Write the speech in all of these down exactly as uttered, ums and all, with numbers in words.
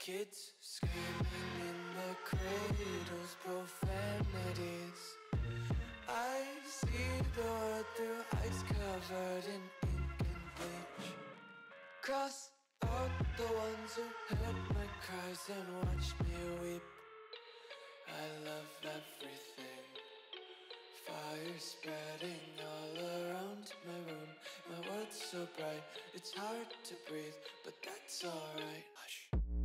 Kids screaming in their cradles, profanities. I see the world through eyes covered in ink and bleach. Cross out the ones who heard my cries and watched me weep. I love everything. Fire spreading all around my room. My world's so bright, it's hard to breathe, but that's alright. Hush.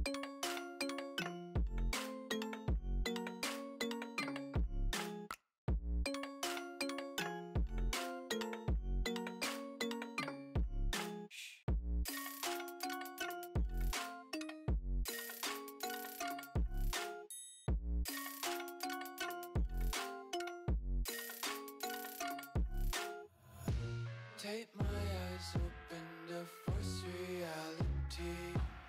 Take my eyes open to force reality.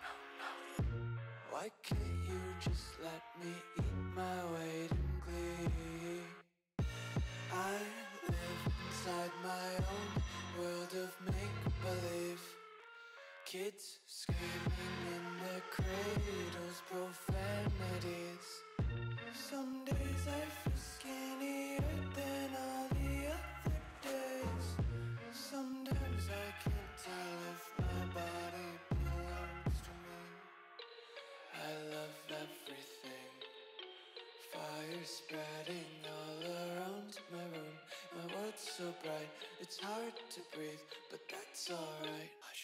Why can't you just let me eat my weight in glee? I live inside my own world of make-believe. Kids screaming in their cradles, profanities. Some days I feel skinnier than all the other days. Sometimes I can't tell if my body belongs to me. I love everything. Fire spreading all around my room. My world's so bright, it's hard to breathe, but that's alright. Hush.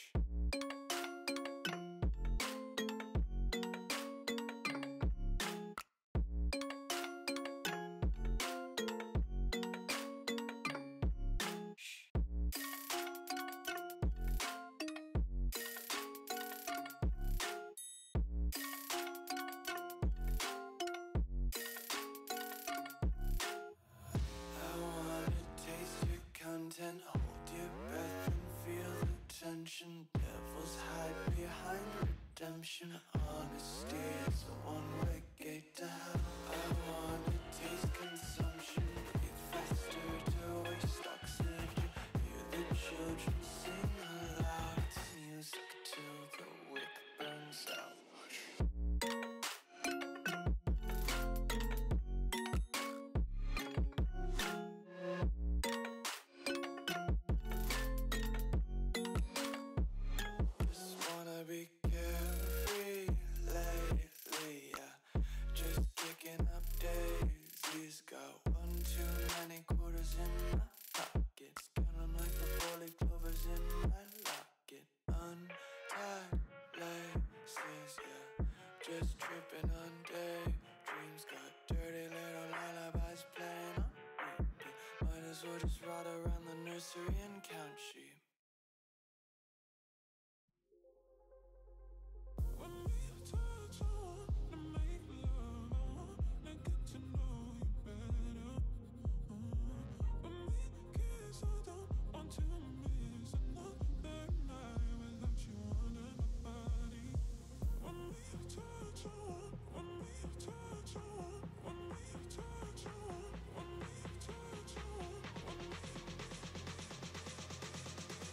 Content, hold your breath and feel the tension. Devils hide behind redemption. Honesty is a one-way gate to hell. I wanna taste consumption, breathe faster to waste oxygen. Hear the children sing aloud. It's music till the wick burns out. Be carefree lately, yeah. Just picking up daisies. Got one too many quarters in my pockets. Count 'em like the four-leaf clovers in my locket. Untied laces, yeah. Just tripping on daydreams. Got dirty little lullabies playing on repeat. Might as well just ride around the nursery and count sheep. When we touch, I wanna make love. I wanna get to know you better. uh, When we kiss, I don't want to miss another night without you under my body. When we touch, I want, when we touch, I want, when we touch, I want, when we touch, I want, when we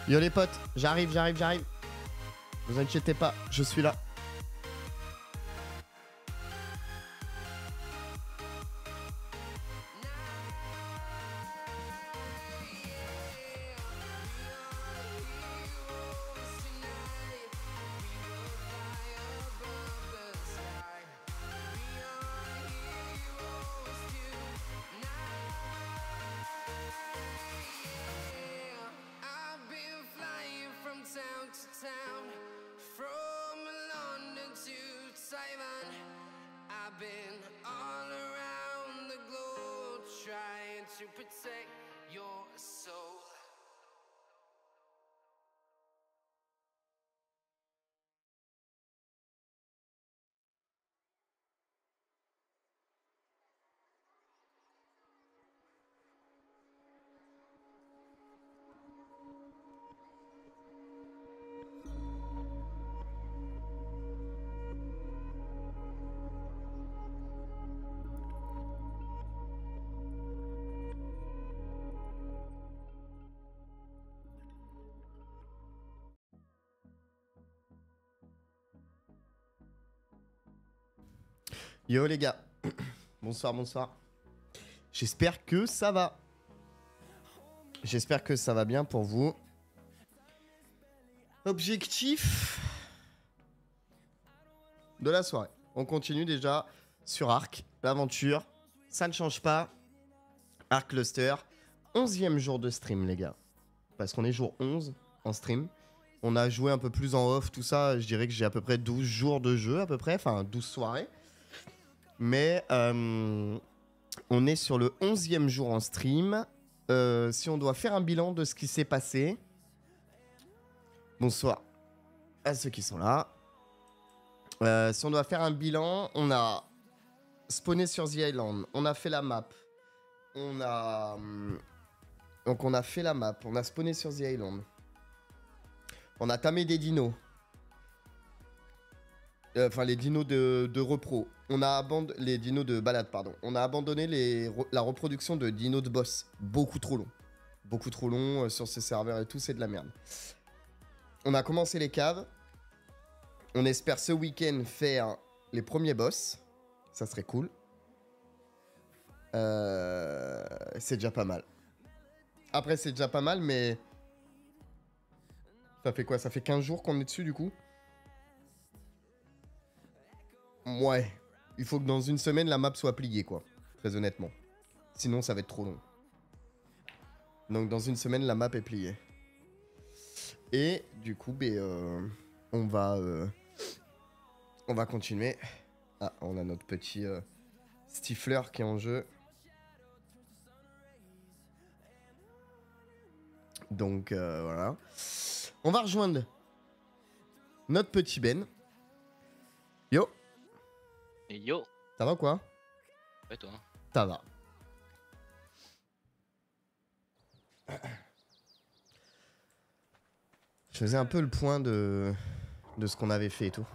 Yo les potes, j'arrive, j'arrive, j'arrive. Vous inquiétez pas, je suis là. Yo les gars, bonsoir, bonsoir. J'espère que ça va. J'espère que ça va bien pour vous. Objectif de la soirée. On continue déjà sur Ark, l'aventure. Ça ne change pas. Ark Cluster, onzième jour de stream les gars. Parce qu'on est jour onze en stream. On a joué un peu plus en off, tout ça. Je dirais que j'ai à peu près douze jours de jeu à peu près, enfin douze soirées. Mais euh, on est sur le onzième jour en stream. Euh, si on doit faire un bilan de ce qui s'est passé. Bonsoir à ceux qui sont là. Euh, si on doit faire un bilan, on a spawné sur The Island. On a fait la map. On a... Donc on a fait la map. On a spawné sur The Island. On a tamé des dinos. Enfin, euh, les dinos de, de repro. On a abandonné... Les dinos de balade, pardon. On a abandonné les, la reproduction de dinos de boss. Beaucoup trop long. Beaucoup trop long euh, sur ces serveurs et tout, c'est de la merde. On a commencé les caves. On espère ce week-end faire les premiers boss. Ça serait cool. Euh, c'est déjà pas mal. Après, c'est déjà pas mal, mais... Ça fait quoi? Ça fait quinze jours qu'on est dessus, du coup? Ouais. Il faut que dans une semaine, la map soit pliée, quoi. Très honnêtement. Sinon, ça va être trop long. Donc, dans une semaine, la map est pliée. Et, du coup, ben, euh, on va... Euh, on va continuer. Ah, on a notre petit euh, Stifler qui est en jeu. Donc, euh, voilà. On va rejoindre notre petit Ben. Yo. Et yo. Ça va quoi? Ouais, toi. Ça va. Je faisais un peu le point de, de ce qu'on avait fait et tout.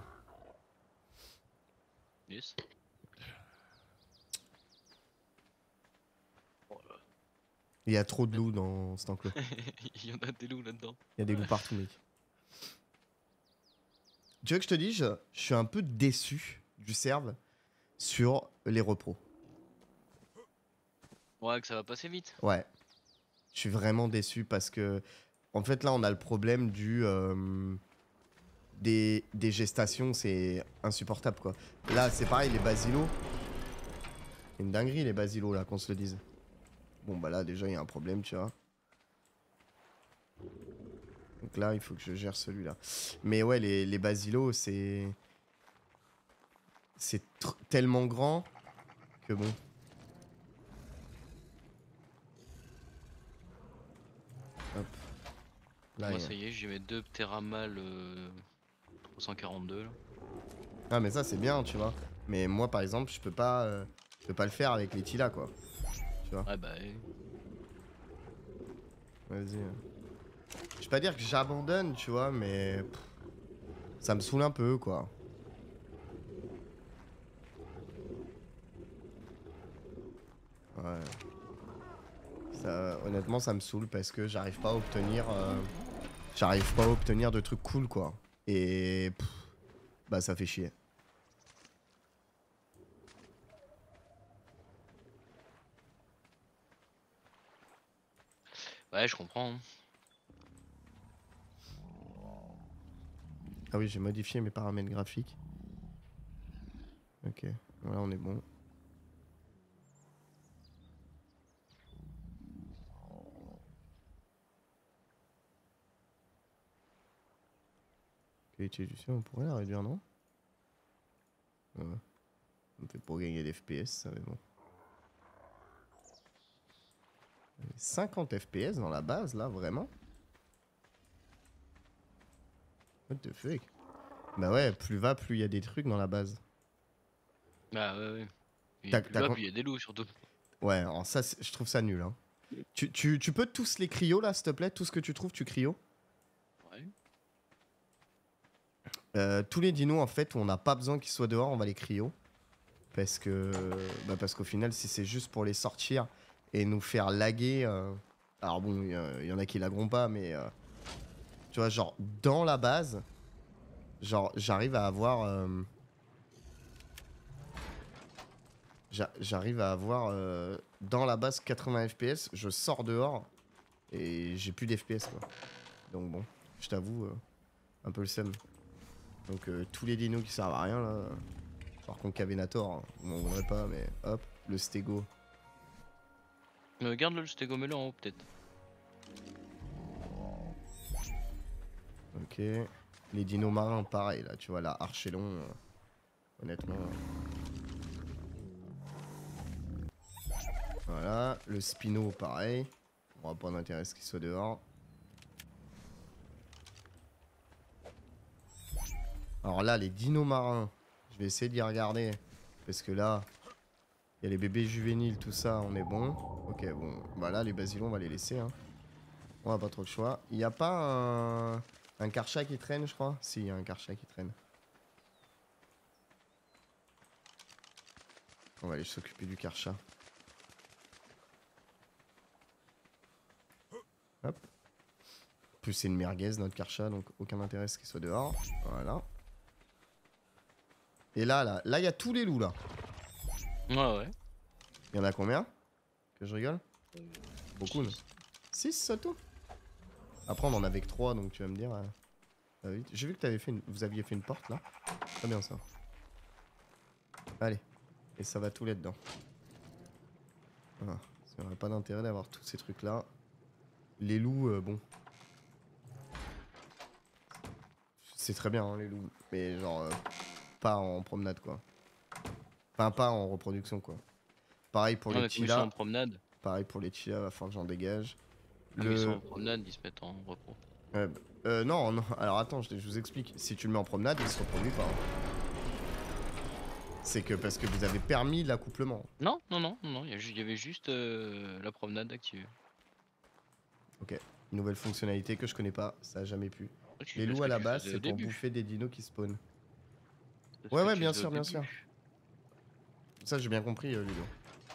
Yes. Oh là. Il y a trop de loups dans cet enclos. Il y en a des loups là-dedans. Il y a des loups partout, mec. Tu veux que je te dise, je, je suis un peu déçu du serve sur les repros. Ouais, que ça va passer vite. Ouais. Je suis vraiment déçu parce que, en fait, là, on a le problème du... Euh, des, des gestations, c'est insupportable, quoi. Là, c'est pareil, les basilos. C'est une dinguerie, les basilos, là, qu'on se le dise. Bon, bah là, déjà, il y a un problème, tu vois. Donc là, il faut que je gère celui-là. Mais ouais, les, les basilos, c'est... C'est tellement grand que bon... Hop. Là, Moi, y a... ça y est, j'ai mes deux Pteramal euh, trois cent quarante-deux là. Ah, mais ça, c'est bien, tu vois. Mais moi, par exemple, je peux pas... Euh, je peux pas le faire avec les Tila, quoi. Tu vois. Ouais, bah... Ouais. Vas-y. Je vais pas dire que j'abandonne, tu vois, mais... Pff, ça me saoule un peu, quoi. Ouais. Ça, honnêtement, ça me saoule parce que j'arrive pas à obtenir... Euh, J'arrive pas à obtenir de trucs cool quoi. Et pff, bah ça fait chier. Ouais, je comprends. hein. Ah oui, j'ai modifié mes paramètres graphiques. Ok, voilà, on est bon. Qualité du son, on pourrait la réduire, non? Ouais. Ça me fait pour gagner des F P S, ça, mais bon. cinquante F P S dans la base, là, vraiment? What the fuck? Bah ouais, plus va, plus il y a des trucs dans la base. Bah ouais, ouais. Et T'as- plus t'as bas, con- plus il y a des loups surtout. Ouais, alors ça, c'est- je trouve ça nul, hein. Tu, tu, tu peux tous les cryo, là, s'il te plaît? Tout ce que tu trouves, tu cryo? Ouais. Euh, tous les dinos, en fait, où on n'a pas besoin qu'ils soient dehors, on va les cryo. Parce que... Bah parce qu'au final, si c'est juste pour les sortir et nous faire laguer... euh, Alors bon, il y, y en a qui lagueront pas, mais... euh, Tu vois, genre, dans la base... Genre, j'arrive à avoir... euh, j'a- J'arrive à avoir... euh, Dans la base, quatre-vingts F P S. Je sors dehors et j'ai plus d'F P S, quoi. Donc bon, je t'avoue, euh, un peu le seum. Donc euh, tous les dinos qui servent à rien, là... Par contre, Cavenator, hein, on m'en voudrait pas, mais hop, le Stego. Euh, garde le stégomélo en haut peut-être. Ok. Les dinos marins, pareil, là, tu vois, la Archelon, euh, honnêtement. euh. Voilà, le Spino, pareil. On va pas d'intérêt à ce qu'il soit dehors. Alors là, les dinos marins, je vais essayer d'y regarder. Parce que là, il y a les bébés juvéniles, tout ça, on est bon. Ok, bon, bah là, les basilons, on va les laisser, hein. On a pas trop le choix. Il n'y a pas un... un Karcha qui traîne, je crois? Si, il y a un Karcha qui traîne. On va aller s'occuper du Karcha. Hop. En plus, c'est une merguez, notre Karcha, donc aucun intérêt à ce qu'il soit dehors. Voilà. Et là, là, là, il y a tous les loups, là. Ouais, ouais. Il y en a combien? Que je rigole? Beaucoup, non? six, ça tout? Après, on en avait que trois, donc tu vas me dire... euh, ah oui. J'ai vu que t'avais fait une... vous aviez fait une porte, là. Très bien, ça. Allez. Et ça va tout là-dedans. Voilà. Ça n'aurait pas d'intérêt d'avoir tous ces trucs-là. Les loups, euh, bon. C'est très bien, hein, les loups. Mais genre, euh, pas en promenade, quoi. Enfin, pas en reproduction, quoi. Pareil pour Ouais, les mais comme ils sont en chilas. promenade, Pareil pour les chilas, va falloir que j'en dégage. comme ils sont en promenade, ils se mettent en repos. Euh, bah, euh, non, non, alors attends, je, je vous explique. Si tu le mets en promenade, il se reproduit pas. hein. C'est que parce que vous avez permis l'accouplement. Non, non, non, non, non, il y, a ju- il y avait juste euh, la promenade activée. Ok. Nouvelle fonctionnalité que je connais pas, ça a jamais pu. Ouais, tu Les fais ce loups que à la tu base, faisais c'est au pour début. bouffer des dinos qui spawnent. C'est ce Ouais, que ouais, tu bien faisais au sûr, bien début. sûr. Ça, j'ai bien compris, euh, Ludo.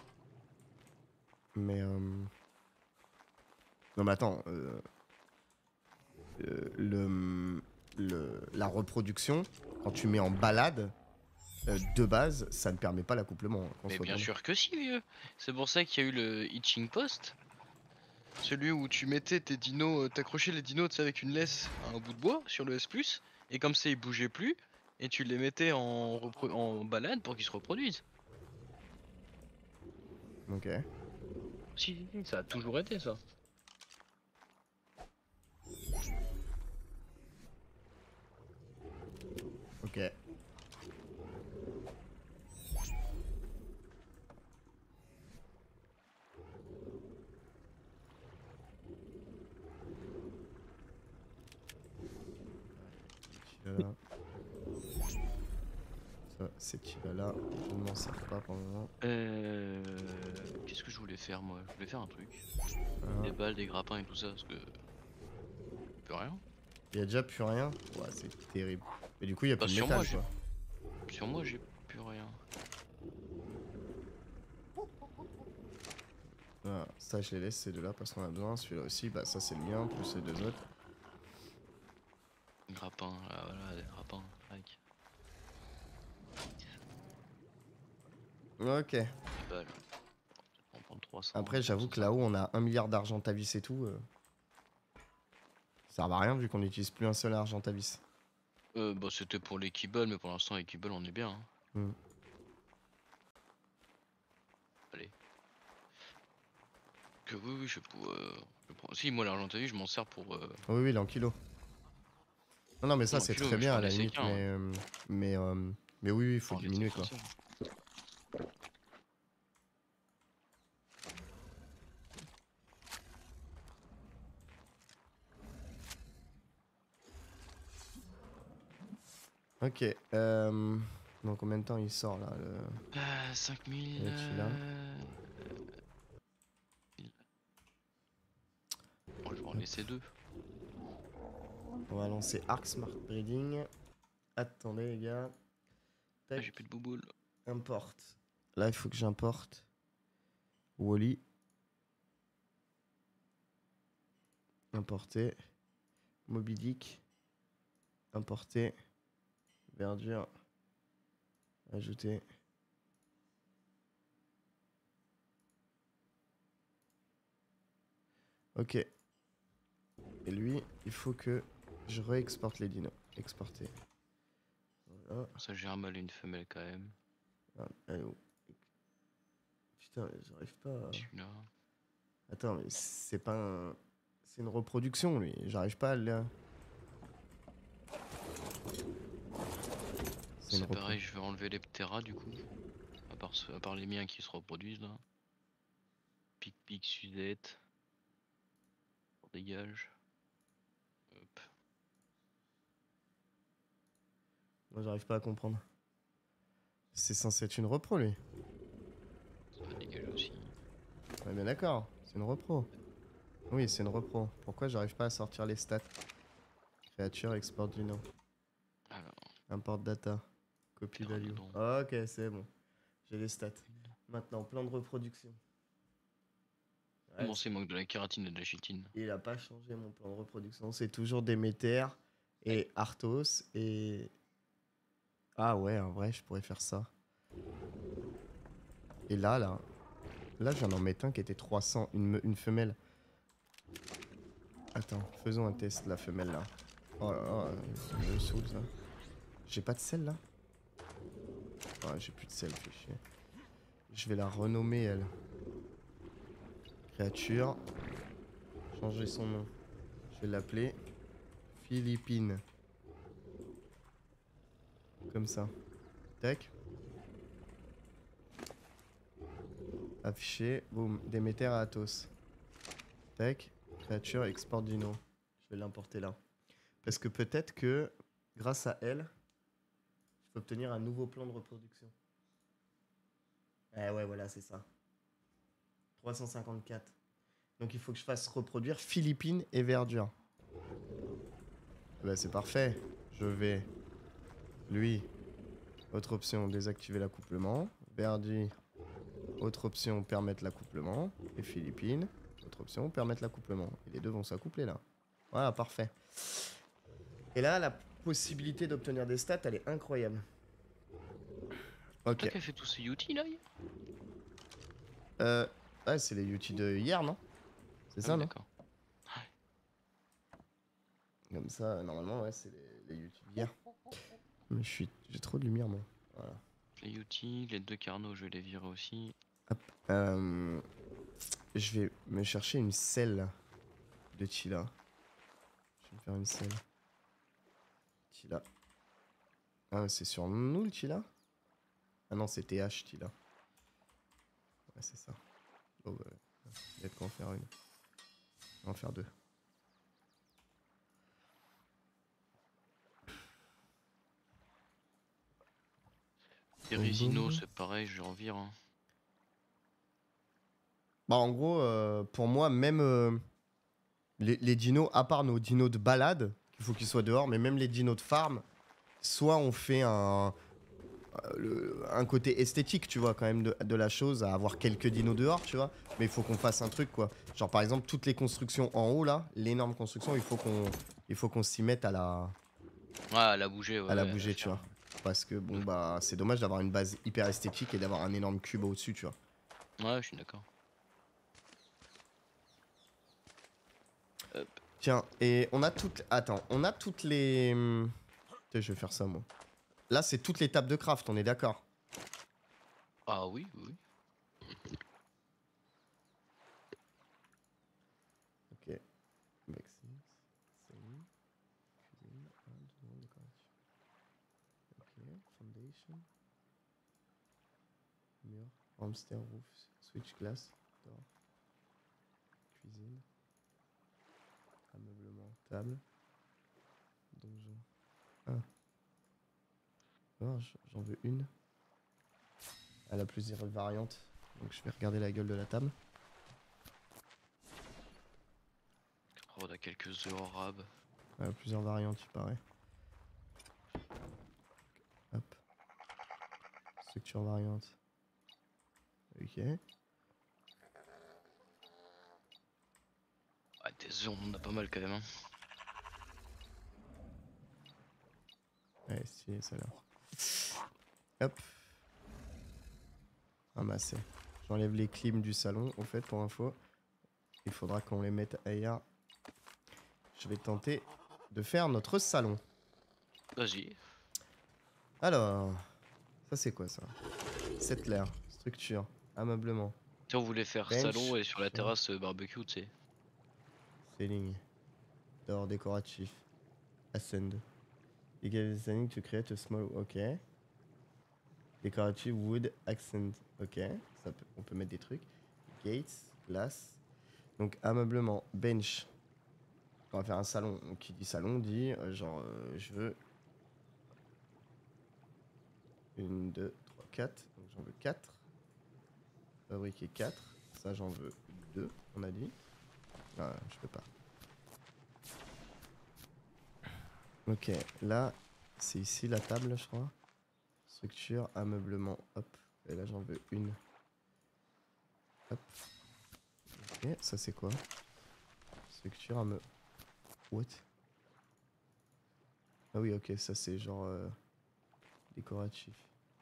Mais euh... non, mais attends. Euh... euh, le... le... La reproduction, quand tu mets en balade, euh, de base, ça ne permet pas l'accouplement. hein, qu'on Mais soit bien bien sûr que si, vieux. C'est pour ça qu'il y a eu le Itching Post. Celui où tu mettais tes dinos, euh, t'accrochais les dinos tu sais, avec une laisse à un bout de bois sur le S plus, et comme ça ils bougeaient plus, et tu les mettais en, repro- en balade pour qu'ils se reproduisent. d'accord. Ok. Si, si, ça a toujours été ça. Ok. Là. Ça, ces là je ne m'en sers pas pour le moment. Euh... Qu'est-ce que je voulais faire moi? Je voulais faire un truc. Voilà. Des balles, des grappins et tout ça, parce que... Plus rien. Il y a déjà plus rien. Ouais, c'est terrible. Mais du coup, il y a Bah, plus de sur métal, moi, j'ai- quoi. Sur moi j'ai plus rien. Voilà. Ça, je les laisse, ces deux-là, parce qu'on a besoin. Celui-là aussi, bah ça, c'est le mien, plus les deux autres. Ok. dix balles. On prend trois cents. Après, j'avoue que là-haut, on a un milliard d'argentavis et tout. euh, Ça sert à rien vu qu'on n'utilise plus un seul argentavis. Euh, bah c'était pour les keyballs, mais pour l'instant, les keyballs, on est bien. Hein. Hmm. Allez. Que oui, oui, je peux. Euh, je prends... Si, moi, l'argentavis, je m'en sers pour. Euh... Oui, oui, il est en kilo. Non, non, mais ça, en c'est kilo, très mais je bien à prends la des limite. séquins, Mais, euh, mais, euh, mais oui, oui, il faut Oh, les diminuer séquins, quoi. c'est bon. Ok. Euh... Dans combien de temps il sort là le... Euh, cinq mille. Le Chila. Euh... Bon, je vais en laisser deux. On va lancer Arc Smart Breeding. Attendez les gars. Ah, Tac. j'ai plus de bouboule. Importe. Là, il faut que j'importe Wally. Importer. Moby Dick. Importer. Verdure. Ajouter. Ok. Et lui, il faut que je réexporte les dinos. Exporter. Voilà. Ça, j'ai un mâle et une femelle quand même. Ah, elle est où? Putain, j'arrive pas à... Celui-là. Attends, mais c'est pas un... C'est une reproduction, lui. J'arrive pas à le... C'est une C'est repro- pareil, je vais enlever les pteras du coup. À part, ceux- à part les miens qui se reproduisent là. Pic pic sudette. On dégage. Hop. Moi, j'arrive pas à comprendre. C'est censé être une repro, lui. Ça va dégager aussi. Ouais, bien d'accord. C'est une repro. Oui, c'est une repro. Pourquoi j'arrive pas à sortir les stats? Créature, export dino. Alors, Import data. Copy value. Pteranodon. Ok, c'est bon. J'ai les stats. Maintenant, plan de reproduction. Ouais, bon, c'est manque de la kératine et de la chitine. il a pas changé mon plan de reproduction. C'est toujours Déméter et Arthos et... Ah ouais, en vrai, je pourrais faire ça. Et là, là... Là, je viens d'en mettre un qui était trois cents, une, me- une femelle. Attends, faisons un test, la femelle, là. Oh là là, ça me saoule, ça. J'ai pas de sel, là? Ouais, j'ai plus de sel, fais chier. Je vais la renommer, elle. Créature. Changer son nom. Je vais l'appeler Philippine. Comme ça. Tac. Afficher. Boum. Déméter à Athos. Tac. Créature, export dino. Je vais l'importer là. Parce que peut-être que, grâce à elle, je peux obtenir un nouveau plan de reproduction. Eh ouais, voilà, c'est ça. trois cent cinquante-quatre. Donc il faut que je fasse reproduire Philippines et verdure. Eh ben, c'est parfait. Je vais, lui, autre option, désactiver l'accouplement. Verdi, autre option, permettre l'accouplement. Et Philippines, autre option, permettre l'accouplement. Et les deux vont s'accoupler là. Voilà, parfait. Et là, la possibilité d'obtenir des stats, elle est incroyable. Ok. Toi qui as fait tous ces U T là hier Euh, ouais, c'est les U T de hier, non? C'est Ah ça, oui, non? d'accord. Comme ça, normalement, ouais, c'est les, les U T d'hier. Mais je suis, j'ai trop de lumière, moi. Voilà. Les U T, les deux carnaux, je vais les virer aussi. Euh, je vais me chercher une selle de Chila. Je vais me faire une selle. Chila. Ah, c'est sur nous le Chila? Ah non, c'est T H Chila. Ouais, c'est ça. Bon, bah, peut-être qu'on va en faire une. On va en faire deux. Les Boum, résinos, boum. c'est pareil, je vais en vire. Hein. Bah, en gros, euh, pour moi, même euh, les, les dinos, à part nos dinos de balade, il faut qu'ils soient dehors, mais même les dinos de farm, soit on fait un, euh, le- un côté esthétique, tu vois, quand même, de, de la chose, à avoir quelques dinos dehors, tu vois, mais il faut qu'on fasse un truc, quoi. Genre, par exemple, toutes les constructions en haut, là, l'énorme construction, il faut qu'on il faut qu'on s'y mette à la, Ouais, elle a bougé, ouais. à la ouais, bouger, à tu faire. vois. Parce que bon bah c'est dommage d'avoir une base hyper esthétique et d'avoir un énorme cube au-dessus, tu vois. Ouais, je suis d'accord. Hop. Tiens, et on a toutes... Attends, on a toutes les... hum, Putain, je vais faire ça moi. Là c'est toutes les tables de craft, on est d'accord. Ah oui, oui. Ok. Vaccines, same, cuisine, and all decoration. Ok, foundation. Mur, hamster, roof, switch glass, door. Cuisine. Ameublement, table. Donjon. Ah. Oh, j- j'en veux une. Elle a plusieurs variantes. Donc je vais regarder la gueule de la table. Oh, on a quelques œufs arabes. Elle a plusieurs variantes, il paraît. Hop. Structure variante. Ok. Ah, des œufs, on en a pas mal quand même. Hein. Ouais, stylé celle-là. Hop. Ramasser. J'enlève les clims du salon, au fait, pour info. Il faudra qu'on les mette ailleurs. Je vais tenter de faire notre salon. Vas-y. Alors, ça c'est quoi ça? Settler, structure, ameublement, Si on voulait faire Bench, salon et sur la chair. terrasse euh, barbecue, tu sais. ceiling, door décoratif, ascend. You get the ceiling to create a small, ok. Décorative wood accent, ok. Ça peut, on peut mettre des trucs. Gates, glass. Donc ameublement, bench. On va faire un salon. Donc, qui dit salon dit euh, genre euh, je veux une, deux, trois, quatre. Donc j'en veux quatre. Fabriquer quatre. Ça j'en veux deux, on a dit. Ah, je peux pas. Ok, là, c'est ici la table, je crois. Structure, ameublement, hop. Et là j'en veux une. Hop. Ok, ça c'est quoi? Structure, ameublement. What? Ah oui, ok, ça c'est genre euh, décoratif.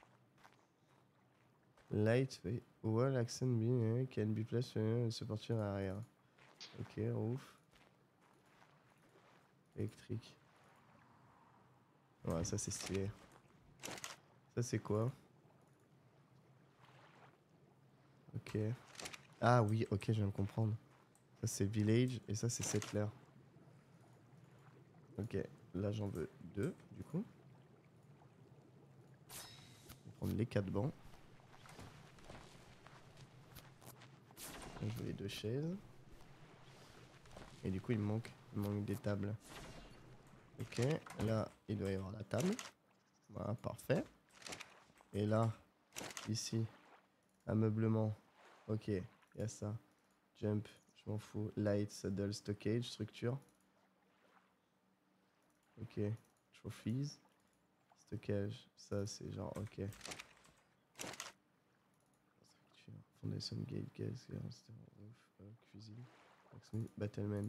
Light, oui. Wall accent beam can be placed sur ce portière arrière. Ok, roof. Électrique. Ouais, ça c'est stylé. Ça c'est quoi? Ok. Ah oui, ok, je viens de comprendre. Ça c'est village et ça c'est settler. Ok, là j'en veux deux du coup. Je vais prendre les quatre bancs. Là, je veux les deux chaises. Et du coup il me manque, il me manque des tables. Ok, là il doit y avoir la table. Voilà, parfait. Et là, ici, ameublement. Ok, il y a ça. Jump, je m'en fous. Light, saddle, stockage, structure. Ok, trophies. Stockage, ça c'est genre, ok. Structure, foundation, gate, gas, roof, euh, cuisine, blacksmith, battlement.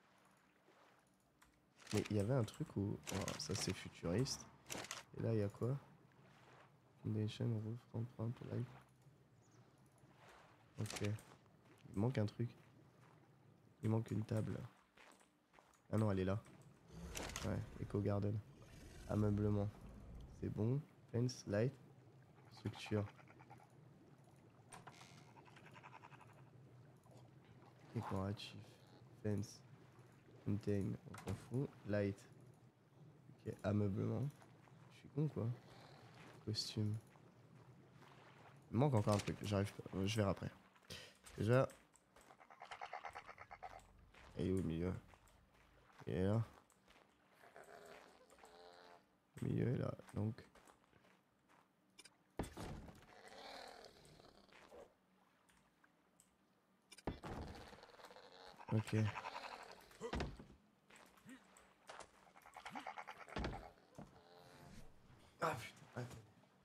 Mais il y avait un truc où, oh, ça c'est futuriste. Et là il y a quoi? Foundation, roof, ramp, ramp, light. Ok. Il manque un truc. Il manque une table. Ah non, elle est là. Ouais, Eco Garden. Ameublement. C'est bon. Fence, light. Structure. Décoratif. Fence. Contain. On s'en fout. Light. Ok, ameublement. Je suis con quoi. Costume. Il manque encore un truc. J'arrive pas. Je verrai après. Déjà. Elle est au milieu. Et là. Au milieu et là. Donc. Ok. Ah putain, attends.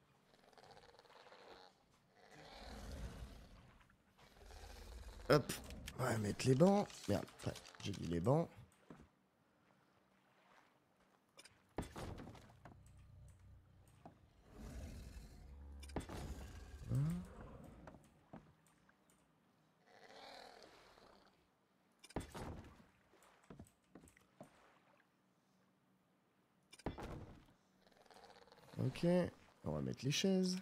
Hop. On va mettre les bancs. Merde, ouais, j'ai dit les bancs. Ok. On va mettre les chaises.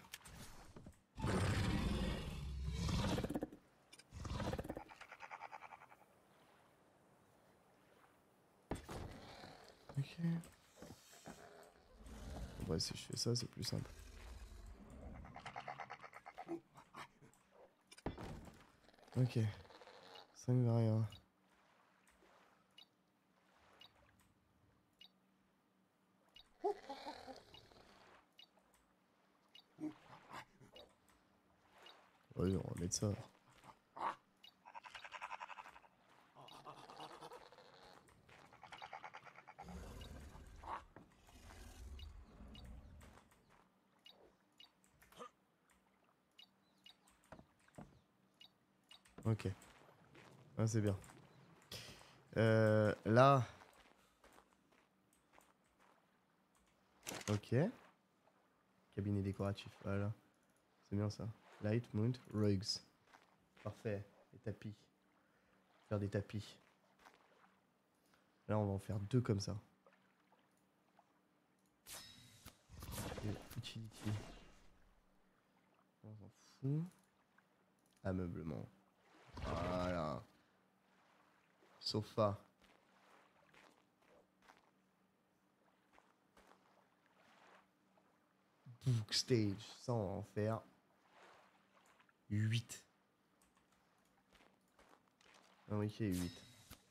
Ok. Ouais, si je fais ça, c'est plus simple. Ok. cinq variants. Ouais, on va mettre ça. Ok. Ah, c'est bien. Euh, là. Ok. Cabinet décoratif. Voilà. C'est bien ça. Light, mount, rugs. Parfait. Les tapis. Faire des tapis. Là, on va en faire deux comme ça. Et utility. On s'en fout. Ameublement. Voilà. Sofa. Book stage. Ça, on va en faire huit. Ah oui, ok, huit.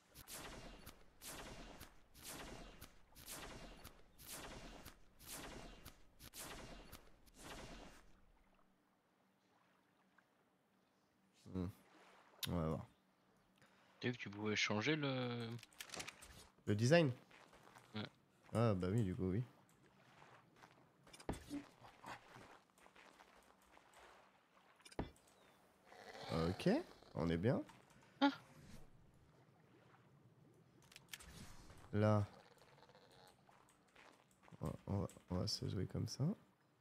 Hmm. On va voir. Tu sais que tu pouvais changer le. Le design? Ouais. Ah bah oui, du coup, oui. Ok, on est bien. Ah. Là, on va, on va, on va se jouer comme ça.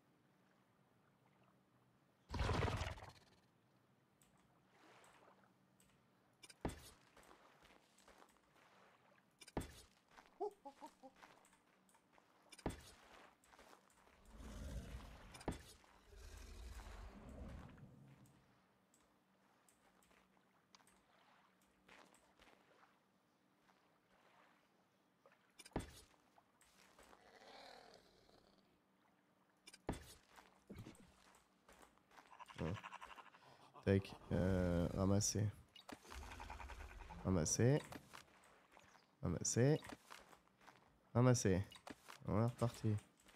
Ouais. Tac, euh, ramasser. Ramasser. Ramasser. Ramasser. On est reparti.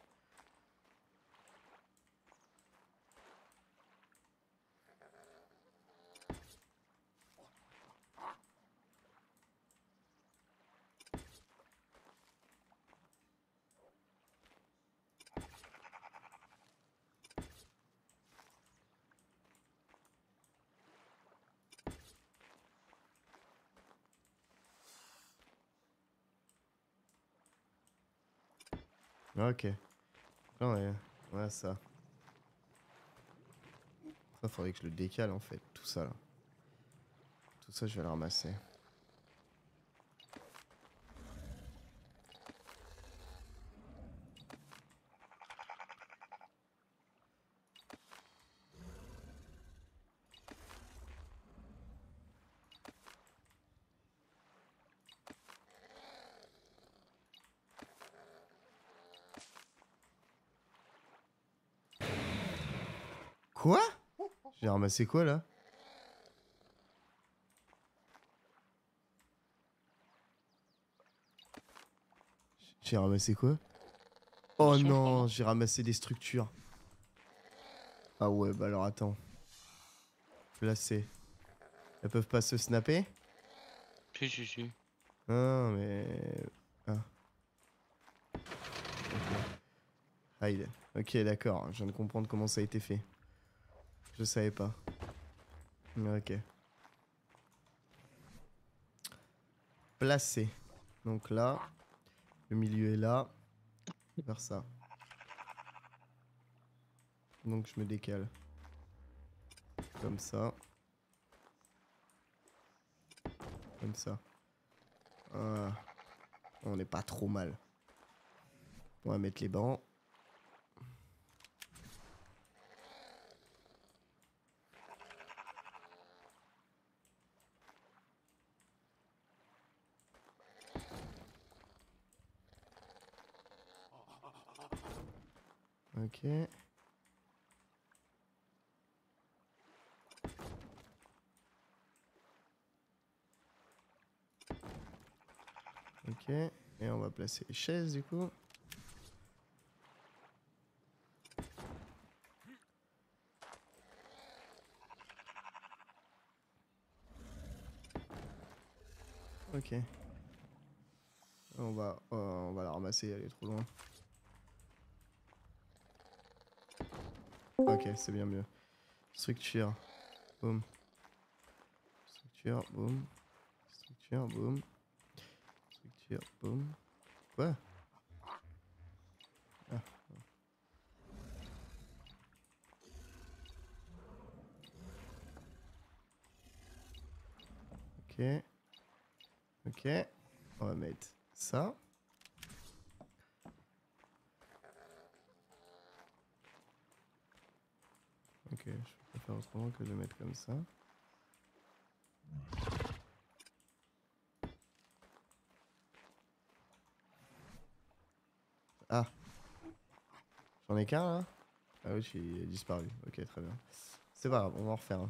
Ok. Là, on est... Ouais, ça. Ça, faudrait que je le décale, en fait. Tout ça, là. Tout ça, je vais le ramasser. Quoi? J'ai ramassé quoi, là? J'ai ramassé quoi? Oh Attention, non, pardon. j'ai ramassé des structures. Ah ouais, bah alors attends. Placer. Elles peuvent pas se snapper? Si, si, si. Non, mais... Ah. Ok. Hide. Ok, d'accord. Je viens de comprendre comment ça a été fait. Je savais pas. Ok. Placer. Donc là. Le milieu est là. Vers ça. Donc je me décale. Comme ça. Comme ça. Ah. On n'est pas trop mal. On va mettre les bancs. Ok. Ok. Et on va placer les chaises du coup. Ok. On va, euh, on va la ramasser, elle est trop loin. Ok, c'est bien mieux. Structure. Boum. Structure, boum. Structure, boum. Structure, boum. Quoi? Ah. Ok. Ok. On va mettre ça. Ok, je peux pas faire autrement que de le mettre comme ça. Ah. J'en ai qu'un là? Ah oui, il a disparu. Ok, très bien. C'est pas grave, on va en refaire un.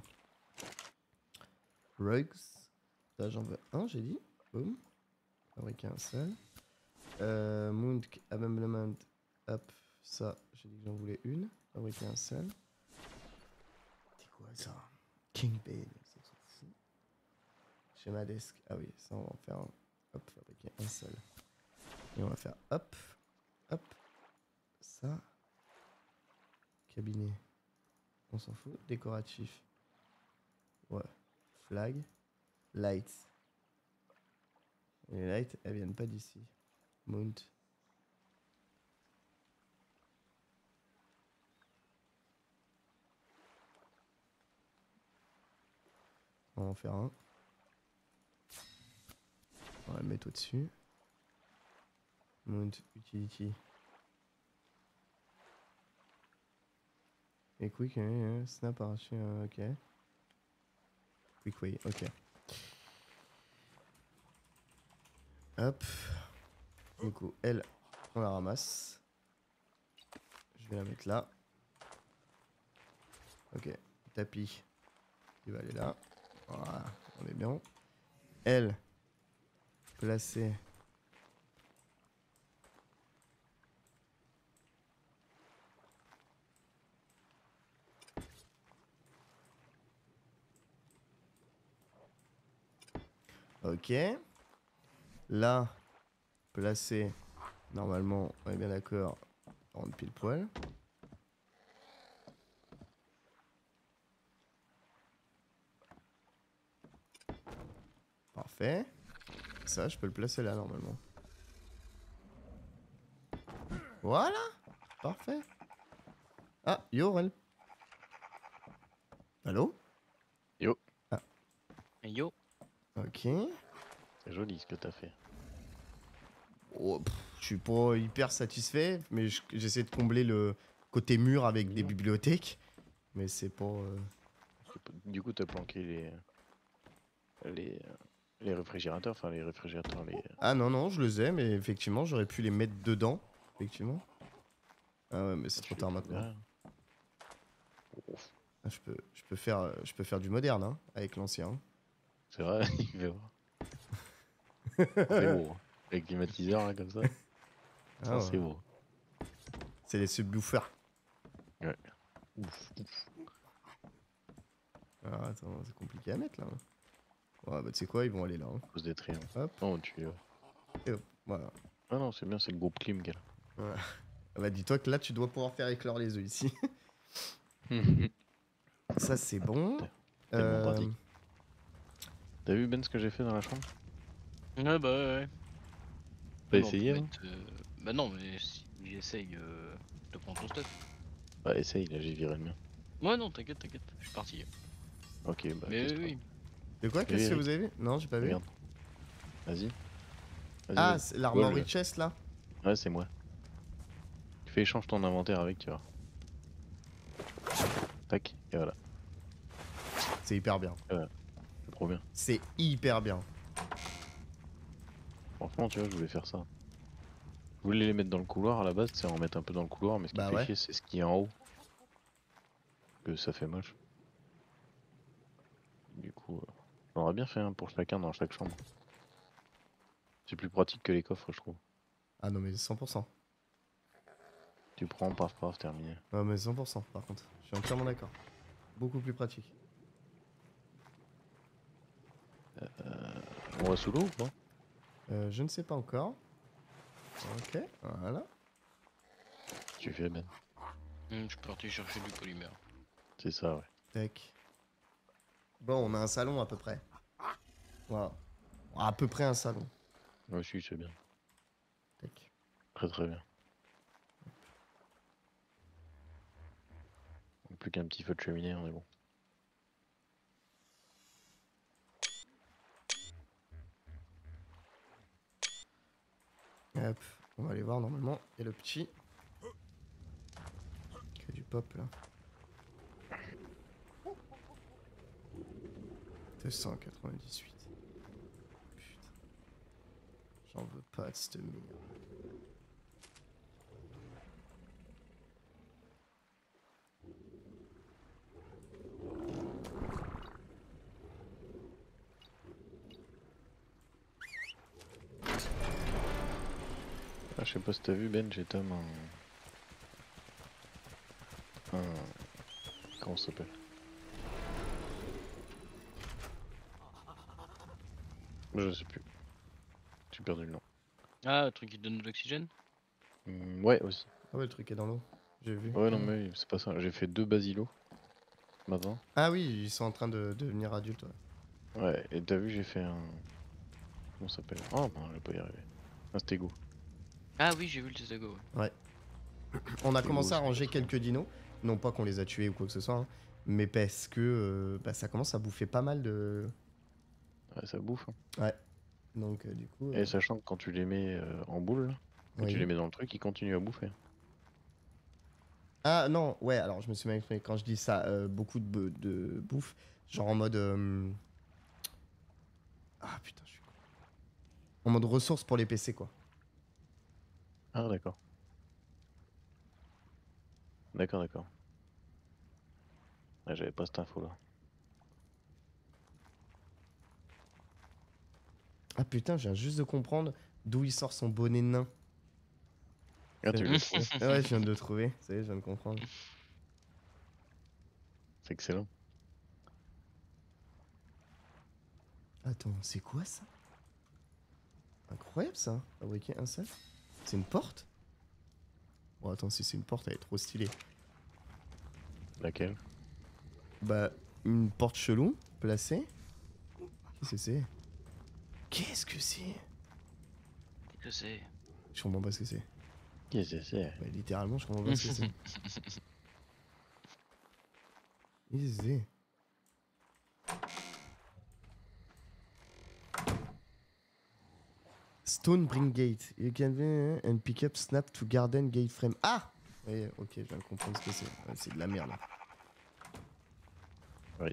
Rugs. Là, j'en veux un, j'ai dit. Boum. Fabriquer un seul. Euh, Mount Abandonment. Hop, ça, j'ai dit que j'en voulais une. Fabriquer un seul. C'est quoi ça? King Bane, ça s'en fout. Schéma desk. Ah oui, ça, on va en faire un. Hop, fabriquer un seul. Et on va faire hop, hop, ça. Cabinet. On s'en fout. Décoratif. Ouais. Flag. Lights. Et les lights, elles viennent pas d'ici. Mount. On va en faire un. On va le mettre au-dessus. Mount utility. Et quick, euh, snap arraché, euh, ok. Quick way, ok. Hop. Du coup, elle, on la ramasse. Je vais la mettre là. Ok. Tapis. Il va aller là. Voilà, on est bien. Elle, placée. Ok. Là, placé. Normalement, on est bien d'accord. On rentre pile poil. Parfait. Ça, je peux le placer là, normalement. Voilà. Parfait. Ah, yo, Rel. Allô? Yo, Et yo. Ok. c'est joli ce que t'as fait. Oh, pff, je suis pas hyper satisfait, mais je- j'essaie de combler le côté mur avec des Mhm. bibliothèques. Mais c'est pas... euh, Du coup, t'as planqué les, les, euh, les réfrigérateurs, enfin les réfrigérateurs, les... Ah non, non, je les ai, mais effectivement, j'aurais pu les mettre dedans. Effectivement. Ah ouais, mais c'est trop tu les tard fous maintenant. derrière. Ouf, Ah, je, peux, je, peux faire, euh, je peux faire du moderne, hein, avec l'ancien. c'est vrai, il fait beau. C'est beau, hein. Les climatiseurs là comme ça. Ah Ça, ouais. c'est beau. C'est les subwoofers. Ouais. Ouf, ouf. Ah, attends, c'est compliqué à mettre là. Ouais, bah tu sais quoi, ils vont aller là. Hein. À cause des triangles. Hop, Non, tu... euh, et hop, voilà. Ah non, c'est bien, c'est le groupe clim qu'elle Voilà. Ah bah dis-toi que là, tu dois pouvoir faire éclore les œufs ici. a. Ça, c'est bon. Tellement Euh, pratique. T'as vu Ben ce que j'ai fait dans la chambre? Ouais, bah ouais, ouais. T'as Ouais, on peut essayé, hein? mettre, euh, Bah non, mais si j'essaye, euh... je te prends ton stuff. Bah essaye, là j'ai viré le mien. Ouais, non, t'inquiète, t'inquiète, je suis parti. Ok, bah Mais casse-toi. oui, De quoi? Oui, Qu'est-ce que Eric, vous avez vu? Non, j'ai pas vu. regarde. Vas-y. Vas-y, Ah, vas-y. c'est Ouais, l'armory je- chest là? Ouais, c'est moi. Tu fais échange ton inventaire avec, tu vois. Tac, et voilà. C'est hyper bien. C'est trop bien. C'est hyper bien. Franchement, tu vois, je voulais faire ça. Je voulais les mettre dans le couloir à la base, c'est en mettre un peu dans le couloir, mais ce qui Bah fait ouais. chier, c'est ce qui est en haut. Que ça fait moche. Du coup, euh, on aurait bien fait un pour chacun dans chaque chambre. C'est plus pratique que les coffres, je trouve. Ah non, mais cent pour cent. Tu prends, paf, paf, terminé. Non, mais cent pour cent par contre. Je suis entièrement d'accord. Beaucoup plus pratique. On va sous l'eau ou pas? Euh, je ne sais pas encore. Ok, voilà. Tu fais, Ben. Hum, je suis parti chercher du polymère. C'est ça, ouais. Tac. Bon, on a un salon à peu près. Voilà. À peu près un salon. Moi aussi, c'est bien. Tac. Très très bien. Plus qu'un petit feu de cheminée, on est bon. Hop, on va aller voir normalement. Il y a le petit. Qui a du pop là. deux cent quatre-vingt-dix-huit. Putain. J'en veux pas de cette merde. Ah, je sais pas si t'as vu, Ben, j'ai Tom un... un... Comment ça s'appelle? Je sais plus. J'ai perdu le nom. Ah, le truc qui te donne de l'oxygène? Hmm, ouais, aussi. Ah ouais, le truc est dans l'eau. J'ai vu. Ouais, non, mais c'est pas ça. J'ai fait deux basilos. Maintenant. Ah oui, ils sont en train de devenir adultes. Ouais. Ouais, et t'as vu, j'ai fait un... Comment ça s'appelle? Oh, non, je vais pas y arriver. Un stégo. Ah oui, j'ai vu le Testago. Ouais. On a C'est commencé beau, à c'est ranger pas trop. quelques dinos. Non pas qu'on les a tués ou quoi que ce soit. Hein, mais parce que euh, bah, ça commence à bouffer pas mal de... Ouais, ça bouffe. Hein. Donc euh, du coup... euh, Et sachant que quand tu les mets euh, en boule, là, quand tu oui. les mets dans le truc, ils continuent à bouffer. Ah non, ouais, alors je me suis mal exprimé. Quand je dis ça, euh, beaucoup de, be- de bouffe, genre en mode... euh, Ah putain, je suis con. En mode ressources pour les P C, quoi. Ah, d'accord. D'accord, d'accord. Ouais, j'avais pas cette info là. Ah putain, je viens juste de comprendre d'où il sort son bonnet nain. Ah, tu l'as trouvé? Ah ouais, je viens de le trouver. Ça y est, je viens de comprendre. C'est excellent. Attends, c'est quoi ça? Incroyable ça, fabriquer un seul. C'est une porte? Bon, attends, si c'est une porte, elle est trop stylée. Laquelle? Bah, une porte chelou, placée. Qu'est-ce que c'est? Qu'est-ce que c'est? Que c'est. Je comprends pas ce que c'est. Qu'est-ce que c'est? Bah, littéralement, je comprends pas ce que c'est. Qu'est-ce que c'est? Stone Bring Gate. You can uh, and pick up snap to garden gate frame. Ah! Oui, ok, je viens de comprendre ce que c'est. Ouais, c'est de la merde. Oui.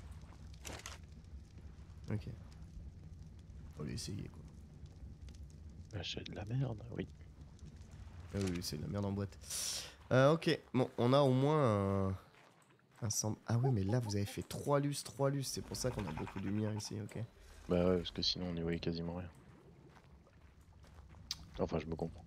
Ok. Faut l'essayer quoi. Bah, c'est de la merde, oui. Ah oui, oui, c'est de la merde en boîte. Euh, ok, bon, on a au moins un... un cent- Ah oui, mais là, vous avez fait trois lustres, trois lustres. C'est pour ça qu'on a beaucoup de lumière ici, ok. Bah ouais, parce que sinon on y voyait quasiment rien. Enfin, je me comprends.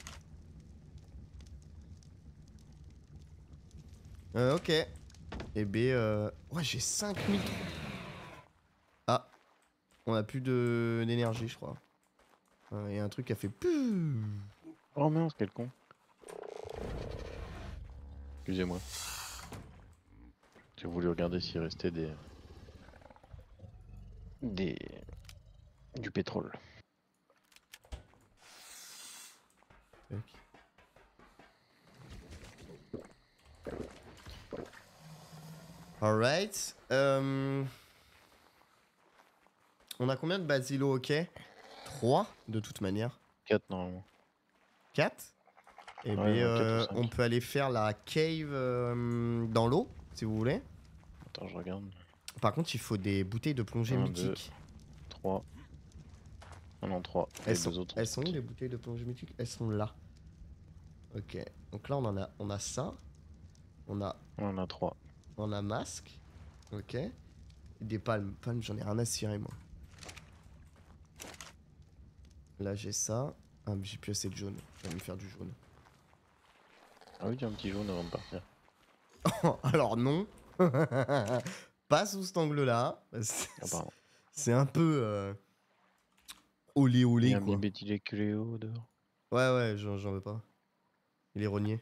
Euh, ok. Eh ben, euh... ouais, j'ai cinq mille. Ah, on a plus de d'énergie, je crois. Il y a un truc qui a fait... Pouh. Oh mince, quel con. Excusez-moi. J'ai voulu regarder s'il restait des... Des... Du pétrole. Tac. Alright. Euh... On a combien de basilos, ok? trois de toute manière. quatre normalement. quatre. Et Ouais, bien, ouais, quatre ou euh, cinq. on peut aller faire la cave euh, dans l'eau, si vous voulez. Attends, je regarde. Par contre, il faut des bouteilles de plongée Un, deux. mythiques. trois. Un en trois. Elles Les sont, deux autres. elles sont où les bouteilles de plongée mythique? Elles sont là. Ok. Donc là on en a, on a ça. On a, On en a trois. on a masque. Ok. Et des palmes. Palmes, j'en ai rien à cirer moi. Là j'ai ça. Ah mais j'ai plus assez de jaune. Je vais me faire du jaune. Ah oui, un petit jaune avant de partir. Alors non. Pas sous cet angle-là. C'est- Ah, pardon. C'est un peu euh, olé Il y olé a un quoi. petit Betty dehors. Ouais ouais, j'en j'en veux pas. Il est rogné.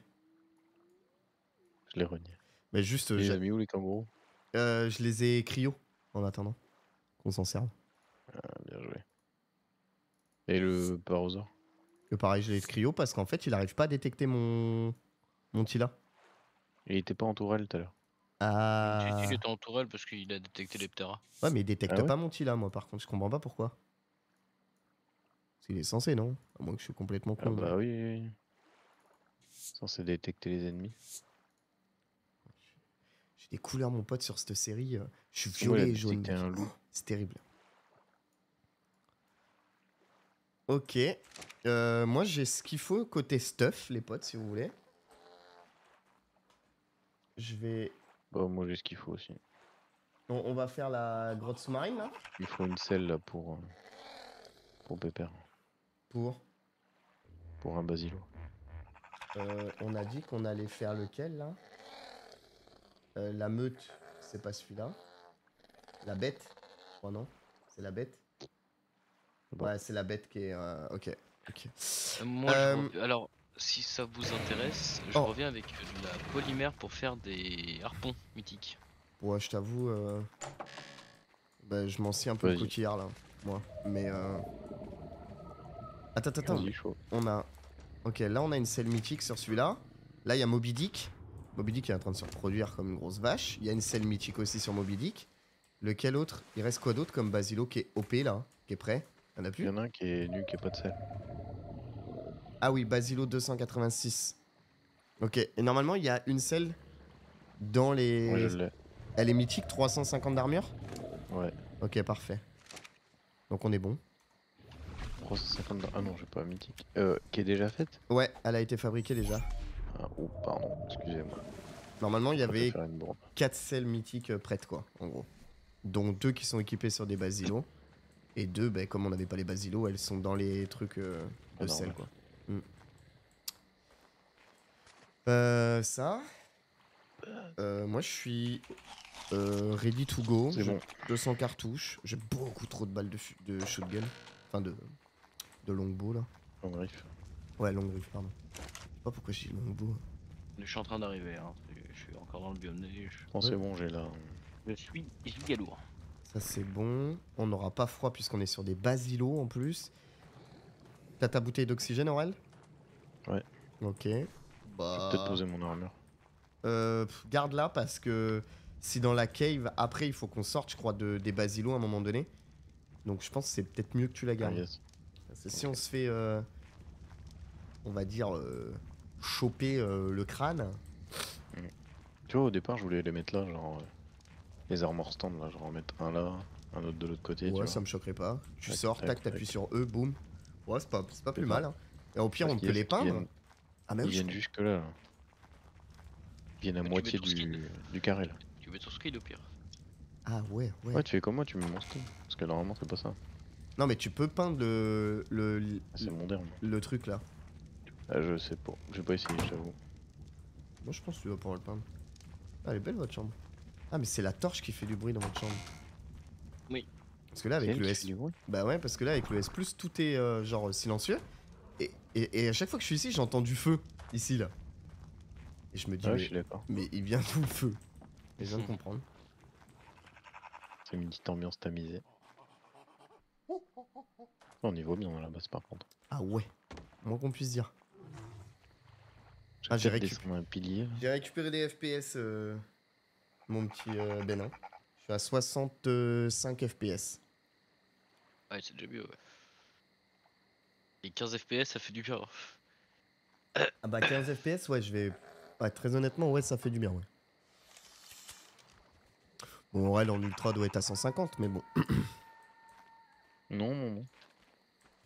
Je l'ai renié. Mais juste, Tu les j'a- as mis où les kangourous? euh, je les ai cryo en attendant qu'on s'en serve. Ah, bien joué. Et le Parosaur? Que pareil, je les cryo parce qu'en fait, il arrive pas à détecter mon mon Tila. Il était pas en tourelle tout à l'heure. J'ai Ah. dit qu'il était en tourelle parce qu'il a détecté les pteras. Ouais, mais il détecte Ah ouais pas mon Tila, moi, par contre. Je comprends pas pourquoi. Parce qu'il est censé, non? À moins que je suis complètement Ah con. bah mais- oui, oui, oui. Censé détecter les ennemis. J'ai des couleurs, mon pote, sur cette série. euh, Je suis Parce que moi, il a violet et jaune. détecté mec. un loup. Oh, c'est terrible. Ok. Euh, moi, j'ai ce qu'il faut côté stuff, les potes, si vous voulez. Je vais... Bah moi j'ai ce qu'il faut aussi. On, on va faire la grotte sous-marine, là. Il faut une selle là pour... euh, Pour Pépère. Pour... Pour un basilo. Euh, on a dit qu'on allait faire lequel là? Euh, La meute, c'est pas celui-là. La bête? Oh non, c'est la bête. Bon. Ouais, c'est la bête qui est. euh, Ok. ok. Euh, Moi, Euh, je rev- alors, si ça vous intéresse, je Oh. reviens avec de la polymère pour faire des harpons mythiques. Ouais, je t'avoue, euh... bah, je m'en scie un peu le Vas-y. coquillard là, moi. Mais euh... Attends, attends, attends. Vas-y, chaud. On a. Ok, là on a une selle mythique sur celui-là. Là il y a Moby Dick. Moby Dick est en train de se reproduire comme une grosse vache. Il y a une selle mythique aussi sur Moby Dick. Lequel autre? Il reste quoi d'autre comme Basilo qui est O P là? Qui est prêt? Y'en a Il plus? y en a un qui est nu, qui a pas de selle. Ah oui, Basilo deux cent quatre-vingt-six. Ok, et normalement il y a une selle dans les. Moi je l'ai. Elle est mythique, trois cent cinquante d'armure? Ouais. Ok, parfait. Donc on est bon. trois cent cinquante. Ah non, j'ai pas mythique. Euh, qui est déjà faite? Ouais, elle a été fabriquée déjà. Ah, oh, pardon, excusez-moi. Normalement il y On va te avait faire une bourre. quatre selles mythiques euh, prêtes quoi, en gros. Dont deux qui sont équipées sur des basilos. Et deux, ben, comme on n'avait pas les basilos, elles sont dans les trucs euh, de Ah, sel normal. quoi. Mm. Euh, ça. Euh, moi je suis euh, ready to go. C'est J'ai bon. deux cents cartouches. J'ai beaucoup trop de balles de, fu- de shotgun. Enfin de, de longbow là. En griffe. Ouais, long griffe, pardon. Je sais pas pourquoi je dis longbow. Je suis en train d'arriver, hein. je suis encore dans le biome neige. Non, c'est Ouais. bon, j'ai là. Je suis giga lourd. Ça c'est bon. On n'aura pas froid puisqu'on est sur des basilos en plus. T'as ta bouteille d'oxygène, Aurel? Ouais. Ok. Je vais Bah. peut-être poser mon armure. Euh, pff, garde-la parce que si dans la cave, après il faut qu'on sorte, je crois, de, des basilos à un moment donné. Donc je pense que c'est peut-être mieux que tu la Ah, gardes. yes. Parce que si on se fait, euh, on va dire, euh, choper euh, le crâne. Tu vois, au départ, je voulais les mettre là, genre. euh, les armor stands là, genre en mettre un là, un autre de l'autre côté. tu Ouais, vois. ça me choquerait pas. Tu Tac, sors, tac, tac, t'appuies tac. sur E, boum. Ouais, c'est pas, c'est pas plus C'est mal. ça. Hein. Et au pire, Parce on qu'il peut y a- les peindre. Viennent, Ah, mais ils oui, viennent je- jusque là. là. Ils viennent à Mais tu moitié mets ton du, skill. du carré là. Tu mets ton skill au pire. Ah, ouais, ouais. Ouais, tu fais comme moi, tu mets mon style. Parce que normalement, c'est pas ça. Non, mais tu peux peindre le, le, le, Ah, c'est moderne. le truc là. Ah, je sais pas. J'ai pas essayé, j'avoue. Moi, je pense que tu vas pouvoir le peindre. Ah, elle est belle votre chambre. Ah, mais c'est la torche qui fait du bruit dans votre chambre. Oui. Parce que là, C'est avec elle le qui S. fait du bruit. Bah ouais, parce que là, avec le S, tout est euh, genre silencieux. Et, et, et à chaque fois que je suis ici, j'entends du feu. Ici, là. Et je me dis, Ouais, mais, je suis d'accord. mais il vient d'où le feu? Et je viens de comprendre. C'est une petite ambiance tamisée. On y voit bien dans la base par contre. Ah ouais, moins qu'on puisse dire. Je Ah, vais j'ai peut-être récup- descendre un pilier. J'ai récupéré des F P S, euh, mon petit euh, Bénin. Je suis à soixante-cinq F P S. Ouais, c'est déjà mieux, ouais. Et quinze F P S, ça fait du bien. Ah bah quinze F P S, ouais, je vais... Ouais, très honnêtement, ouais, ça fait du bien, ouais. Bon, ouais, en ultra doit être à cent cinquante, mais bon. Non, non, non.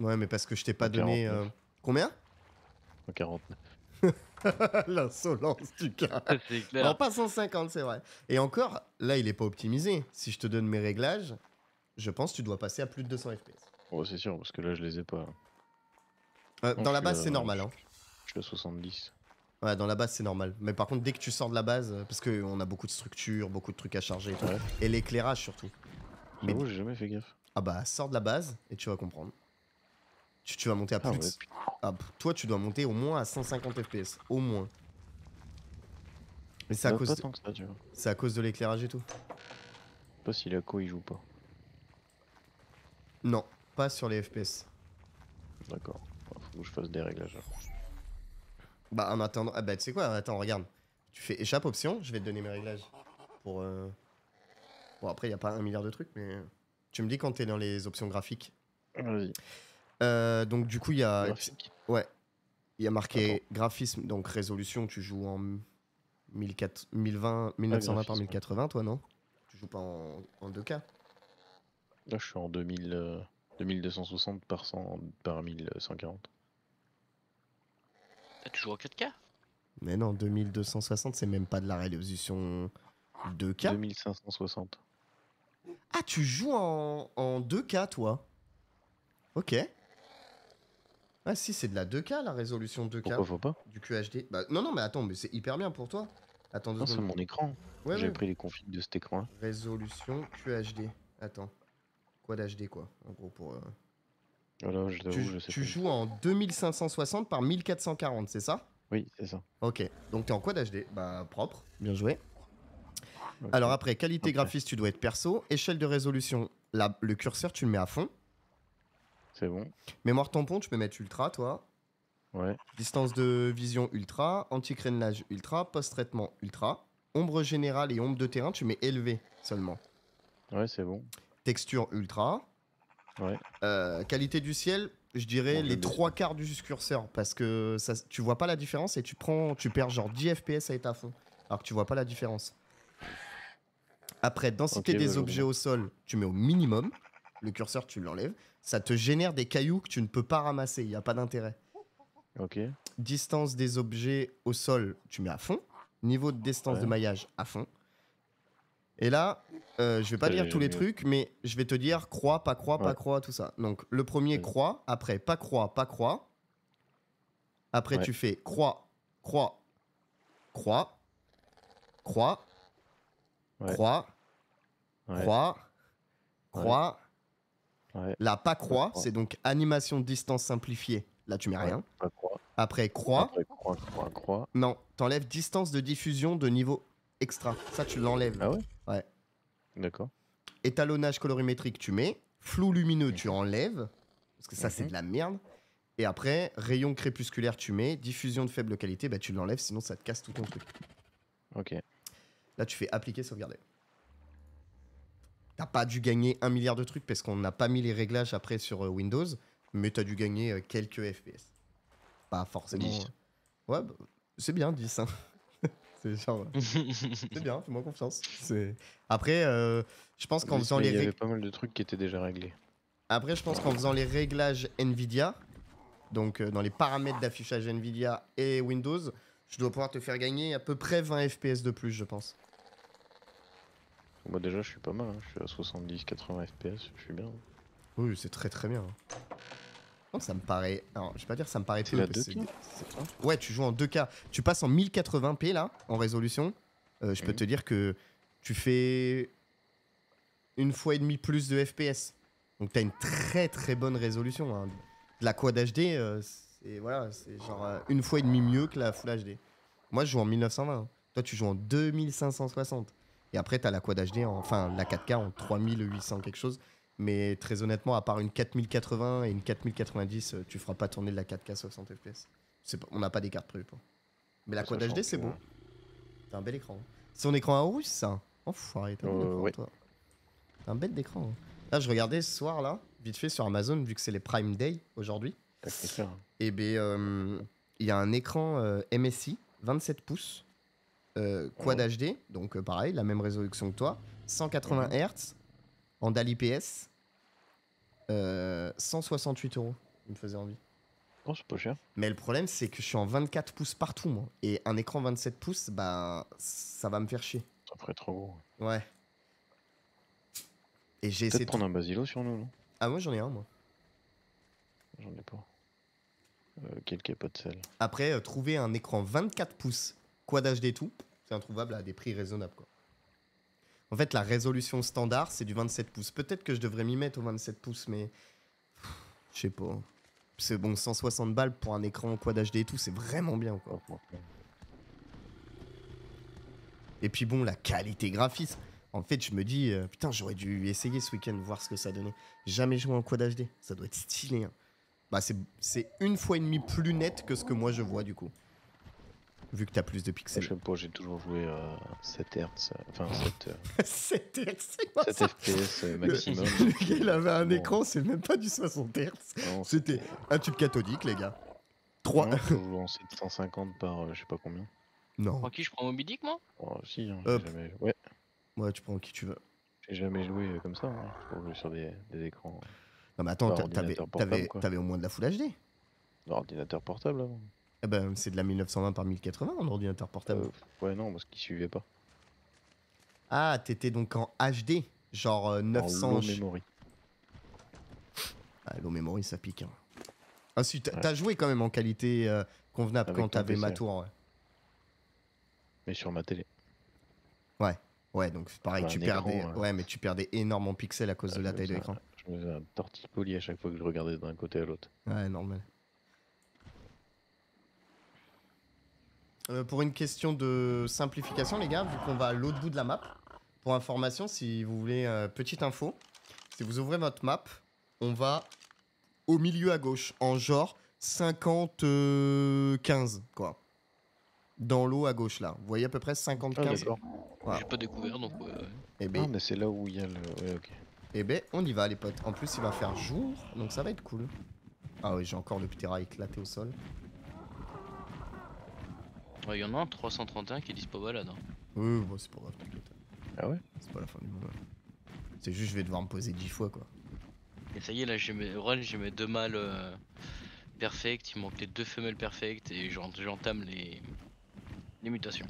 Ouais, mais parce que je t'ai pas En donné. quarante-neuf. euh, Combien? En quarante-neuf. L'insolence du gars. C'est Non, clair. pas cent cinquante, c'est vrai. Et encore, là, il est pas optimisé. Si je te donne mes réglages, je pense que tu dois passer à plus de deux cents F P S. Ouais, c'est sûr, parce que là, je les ai pas. Euh, Non, dans je la suis base, à- c'est normal. je- Hein. Je suis à soixante-dix. Ouais, dans la base, c'est normal. Mais par contre, dès que tu sors de la base, euh, parce qu'on a beaucoup de structures, beaucoup de trucs à charger, et, tout, Ouais. et l'éclairage surtout. Mais J'avoue, j'ai jamais fait gaffe. ah bah, sors de la base et tu vas comprendre. Tu, tu vas monter à plus Ah de... ouais, Ah, p- toi, tu dois monter au moins à cent cinquante F P S. Au moins. Mais c'est à, Bah, cause pas de... tant que ça, tu vois. c'est à cause de l'éclairage et tout. Je sais pas si la co il joue pas. Non, pas sur les F P S. D'accord. Ouais, faut que je fasse des réglages. alors. Bah, en attendant... Ah bah, tu sais quoi? Attends, regarde. Tu fais échappe option, je vais te donner mes réglages. Pour... euh, Bon, après, il y a pas un milliard de trucs, mais... Tu me dis quand t'es dans les options graphiques. Vas-y. Euh, donc, du coup, il y a... Graphique. Ouais. Il y a marqué graphisme, donc résolution, tu joues en mille quatre- mille vingt, mille neuf cent vingt par graphisme, mille quatre-vingts, toi, non? Tu joues pas en, en deux K? Là, je suis en deux mille, euh, deux mille deux cent soixante par, cent, par mille cent quarante. Ah, tu joues en quatre K? Mais non, deux mille deux cent soixante, c'est même pas de la résolution deux K. deux mille cinq cent soixante. Ah, tu joues en, en deux K, toi? Ok. Ah si, c'est de la deux K, la résolution deux K. Pourquoi faut pas? Du Q H D. Bah, non, non, mais attends, mais c'est hyper bien pour toi. Attends deux Non, c'est secondes. mon écran. Ouais, J'ai ouais. pris les configs de cet écran-là. Résolution Q H D. Attends. Quoi d'H D, quoi, en gros, pour... euh, Voilà, je l'avoue, Tu, je sais tu pas. joues en deux mille cinq cent soixante par mille quatre cent quarante, c'est ça? Oui, c'est ça. Ok. Donc t'es en quad H D. Bah, propre. Bien joué. Ok. Alors après, qualité Ok. graphiste, tu dois être perso. Échelle de résolution, la- le curseur, tu le mets à fond. C'est bon. Mémoire tampon, tu peux mettre ultra, toi. Ouais. Distance de vision ultra. Anti-crénelage ultra. Post-traitement ultra. Ombre générale et ombre de terrain, tu mets élevé seulement. Ouais, c'est bon. Texture ultra. Ouais. Euh, qualité du ciel, je dirais Bon, je les le trois quarts du curseur parce que ça, tu vois pas la différence et tu prends, tu perds genre dix F P S à être à fond alors que tu vois pas la différence. Après, densité Ok, des bah, je objets vois. au sol, tu mets au minimum. Le curseur, tu l'enlèves. Ça te génère des cailloux que tu ne peux pas ramasser. Il n'y a pas d'intérêt. Ok. Distance des objets au sol, tu mets à fond. Niveau de distance Ouais. de maillage, à fond. Et là, euh, je vais pas Ça, dire j'ai tous les jamais- trucs, mais je vais te dire croix, pas croix, pas Ouais. croix, tout ça. Donc le premier, Vas-y. croix. Après, pas croix, pas croix. Après, Ouais. tu fais croix, croix, croix, croix, Ouais. croix, Ouais. croix, Ouais. croix. Ouais. La pas croix, croix. c'est donc animation de distance simplifiée. Là, tu mets Ouais. rien. Pas croix. Après, croix. Après, croix, croix, croix. Non, t'enlèves distance de diffusion de niveau extra. Ça, tu l'enlèves. Ah ouais? Ouais. D'accord. Étalonnage colorimétrique, tu mets. Flou lumineux, tu enlèves. Parce que ça, c'est Mhm. de la merde. Et après, rayon crépusculaire, tu mets. Diffusion de faible qualité, bah, tu l'enlèves, sinon ça te casse tout ton truc. Ok. Là, tu fais appliquer, sauvegarder. T'as pas dû gagner un milliard de trucs parce qu'on n'a pas mis les réglages après sur euh, Windows, mais t'as dû gagner euh, quelques F P S. Pas forcément. dix. euh, Ouais, bah, c'est bien, dix. Hein. c'est genre. euh, c'est bien, fais-moi confiance. C'est- Après, euh, je pense qu'en Oui, faisant mais les Il y avait rég- pas mal de trucs qui étaient déjà réglés. Après, je pense qu'en faisant les réglages Nvidia, donc euh, dans les paramètres d'affichage Nvidia et Windows, je dois pouvoir te faire gagner à peu près vingt F P S de plus, je pense. Moi déjà je suis pas mal, hein. Je suis à soixante-dix quatre-vingts F P S, je suis bien. Oui, c'est très très bien. Non, ça me paraît. Alors, je vais pas dire ça me paraît C'est peu. la parce que deux K? c'est- c'est- Ouais, tu joues en deux K. Tu passes en mille quatre-vingts p là, en résolution. Euh, je peux Mhm. te dire que tu fais une fois et demi plus de F P S. Donc, tu as une très très bonne résolution. Hein. De la Quad H D, euh, c'est voilà, c'est genre euh, une fois et demi mieux que la Full H D. Moi, je joue en mille neuf cent vingt. Toi, tu joues en deux mille cinq cent soixante. Et après, tu as la Quad H D, en, enfin la quatre K en trois mille huit cents quelque chose. Mais très honnêtement, à part une quatre mille quatre-vingts et une quatre mille quatre-vingt-dix, euh, tu feras pas tourner de la quatre K soixante F P S. C'est pas- on n'a pas des cartes prévues pour. Mais la Ça Quad H D, change, c'est beau. ouais. C'est un bel écran. C'est ton écran à rouge, ça? Enfoiré, t'as un bel Euh, écran, ouais. toi. T'as un bête d'écran. hein. Là, je regardais ce soir, là, vite fait sur Amazon, vu que c'est les Prime Day aujourd'hui. T'as qu'à faire. Et ben, euh, il y a un écran euh, M S I, vingt-sept pouces, euh, Quad Ouais. H D, donc euh, pareil, la même résolution que toi, cent quatre-vingts Mhm. Hertz, en D A L I P S, euh, cent soixante-huit euros. Il me faisait envie. Oh, c'est pas cher. Mais le problème, c'est que je suis en vingt-quatre pouces partout, moi. Et un écran vingt-sept pouces, bah, ça va me faire chier. Ça ferait trop gros. Ouais. Et j'ai essayé Peut-être de... prendre un basilo sur nous, non? Ah, moi, j'en ai un, moi. J'en ai pas. Euh, quel qui a pas de sel. Après, euh, trouver un écran vingt-quatre pouces, Quad H D et tout, c'est introuvable à des prix raisonnables, quoi. En fait, la résolution standard, c'est du vingt-sept pouces. Peut-être que je devrais m'y mettre au vingt-sept pouces, mais... Je sais pas. C'est bon, cent soixante balles pour un écran Quad H D et tout, c'est vraiment bien, quoi. Oh, franchement. Et puis bon, la qualité graphisme. En fait, je me dis, euh, putain, j'aurais dû essayer ce week-end, voir ce que ça donnait. Jamais joué en Quad H D. Ça doit être stylé, hein. Bah, c'est c'est une fois et demie plus net que ce que moi je vois, du coup. Vu que t'as plus de Je pixels. sais pas, j'ai toujours joué à sept hertz. euh, Enfin, sept, euh, sept hertz, c'est pas sept ça. F P S euh, Le, maximum. le gars, il avait un Bon. écran, c'est même pas du soixante hertz. Non, C'était un tube cathodique, les gars. trois. Non, je joue en sept cent cinquante par euh, je sais pas combien. Non. Prends qui? Je prends Moby Dick, moi? Oh, si, hein, Hop. j'ai jamais... Ouais, Ouais, tu prends qui tu veux. j'ai jamais joué euh, comme ça. Hein. Faut jouer sur des, des écrans. euh, Non, mais attends, Bah, t'a- t'avais ordinateur portable, t'avais- quoi. t'avais au moins de la Full H D. Ordinateur portable avant. Eh ben, c'est de la mille neuf cent vingt par mille quatre-vingts en ordinateur portable. Euh, ouais, non, parce qu'il suivait pas. Ah, t'étais donc en H D, genre euh, neuf cents. En low memory. Ah, low memory, ça pique. Hein. Ah, si, t'as Ouais. t'as joué quand même en qualité euh, convenable Avec quand ton t'avais P C, ma ouais. tour. Ouais, Mais sur ma télé. ouais, donc c'est pareil, Bah, tu un perdais. écran, ouais. Ouais, mais tu perdais énormément en pixels à cause de la Euh, taille de ça- l'écran. Je me faisais un torticolis à chaque fois que je regardais d'un côté à l'autre. Ouais, normal. Euh, pour une question de simplification, les gars, vu qu'on va à l'autre bout de la map, pour information, si vous voulez, euh, petite info, si vous ouvrez votre map, on va au milieu à gauche, en genre cinquante quinze, quoi. Dans l'eau à gauche, là. Vous voyez à peu près cinquante Ah, quinze. d'accord. Voilà. J'ai pas découvert, donc ouais. ouais. Et Ah, ben, mais c'est là où il y a le. Ouais, ok. eh ben, on y va, les potes. En plus, il va faire jour, donc ça va être cool. Ah oui, j'ai encore le Ptera éclaté au sol. Ouais, y en a un trois cent trente et un qui est dispo balade. Hein. Oui, bon, c'est pas grave, t'inquiète. Ah ouais? C'est pas la fin du monde. C'est juste, je vais devoir me poser dix fois, quoi. Et ça y est, là, j'ai mes run, j'ai mes deux mâles euh, perfects, il manque les deux femelles perfectes et j'en- j'entame les... les mutations.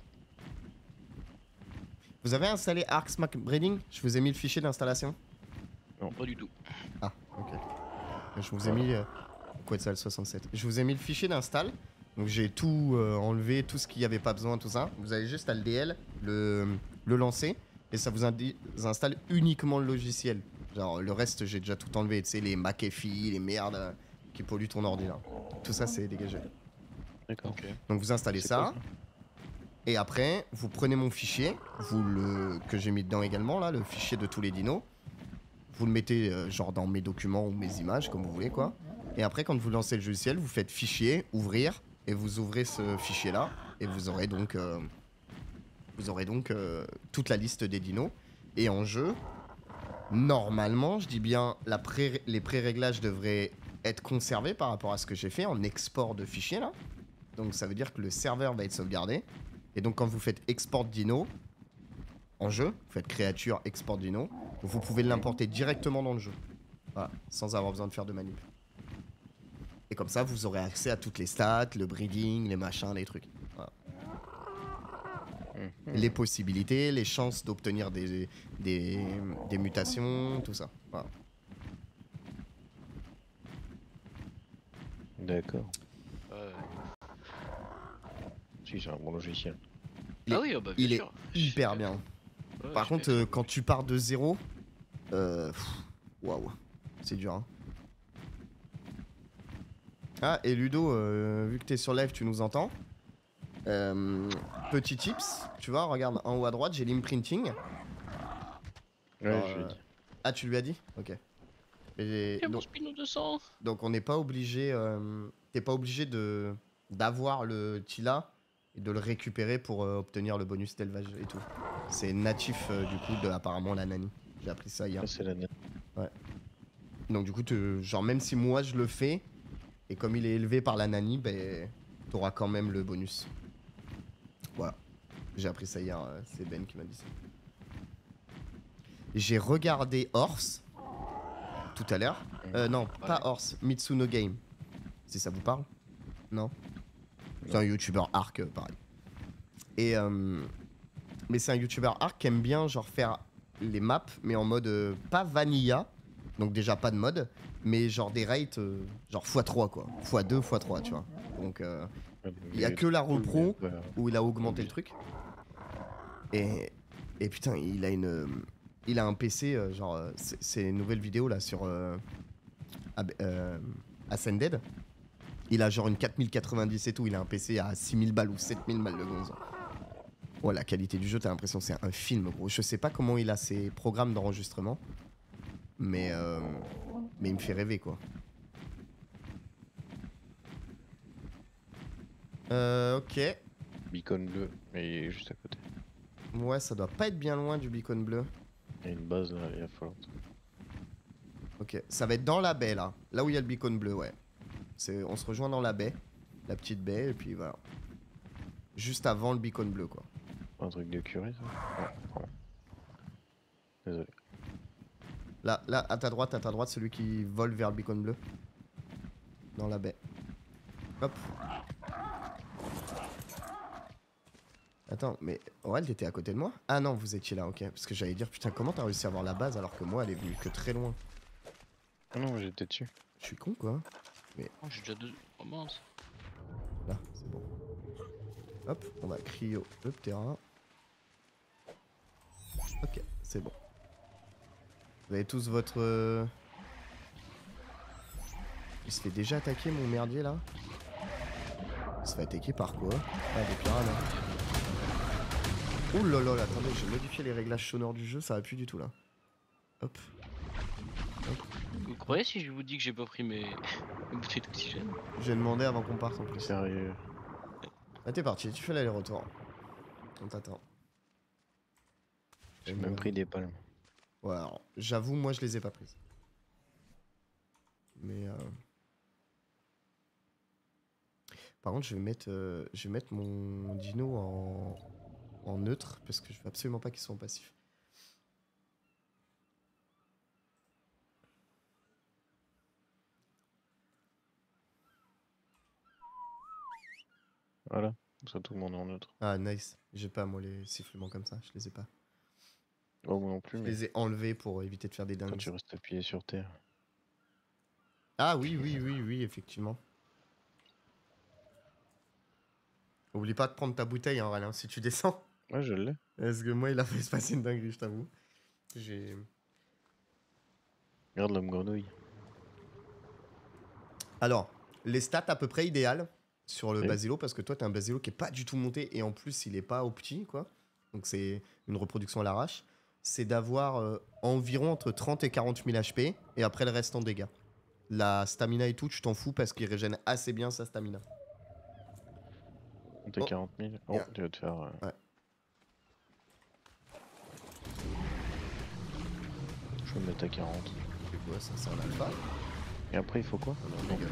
Vous avez installé Arc Smack Breeding? Je vous ai mis le fichier d'installation. Pas du tout. Ah, ok. Je vous ai mis... Euh... Quetzal soixante-sept. Je vous ai mis le fichier d'install. Donc j'ai tout euh, enlevé, tout ce qu'il n'y avait pas besoin, tout ça. Vous avez juste à le D L, le, le lancer, et ça vous, indi- vous installe uniquement le logiciel. Genre le reste, j'ai déjà tout enlevé. Tu sais, les McAfee, les merdes euh, qui polluent ton ordi là. Tout ça, c'est dégagé. D'accord. Ok. Donc vous installez C'est ça. quoi, Et après, vous prenez mon fichier, vous le que j'ai mis dedans également, là, le fichier de tous les dinos. Vous le mettez euh, genre dans mes documents ou mes images, comme vous voulez, quoi. Et après, quand vous lancez le logiciel, vous faites fichier, ouvrir, et vous ouvrez ce fichier-là, et vous aurez donc, euh, vous aurez donc euh, toute la liste des dinos. Et en jeu, normalement, je dis bien, la pré les pré-réglages devraient être conservés par rapport à ce que j'ai fait en export de fichier, là. Donc ça veut dire que le serveur va être sauvegardé. Et donc quand vous faites export dino en jeu, vous faites créature export dino, vous pouvez l'importer directement dans le jeu. Voilà, sans avoir besoin de faire de manip. Et comme ça, vous aurez accès à toutes les stats, le breeding, les machins, les trucs. Voilà. Mhm. Les possibilités, les chances d'obtenir des, des, des mutations, tout ça. Voilà. D'accord. Ouais. Si, c'est un bon logiciel. Il Ah est- oui, oh bah, bien Il est sûr. hyper bien. Ouais, Par je contre, l'ai- euh, quand tu pars de zéro, euh, pff, waouh, c'est dur. Hein. Ah, et Ludo, euh, vu que t'es sur live, tu nous entends. Euh, petit tips, tu vois, regarde en haut à droite, j'ai l'imprinting. Ouais, Alors, je l'ai euh, dit. Ah, tu lui as dit? Ok. Et Tiens, mon donc, Spino deux cents. donc on n'est pas obligé, euh, t'es pas obligé de d'avoir le Tila et de le récupérer pour euh, obtenir le bonus d'élevage et tout. C'est natif euh, du coup de apparemment la Nani. J'ai appris ça hier. Ah, c'est la net. Donc du coup, te- genre même si moi je le fais et comme il est élevé par la Nani, ben t'auras quand même le bonus. Voilà. J'ai appris ça hier. euh, C'est Ben qui m'a dit ça. J'ai regardé Horse tout à l'heure. Euh, non, pas Horse, Mitsuno Game. Si ça vous parle? Non? C'est un youtubeur arc, euh, pareil. Et euh, mais c'est un youtubeur arc qui aime bien genre faire les maps, mais en mode euh, pas vanilla, donc déjà pas de mode, mais genre des rates euh, genre fois trois quoi, fois deux, fois trois, tu vois. Donc euh, il y a que la repro où il a augmenté le truc. Et, et putain, il a une, euh, il a un P C euh, genre euh, c'est c'est une nouvelle vidéo là sur euh, Ab- euh, Ascended. Il a genre une quatre mille quatre-vingt-dix et tout, il a un P C à six mille balles ou sept mille balles le gonze. Ouais, la qualité du jeu, t'as l'impression que c'est un film, gros. Je sais pas comment il a ses programmes d'enregistrement, mais, euh, mais il me fait rêver, quoi. Euh, ok. Beacon bleu, mais il est juste à côté. Ouais, ça doit pas être bien loin du beacon bleu. Il y a une base là, il y a forte. Ok, ça va être dans la baie, là. Là où il y a le beacon bleu, ouais. C'est- On se rejoint dans la baie, la petite baie, et puis voilà. Juste avant le beacon bleu, quoi. Un truc de curé, ça? Ouais, pardon. Désolé. Là, là, à ta droite, à ta droite, celui qui vole vers le beacon bleu. Dans la baie. Hop. Attends, mais Aurel, t'étais à côté de moi? Ah non, vous étiez là, ok. Parce que j'allais dire, putain, comment t'as réussi à avoir la base alors que moi, elle est venue que très loin? Ah non, j'étais dessus. Je suis con, quoi. Oh, j'ai déjà deux. Oh mince. Là, c'est bon. Hop, on va cryo le terrain. Ok, c'est bon. Vous avez tous votre... euh, Il se fait déjà attaquer, mon merdier, là? Il se fait attaquer par quoi? Ah, des piranhas. Ouh là là, là, attendez, j'ai modifié les réglages sonores du jeu, ça va plus du tout, là. Hop. Vous croyez si je vous dis que j'ai pas pris mes, mes bouteilles d'oxygène? J'ai demandé avant qu'on parte, en plus. Sérieux. Ah, t'es parti, tu fais l'aller-retour. On t'attend. J'ai même pris des palmes. Ouais, alors, j'avoue, moi, je les ai pas prises. Mais... Euh... Par contre, je vais mettre, euh, je vais mettre mon dino en... en neutre, parce que je veux absolument pas qu'il soit en passif. Voilà, ça tout le monde est en neutre. Ah, nice. J'ai pas, moi, les sifflements comme ça, je les ai pas. Oh, moi non plus, Je mais les ai enlevés pour éviter de faire des quand dingues. tu restes appuyé sur terre. Ah oui, oui, oui, oui, effectivement. Oublie pas de prendre ta bouteille, hein, Ralin, si tu descends. Ouais, je l'ai. Parce que moi, il a fait se passer une dinguerie, je t'avoue. J'ai... Regarde l'homme grenouille. Alors, les stats à peu près idéales sur le Oui. Basilo, parce que toi, t'as un Basilo qui est pas du tout monté, et en plus, il est pas au petit, quoi. Donc, c'est une reproduction à l'arrache. C'est d'avoir euh, environ entre trente et quarante mille H P, et après le reste en dégâts. La stamina et tout, tu t'en fous, parce qu'il régène assez bien sa stamina. T'as Oh. quarante mille. Oh, Yeah. tu vas te faire. euh, Ouais. Je vais me mettre à quarante. C'est quoi, ça, c'est un alpha? Et après, il faut quoi? Non, dégueu.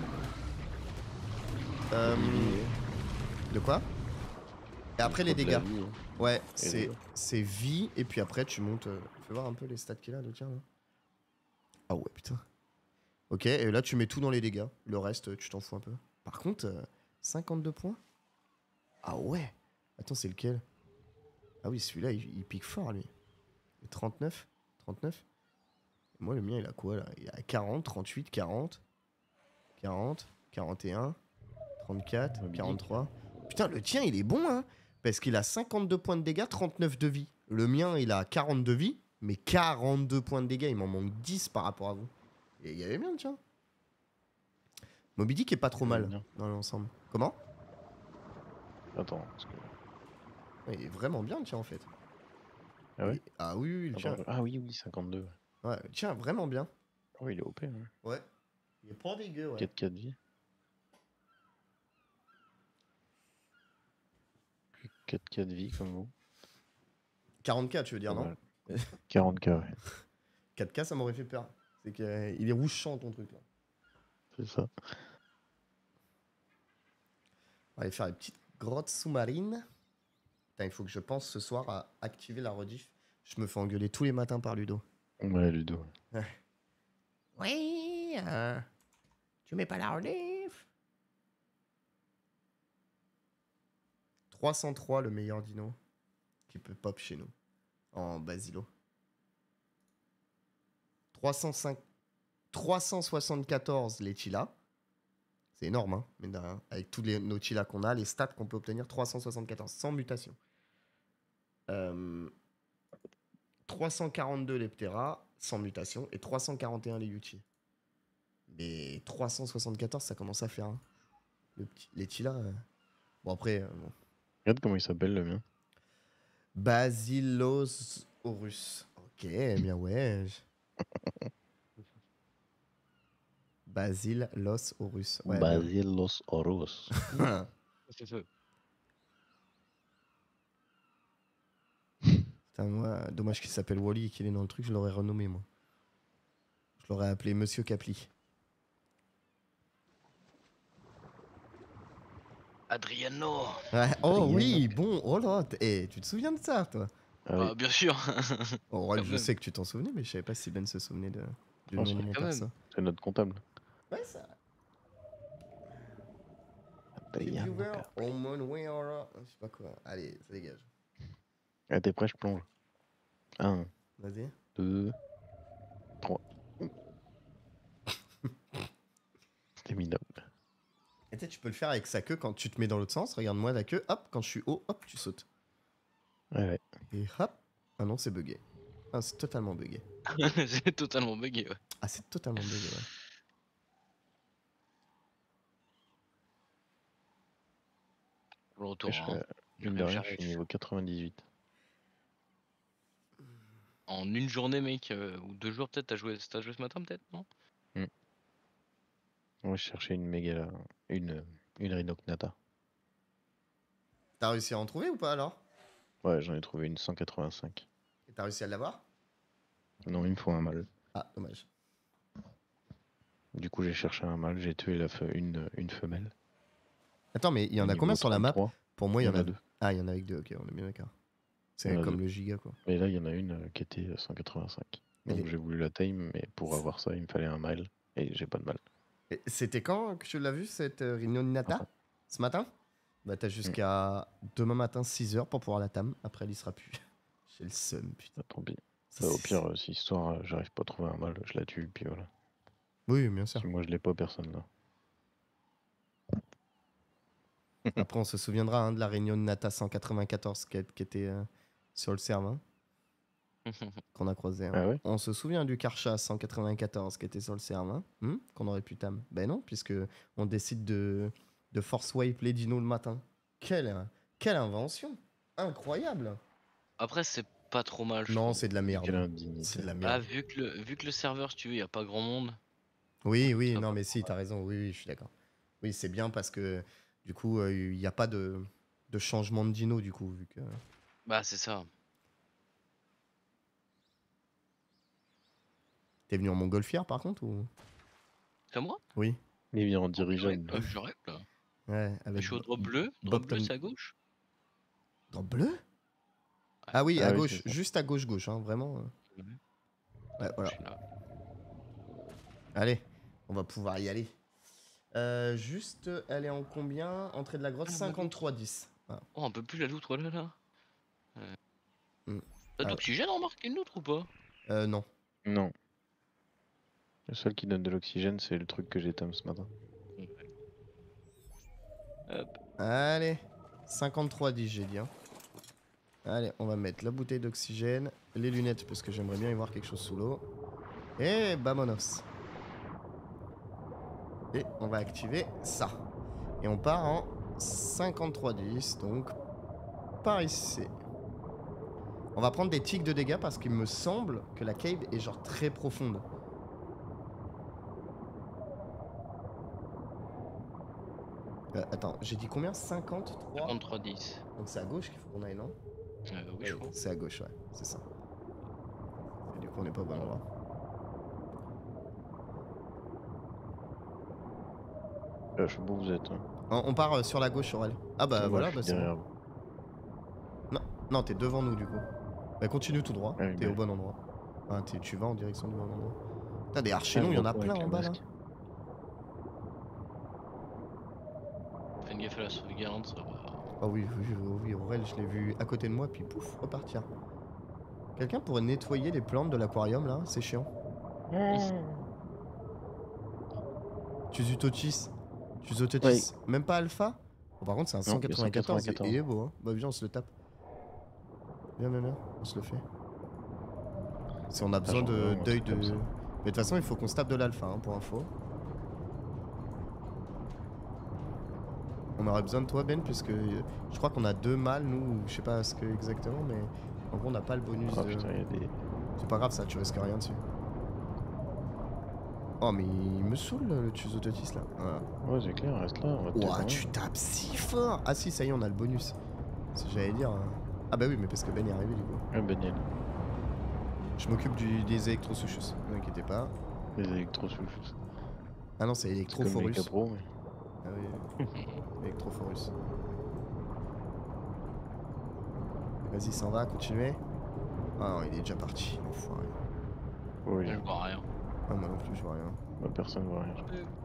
Euh, Diviser. de quoi? Et après, Il les faut de la dégâts. vie, hein. Ouais, c'est ouais. c'est vie, et puis après, tu montes... euh, Fais voir un peu les stats qu'il a, le tien, là. Ah ouais, putain. Ok, et là, tu mets tout dans les dégâts. Le reste, tu t'en fous un peu. Par contre, euh, cinquante-deux points? Ah ouais. Attends, c'est lequel? Ah oui, celui-là, il, il pique fort, lui. Et trente-neuf? trente-neuf? Et moi, le mien, il a quoi, là? Il a quarante, trente-huit, quarante, quarante, quarante et un, trente-quatre, Moby Dick. quarante-trois. Putain, le tien, il est bon, hein? Parce qu'il a cinquante-deux points de dégâts, trente-neuf de vie. Le mien, il a quarante de vie, mais quarante-deux points de dégâts. Il m'en manque dix par rapport à vous. Et il y avait bien, tiens. Moby Dick est pas trop Il est mal bien. dans l'ensemble. Comment? Attends, parce que. Ouais, il est vraiment bien, tiens, en fait. Ah ouais? Et- Ah oui, oui, le Attends, tien. je- Ah oui, oui, cinquante-deux. Ouais. Ouais, tiens, vraiment bien. Oh, il est O P, ouais. Ouais. Il est pas dégueu, ouais. quatre K de vie. quatre K de vie comme vous. quarante K, tu veux dire, Pas non? mal. quarante K, ouais. quatre K, ça m'aurait fait peur. C'est qu'il est rouge-champ, ton truc, là. C'est ça. On va aller faire une petite grotte sous-marine. Putain, il faut que je pense ce soir à activer la rediff. Je me fais engueuler tous les matins par Ludo. Ouais, Ludo. Oui, euh, tu mets pas la relief. trois cent trois, le meilleur dino qui peut pop chez nous en Basilo. trois cent cinq... trois cent soixante-quatorze les Chila. C'est énorme, hein, mine de rien. Avec tous les, nos Chila qu'on a, les stats qu'on peut obtenir, trois cent soixante-quatorze, sans mutation. Euh, trois cent quarante-deux les Ptera, sans mutation, et trois cent quarante et un les Yuchi. Mais trois cent soixante-quatorze, ça commence à faire. Hein. Le petit, les Chila. euh, Bon, après, euh, bon. Regarde comment il s'appelle le mien. Basilosaurus. Ok, bien ouais. Basilosaurus. Ouais, bien. Basilosaurus. C'est ça. Putain, moi, dommage qu'il s'appelle Wally et qu'il est dans le truc, je l'aurais renommé, moi. Je l'aurais appelé Monsieur Capli. Adriano. Ouais. Oh Adrien. oui, bon, oh là, t- eh, tu te souviens de ça, toi? Ah oui. Bah, bien sûr. Oh, ouais, Quand je même. sais que tu t'en souvenais, mais je savais pas si Ben se souvenait de, du Oh, nom de c'est mon quand perso. même. C'est notre comptable. Ouais, ça. Adrien, Viewer, donc, euh, Hormone, Weara, je sais pas quoi. Allez, ça dégage. Ah, t'es prêt, je plonge. Un, Vas-y. deux, trois. C'était minable. Et tu sais, tu peux le faire avec sa queue quand tu te mets dans l'autre sens. Regarde-moi la queue, hop, quand je suis haut, hop, tu sautes. Ouais, ouais. Et hop. Ah non, c'est bugué. Ah, c'est totalement bugué. C'est totalement bugué, ouais. Ah, c'est totalement bugué, ouais. Pour le retour, Je, hein. euh, mine de Même rien, je j'arrive. suis niveau quatre-vingt-dix-huit. En une journée, mec, euh, ou deux jours, peut-être, t'as joué, t'as joué ce matin, peut-être, non? Moi, je cherchais une méga. Une, une Rhinognata. T'as réussi à en trouver ou pas alors? Ouais, j'en ai trouvé une cent quatre-vingt-cinq. Et t'as réussi à l'avoir? Non, il me faut un mâle. Ah, dommage. Du coup, j'ai cherché un mâle, j'ai tué la fe- une, une femelle. Attends, mais il y en a Niveau combien sur la map? trente-trois. Pour moi, il y en a deux. deux. Ah, il y en a avec deux, ok, on est bien d'accord. Il y C'est en a comme deux. le giga, quoi. Mais là, il y en a une euh, qui était cent quatre-vingt-cinq. Mais Donc les- j'ai voulu la time, mais pour avoir ça, il me fallait un mâle. Et j'ai pas de mâle. Et c'était quand que tu l'as vu, cette euh, Rhinognata? Matin. Ce matin? Bah, t'as jusqu'à demain matin six heures pour pouvoir la tam. Après, elle y sera plus. J'ai le seum, putain. Ah, tant pis. Ça, Bah, au c'est- pire, euh, si ce soir euh, j'arrive pas à trouver un mâle, je la tue, puis voilà. Oui, bien sûr. Si moi je l'ai pas, personne là. Après, on se souviendra hein, de la Rhinognata cent quatre-vingt-quatorze qui, qui était euh, sur le serveur. Hein, qu'on a croisé. Hein. Ah ouais? On se souvient du Karcha cent quatre-vingt-quatorze qui était sur le serveur, hein, hmm, qu'on aurait pu tam. Ben non, puisque on décide de, de force wipe les dinos le matin. Quelle, quelle invention! Incroyable! Après, c'est pas trop mal, je Non, trouve. c'est de la merde. Quelle indignité. C'est de la Ah, merde. vu que le, vu que le serveur, si tu veux, y a pas grand monde. Oui, oui, Ça non, va. mais si, t'as raison. Oui, oui, je suis d'accord. Oui, c'est bien parce que du coup, il n'y a pas de, de changement de dino, du coup, vu que. Bah, c'est ça. T'es venu en montgolfière par contre ou? C'est à moi? Oui. Il vient en dirigeant. Euh, Je rêve, là. Ouais, Je avec suis au Bo- drop bleu. Bob Drop bleu, Tom- c'est à gauche? Dans bleu? Ah oui, Ah à oui, gauche, c'est ça. juste à gauche, gauche, hein, vraiment. euh. Ouais, voilà. Je suis là. Allez, on va pouvoir y aller. Euh, juste, elle est en combien? Entrée de la grotte, Ah, cinquante-trois dix. Voilà. Oh, un peu plus la loutre, là, là. Euh... Hmm. T'as de Ah. l'oxygène, remarque, une loutre ou pas? Euh, non. Non. Le seul qui donne de l'oxygène, c'est le truc que j'ai tam ce matin. Hop. Allez, cinquante-trois dix, j'ai dit. Hein. Allez, on va mettre la bouteille d'oxygène, les lunettes, parce que j'aimerais bien y voir quelque chose sous l'eau. Et vamonos. Et on va activer ça. Et on part en cinquante-trois dix, donc par ici. On va prendre des tics de dégâts parce qu'il me semble que la cave est genre très profonde. Euh, attends, j'ai dit combien? cinquante-trois? trente-trois dix. Donc c'est à gauche qu'il faut qu'on aille, non? Euh, oui, je crois. C'est à gauche, ouais, c'est ça. Et du coup, on n'est pas au bon endroit. Euh, je sais pas où vous êtes. Hein. On, on part euh, sur la gauche, Aurel. Ah bah Moi, voilà, je bah suis c'est derrière bon. vous. Non, non t'es devant nous du coup. Bah continue tout droit, Ah oui, t'es bah au bon endroit. Enfin, t'es- tu vas en direction du bon endroit. Putain, des archélons, il y en a Ouais, plein avec en le bas là. masque. Fais une gaffe à la sauvegarde, ça va. Ah oui, oui, oui, oui, Aurel, je l'ai vu à côté de moi, puis pouf, repartir. Quelqu'un pourrait nettoyer les plantes de l'aquarium là, c'est chiant. Tuzutotis. Tuzutotis. Même pas alpha. Bon, par contre, c'est un Non, cent il y a quatre-vingt-quatorze. cent quatre-vingt-quatorze. Il est beau, hein. Bah, viens, on se le tape. Viens, viens, viens, on se le fait. Si on a besoin j'en veux de un, un d'œil truc de. comme ça. Mais de toute façon, il faut qu'on se tape de l'alpha, hein, pour info. On aurait besoin de toi, Ben, puisque euh, je crois qu'on a deux mâles, nous, ou je sais pas ce que exactement, mais en gros, on n'a pas le bonus Oh de. putain, il y a des. C'est pas grave, ça, tu risques rien dessus. Oh, mais il me saoule le Tuzototis là. Voilà. Ouais, c'est clair, reste là. On va te Ouah, taper, tu tapes si fort. Ah si, ça y est, on a le bonus. Si j'allais dire... euh, Ah bah oui, mais parce que Ben est arrivé du coup. hein. Ouais, Daniel. Je m'occupe du... des électrosouchus, ne vous inquiétez pas. Les électrosouchus. Ah non, c'est C'est comme les électrophorus. capros, mais. Ah oui, électrophorus. Vas-y, s'en va, continuez. Ah non, il est déjà parti, l'enfoiré. Oui, Je vois rien. Ah moi non plus, je vois rien. bah, personne voit rien.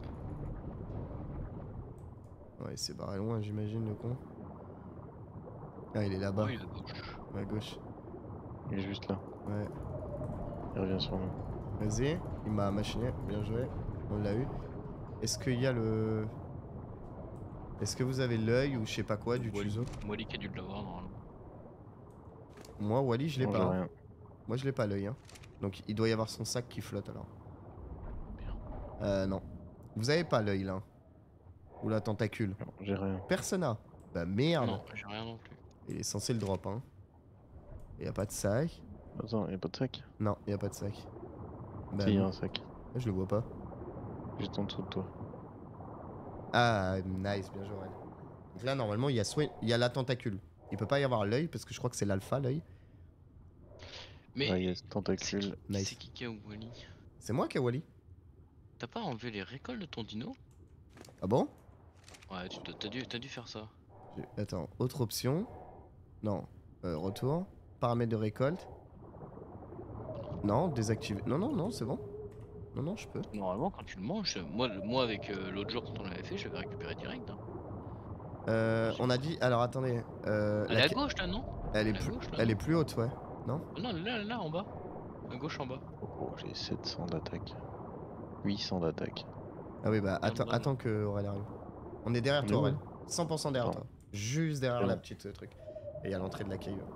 Ouais, il s'est barré loin, j'imagine, le con. Ah, il est là-bas, Oh, il est à gauche. à gauche. Il est juste là. Ouais. Il revient sur nous. Vas-y, il m'a machiné, bien joué, on l'a eu. Est-ce qu'il y a le... Est-ce que vous avez l'œil ou je sais pas quoi du Wally. tuzo? Wally qui a dû l'avoir normalement. Moi, Wally, je l'ai Non, pas. j'ai hein. rien. Moi, je l'ai pas l'œil. Hein. Donc, il doit y avoir son sac qui flotte alors. Bien. Euh, non. Vous avez pas l'œil là? Ou la tentacule? Non, j'ai rien. Personne n'a. Bah merde. Non, j'ai rien non plus. Il est censé le drop, hein. Il y a pas de sac. Attends, y'a pas de sac? Non, il y a pas de sac. Bah, Si, y a non. un sac. Je le vois pas. Juste en dessous de toi. Ah, nice, bien joué. Aurel. Donc là, normalement, il y a soit il y a la tentacule. Il peut pas y avoir l'œil parce que je crois que c'est l'alpha l'œil. Mais Ouais, il y a ce c'est qui, tentacule. Nice. c'est qui qui a Wally? C'est moi qui ai Wally. T'as pas enlevé les récoltes de ton dino? Ah bon? Ouais, tu t'as dû, t'as dû faire ça. J'ai- Attends, autre option. Non. Euh, retour. Paramètres de récolte. Non, désactiver. Non, non, non, c'est bon. Non, non, je peux. Normalement, quand tu le manges, moi, le- moi avec euh, l'autre jour quand on l'avait fait, je l'avais récupéré direct. Hein. Euh, on a dit. Alors attendez. Euh, Elle la est à ca- gauche là, non? elle, est elle est à plus... gauche, là, elle non est plus haute, ouais. Non? Non, là, là, là, en bas. À gauche en bas. Oh, oh, j'ai sept cents d'attaque. huit cents d'attaque. Ah oui, bah Ah, attends, bon. attends que Aurel arrive. On est derrière On est toi, où Aurel. cent pour cent derrière Attends. toi. Juste derrière Bien. la petite euh, truc. Et il y a l'entrée de la cave.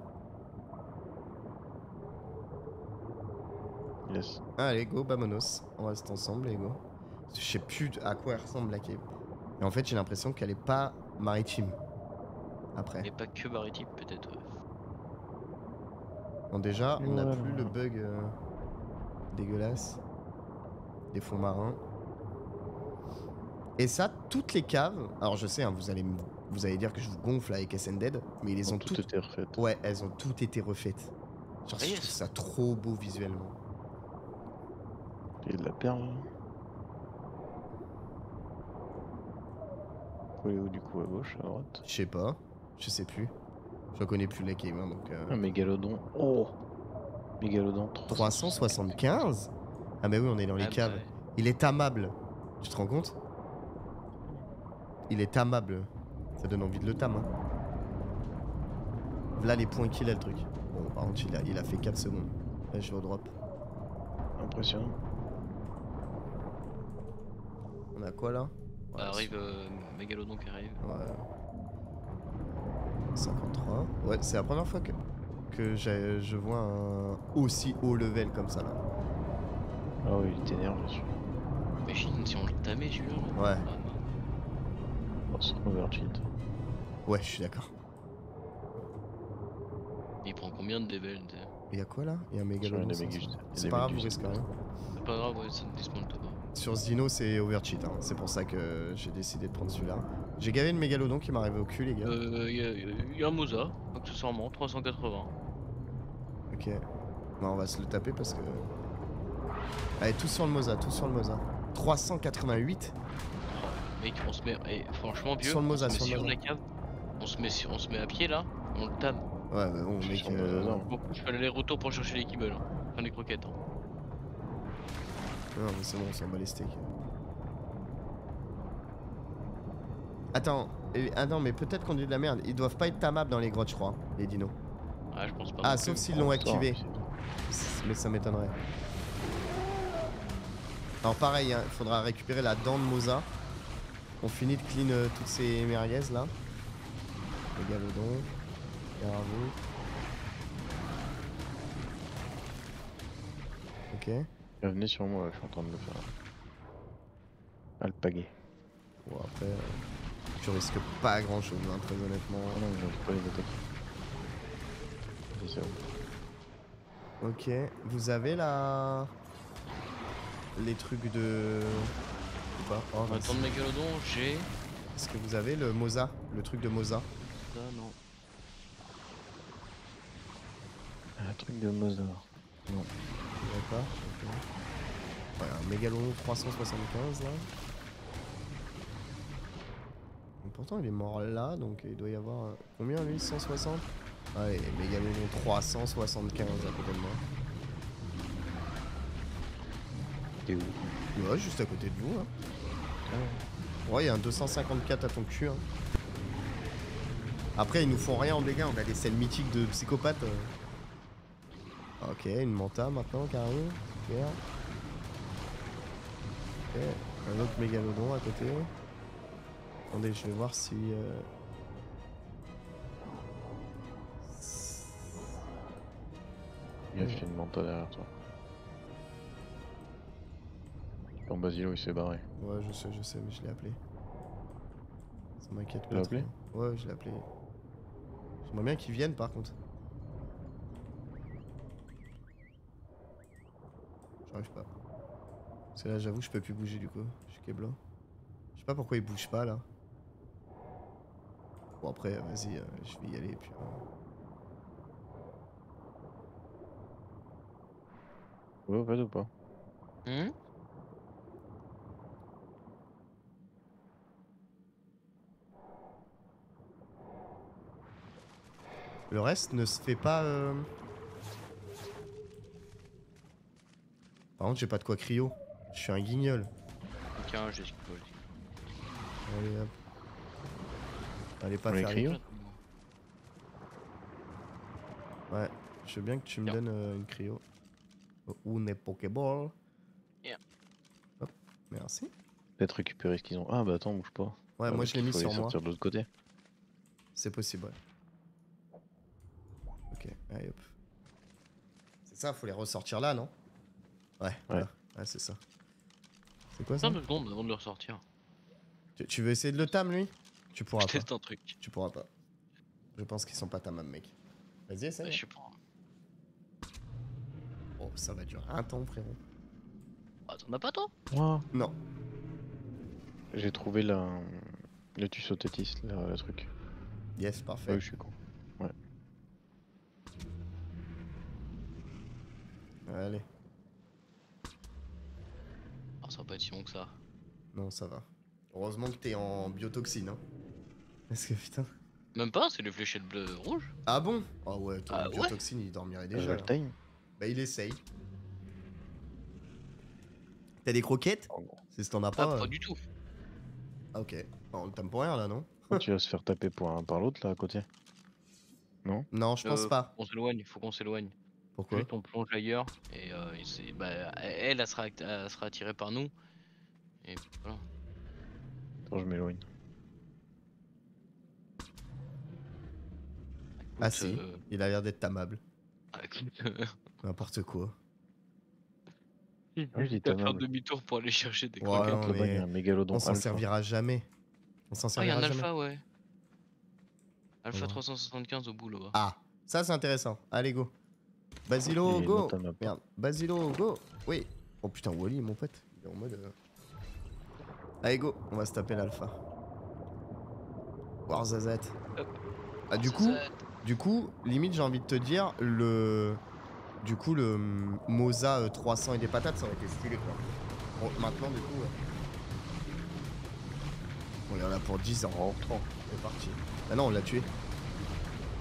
Yes. Allez, go, vamonos. On reste ensemble, les go. Je sais plus à quoi elle ressemble la cave. Et en fait, j'ai l'impression qu'elle est pas maritime. Après. Et pas que maritime, peut-être. ouais. Bon, déjà, on n'a Voilà. plus le bug euh, dégueulasse des fonds marins. Et ça, toutes les caves. Alors, je sais, hein, vous allez me- vous allez dire que je vous gonfle avec S N Dead, mais ils Ont ont tout toutes. été refait. Ouais, elles ont toutes été refaites. Genre, Ah, je yes. trouve ça trop beau visuellement. Il y a de la perle. là. Faut aller où du coup? À gauche, à droite? Je sais pas, je sais plus. Je connais plus la cave, hein, donc. euh, Un mégalodon. Oh! Mégalodon trois cent soixante-quinze. Ah, mais oui, on est dans les Ah, bah, caves. ouais. Il est tamable. Tu te rends compte? Il est tamable. Ça donne envie de le tam. Hein. Là les points qu'il a le truc. Bon, par contre, il a, il a fait quatre secondes. Là, je vais au drop. Impressionnant. On a quoi là? Ouais, Arrive euh, Mégalodon qui arrive. Ouais. cinquante-trois. Ouais, c'est la première fois que, que j'ai- je vois un aussi haut level comme ça là. Ah oui, il t'énerve dessus. Imagine si on le tamait celui-là. là. Ouais. Ah, non. Oh, c'est overcheat. Ouais, je suis d'accord. Il prend combien de level t'sais? Il y a quoi là? Il y a un Sur mégalodon. des sans mégus- son. des C'est pas grave, vous méduses. risquez rien. C'est pas grave, ouais, ça ne desmonte pas. Sur Zino, c'est overcheat. Hein. C'est pour ça que j'ai décidé de prendre celui-là. J'ai gavé le mégalodon qui m'est arrivé au cul, les gars. Euh, y, a- y a un Mosa, accessoirement, trois cent quatre-vingts. Ok. Bah, on va se le taper parce que. Allez, tout sur le Mosa, tout sur le Mosa. trois cent quatre-vingt-huit. Mec, on se met. Eh, franchement, vieux, Sur le Mosa, on se met sur le sur Mosa. la cave. On se, met sur- on se met à pied là, on le tame. Ouais, mais bon, mec. Sur le euh, Mosa. Bon, je fais l'aller-retour pour chercher les kibbles, hein. Enfin les croquettes. Hein. Non, mais c'est bon, on s'en bat les steaks. Attends, et- ah non, mais peut-être qu'on dit de la merde. Ils doivent pas être tamables dans les grottes, je crois, les dinos. Ah, je pense pas. Ah, non sauf plus. s'ils l'ont On activé. sort, c'est- Mais ça m'étonnerait. Alors pareil, il faudra récupérer la dent de Mosa. On finit de clean euh, toutes ces merguez là. Mégalodon. Bravo. Ok. Venez sur moi, là, je suis en train de le faire. Alpaguer. Bon après, euh, tu risques pas grand chose, hein, très honnêtement. Oh non, j'arrive pas à les attaquer. C'est ça. Ok, vous avez la... les trucs de... ou pas? Oh, En mince. attendant de mégalodon, j'ai. Est-ce que vous avez le Mosa? Le truc de Mosa? Ça, non. Un truc de Mozart. Non. Vous avez pas? Ok. Ouais, un mégalodon trois cent soixante-quinze là. Et pourtant il est mort là, donc il doit y avoir... euh, combien lui? cent soixante? Ouais, mégalodon trois cent soixante-quinze à côté de moi. T'es où? Ouais, juste à côté de vous. Hein. Ah, Ouais, il y a un deux cent cinquante-quatre à ton cul. Hein. Après, ils nous font rien en dégâts, on a des scènes mythiques de psychopathes. euh. Ok, une manta maintenant qui arrive. Super. Ok, un autre mégalodon à côté. Attendez, je vais voir si... euh, il y a une manta derrière toi. Quand Basilo il s'est barré. Ouais, je sais, je sais, mais je l'ai appelé. Ça m'inquiète Tu pas. l'as trop. appelé? Ouais, je l'ai appelé. J'aimerais bien qu'ils viennent par contre. J'arrive pas. Parce que là, j'avoue, je peux plus bouger du coup. Je suis Keblo. Je sais pas pourquoi il bouge pas là. Bon, après, vas-y, euh, je vais y aller. Puis, euh, Ouais, au fait ou pas? Hum Le reste ne se fait pas. euh, Par contre, j'ai pas de quoi cryo. Je suis un guignol. Ok, hein, j'ai ce qu'il faut. Allez, hop. Allez, pas On les faire cryo? Ouais, je veux bien que tu me Bien. donnes euh, une cryo. Ou une Pokéball. Yeah. Hop, merci. Peut-être récupérer ce qu'ils ont. Ah bah attends, bouge pas. Ouais, Ah, moi parce je l'ai qu'il mis faut sur les moi. sortir de l'autre côté. C'est possible, ouais. Ok, allez hop. C'est ça, faut les ressortir là, non? Ouais, voilà. Ouais, c'est ça. C'est quoi ça? Attends deux secondes avant de le ressortir. tu, tu veux essayer de le tam, lui? Tu pourras Je pas. teste un truc. Tu pourras pas. Je pense qu'ils sont pas tamables, mec. Vas-y, Ouais, essaye. je sais pas. Oh, ça va durer un temps, frérot. Ah, t'en as pas toi? Moi, Non. j'ai trouvé la... le tusso tétis, le, le truc. Yes, parfait. Ouais, je suis con. Allez. Ah, ça va pas être si bon que ça. Non, ça va. Heureusement que t'es en biotoxine, hein. Parce que putain. Même pas, c'est les fléchettes bleues rouges. Ah bon? Ah ouais, ton Ah ouais biotoxine, il dormirait Déjà, déjà. le là. time. Bah, il essaye. T'as des croquettes? Oh, non. C'est ce que t'en as Ah, pas. pas euh. du tout. Ah, ok. Bon, on le tame pour rien là, non? Tu vas se faire taper pour un par l'autre là à côté. Non? Non, je pense Euh, pas. On s'éloigne, faut qu'on s'éloigne. Pourquoi? Juste on plonge ailleurs et euh, et c'est- bah, elle, elle sera, elle sera attirée par nous. Et voilà. Attends, je m'éloigne. Ah Écoute, si, euh, il a l'air d'être tamable. ah, écoute, euh, N'importe quoi. il Ah, il est va faire tamable. demi-tour pour aller chercher des Ouais, croquettes. non, Là-bas, il y mais a un mégalodon. on s'en alpha. servira jamais. On s'en Ah, il y a servira un jamais. alpha, ouais. Alpha Ouais. trois cent soixante-quinze au bout là-bas. Ah, ça c'est intéressant. Allez, go. Basilo, Il est go. notamment pas. Merde, Basilo, go. Oui. Oh putain, Wally, mon pote. Il est en mode. euh, Allez, go. On va se taper l'alpha. Warzazat. Hop. Ah, du Ça, coup, ça- du coup, limite, j'ai envie de te dire, le. Du coup, le hum, Mosa euh, trois cents et des patates, ça aurait été stylé quoi. Bon, maintenant, du coup. ouais. On est là pour dix ans. En rentrant. C'est parti. Ah non, on l'a tué.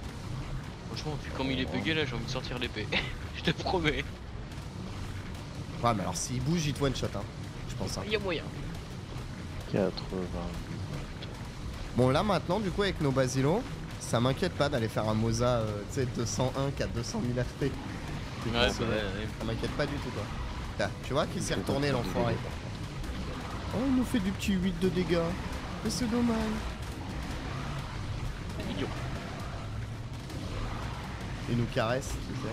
Franchement, vu comme il est bugué là, j'ai envie de sortir l'épée. Je te promets. Ouais, mais alors s'il bouge, il te one shot, hein. Je pense. Hein. Il y a moyen. quatre-vingts. Bon, là maintenant, du coup, avec nos basilos, ça m'inquiète pas d'aller faire un Moza, euh, tu sais, deux cent un qui a deux cent mille H P. Ouais, bah, ouais, ouais. Ça m'inquiète pas du tout, quoi. Là, tu vois qu'il s'est retourné, l'enfoiré. Oh, il nous fait du petit huit de dégâts. Mais c'est dommage. Idiot. Il nous caresse, tu sais.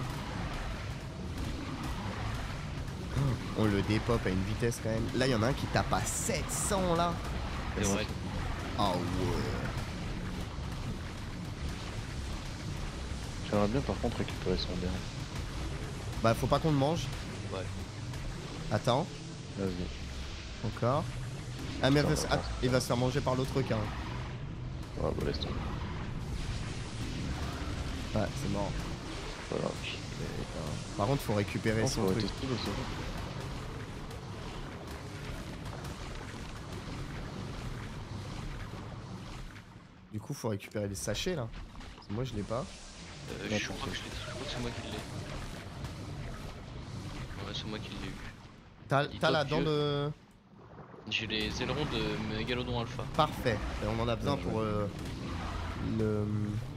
Oh, on le dépop à une vitesse quand même. Là, il y en a un qui tape à sept cents là. C'est vrai. Ah ouais. J'aimerais bien par contre récupérer son dernier. Bah, faut pas qu'on le mange. Ouais. Attends, Vas-y. encore. Ah, mais il va, Ça se- va, ah, il va se faire manger par l'autre requin. Ouais, bah laisse tomber. Ouais, c'est mort. Voilà. Par contre, faut récupérer Oh, son faut truc. tester aussi. Du coup, faut récupérer les sachets là. Parce que moi, je l'ai pas. Euh, Ouais, je crois que je l'ai- je crois que c'est moi qui l'ai. Ouais, c'est moi qui l'ai eu. T'as Il t'as la top dent vieux. de. J'ai les ailerons de Mégalodon Alpha. Parfait. Et on en a besoin Bien pour euh, le.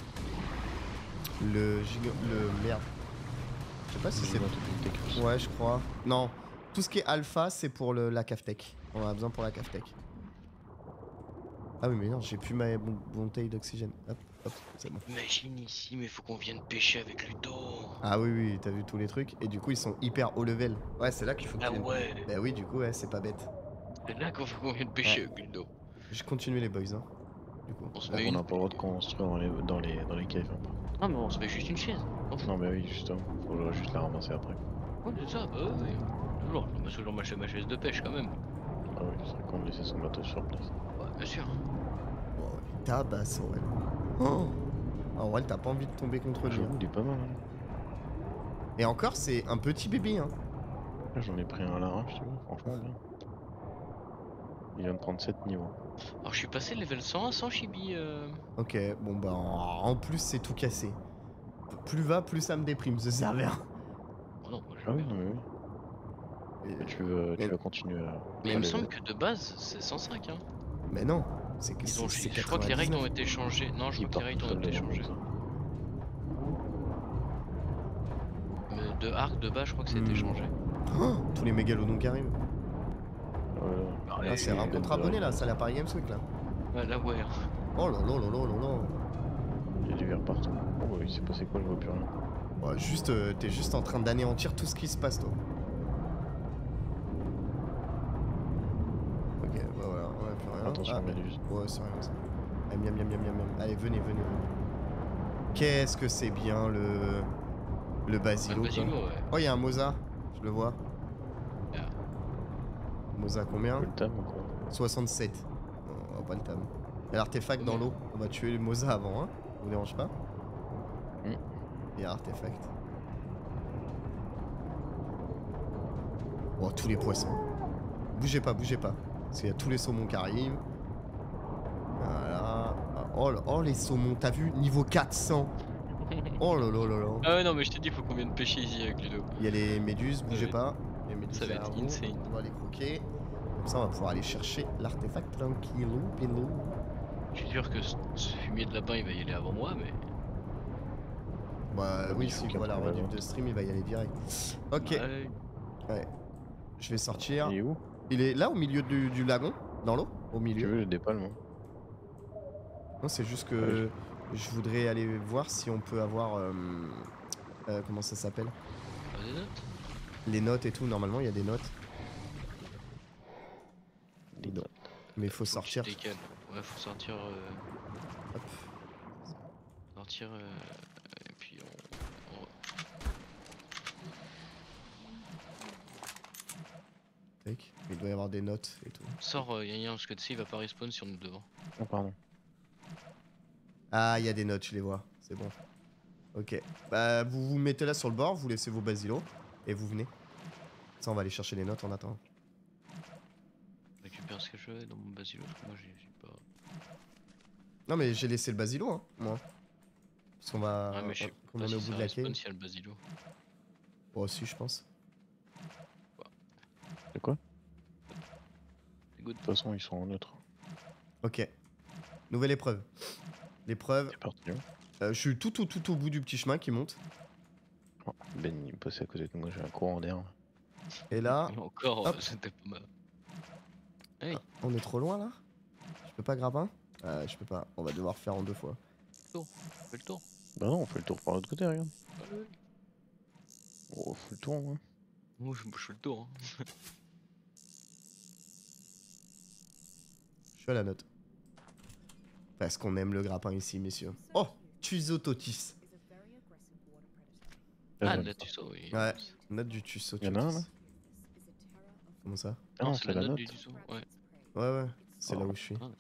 Le giga. Le. Merde. Je sais pas si c'est. c'est. Ouais, je crois. Non. Tout ce qui est alpha, c'est pour le, la caftech. On en a besoin pour la caftech. Ah oui, mais non, j'ai plus ma bon- bouteille d'oxygène. Hop, hop, c'est bon. Imagine ici, mais faut qu'on vienne pêcher avec Ludo. Ah oui, oui, t'as vu tous les trucs. Et du coup, ils sont hyper haut level. Ouais, c'est là qu'il faut que Ah tu viennes. ouais, Bah oui, du coup, ouais, c'est pas bête. c'est là qu'on faut qu'on vienne pêcher Ouais. avec Ludo. Je continue les boys, hein. Du coup. On se Là, met On une. n'a pas le droit de construire dans les, dans les, dans les caves. hein, par contre. Non, mais on se met juste une chaise. On fout. Non, mais oui, justement. Faudra juste la ramasser après. Ouais, c'est ça, bah oui. Toujours, je me toujours ma chaise, ma chaise de pêche quand même. Ah oui, c'est vrai qu'on laissait son bateau sur place. Ouais, bien sûr. Oh, il tabasse, Aurel. Oh Ah, Aurel, t'as pas envie de tomber contre lui. J'avoue, hein. il est pas mal. Hein. Et encore, c'est un petit bébé, hein. Là, j'en ai pris un à l'arrache, tu vois. Franchement, bien. Il vient de prendre sept niveaux. Alors, je suis passé level cent un sans chibi. Euh... Ok, bon bah en, en plus c'est tout cassé. P- Plus va, plus ça me déprime ce serveur. Oh non, moi Ah j'aime oui, bien. non, mais oui. Et- Mais tu veux, tu mais- vas continuer à. Mais à il me les- semble que de base, c'est cent cinq. Hein. Mais non, c'est que Ils ont, c'est c'est je crois que les règles ont quatre-vingt-dix-neuf. été changées. Non, je Ils crois que les partent règles tout ont seuls été devant changées. comme ça. Mais de arc de bas, je crois que c'était Hmm. changé. Oh, tous les mégalodons qui arrivent. Voilà. Ah, c'est un contre abonné là, ça l'a Paris Games Week là. Ouais, là, ouais. Oh là là là là là là. Il y a du verre partout. Oh, bah, il s'est passé quoi, je vois plus rien. Ouais, juste, euh, t'es juste en train d'anéantir tout ce qui se passe toi. Ok, bah voilà, on a plus rien. Attention, Ah, Méduse. ouais, c'est rien ça. Allez, miam miam miam miam miam. Allez, venez, venez, venez. Qu'est-ce que c'est bien le. Le basilo. Ouais, quoi. Basilo, ouais. Oh, il y a un Moza, je le vois. Ah. Moza combien Le tam ou quoi? soixante-sept. Non, on va pas le tam. Il y a l'artefact dans l'eau. On va tuer le Moza avant, hein. Ça vous dérange pas? Mm. Il y a l'artefact. Oh, tous les poissons. Bougez pas, bougez pas. Parce qu'il y a tous les saumons qui arrivent. Voilà. Oh, là- oh les saumons, t'as vu? Niveau quatre cents. Oh là là là là. Ah ouais, non, mais je t'ai dit, faut qu'on vienne pêcher ici avec Ludo. Il y a les méduses, bougez va pas. Les méduses ça va être derrière vous. insane. On va les croquer. Comme ça, on va pouvoir aller chercher l'artefact tranquillou, pilou. Je suis sûr que ce ce fumier de lapin, il va y aller avant moi, mais. Bah Il oui, faut s'il qu'il voit la prenne la rediff vente. de stream, il va y aller direct. Ok, Ouais. je vais sortir. Il est où? Il est là au milieu du, du lagon, dans l'eau, au Tu milieu. veux, je dépalme. Hein. Non, c'est juste que je voudrais aller voir si on peut avoir euh, euh, comment ça s'appelle, Pas des notes. les notes et tout. Normalement, il y a des notes, Les doigts. mais il faut que je sortir. décale. Ouais, faut sortir. Euh... Hop. Sortir. Euh... Et puis on. on- Tac. Il doit y avoir des notes et tout. Sors, euh, Yann, parce que tu sais, il va pas respawn sur nous devant. Oh, pardon. Ah, il y a des notes, je les vois. C'est bon. Ok. Bah, vous vous mettez là sur le bord, vous laissez vos basilos et vous venez. Ça, on va aller chercher les notes en attendant. Je récupère ce que je veux dans mon basilo, parce que moi j'ai j'ai pas. Non, mais j'ai laissé le basilo, hein, moi. Parce qu'on va. Ouais, mais je sais comme pas on est si au ça bout de la respawn cave. s'il y a le basilo. Moi aussi, je pense. good. toute façon, ils sont en neutre. Ok. Nouvelle épreuve. L'épreuve, C'est parti. Hein. euh, je suis tout, tout, tout au bout du petit chemin qui monte. Oh, Ben, il passe à côté de moi, j'ai un courant d'air. Et là, Et encore, hop. euh, c'était pas mal. Hey, ah, on est trop loin là. Je peux pas grappin euh, Je peux pas. On va devoir faire en deux fois. fais le tour. Bah non, on fait le tour par l'autre côté, regarde. Allez. On fait le tour, hein. Moi, je, je fais le tour. Hein. Je suis à la note. Parce qu'on aime le grappin ici, messieurs. Oh, Tuisototis. Ah, j'aime là, pas. tu sais, oui. Ouais, note du Tuisototis. Y en a un, là Comment ça? Ah non, Non, c'est la note. du Tusso, ouais. Ouais, ouais, c'est Oh. là où je suis. Ah.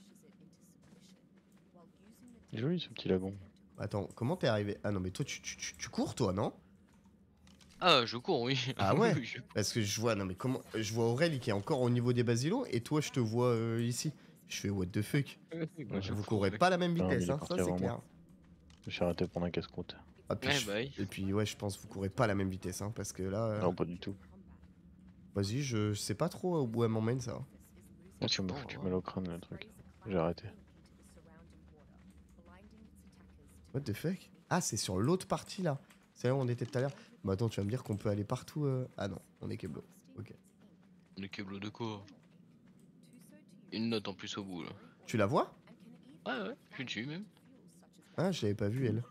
Joli ce petit lagon. Attends, comment t'es arrivé? Ah non, mais toi, tu, tu, tu, tu cours, toi, non? Ah, je cours, oui. Ah ouais? Oui, je- Parce que je vois, non mais comment, je vois Aurel qui est encore au niveau des basilos et toi je te vois euh, ici. Je fais what the fuck. Moi, je Vous cours courez avec. pas la même Non, mais vitesse, il est hein, parti ça c'est avant clair. moi. Je me suis arrêté pendant un casse-croûte. Ah, puis Ouais, je- bah oui. Et puis ouais, je pense que vous courez pas la même vitesse, hein, parce que là, euh, Non, pas du tout. vas-y, je sais pas trop où elle m'emmène ça. Moi, tu sais m'as pas, foutu ouais. mal au crâne le truc. J'ai arrêté. What the fuck? Ah, c'est sur l'autre partie là. C'est là où on était tout à l'heure. Bah attends, tu vas me dire qu'on peut aller partout. euh, Ah non, on est Keblo. Ok. Le câble de quoi? Une note en plus au bout, là. Tu la vois? Ouais, ouais, je suis dessus même. Ah, je l'avais pas vue elle.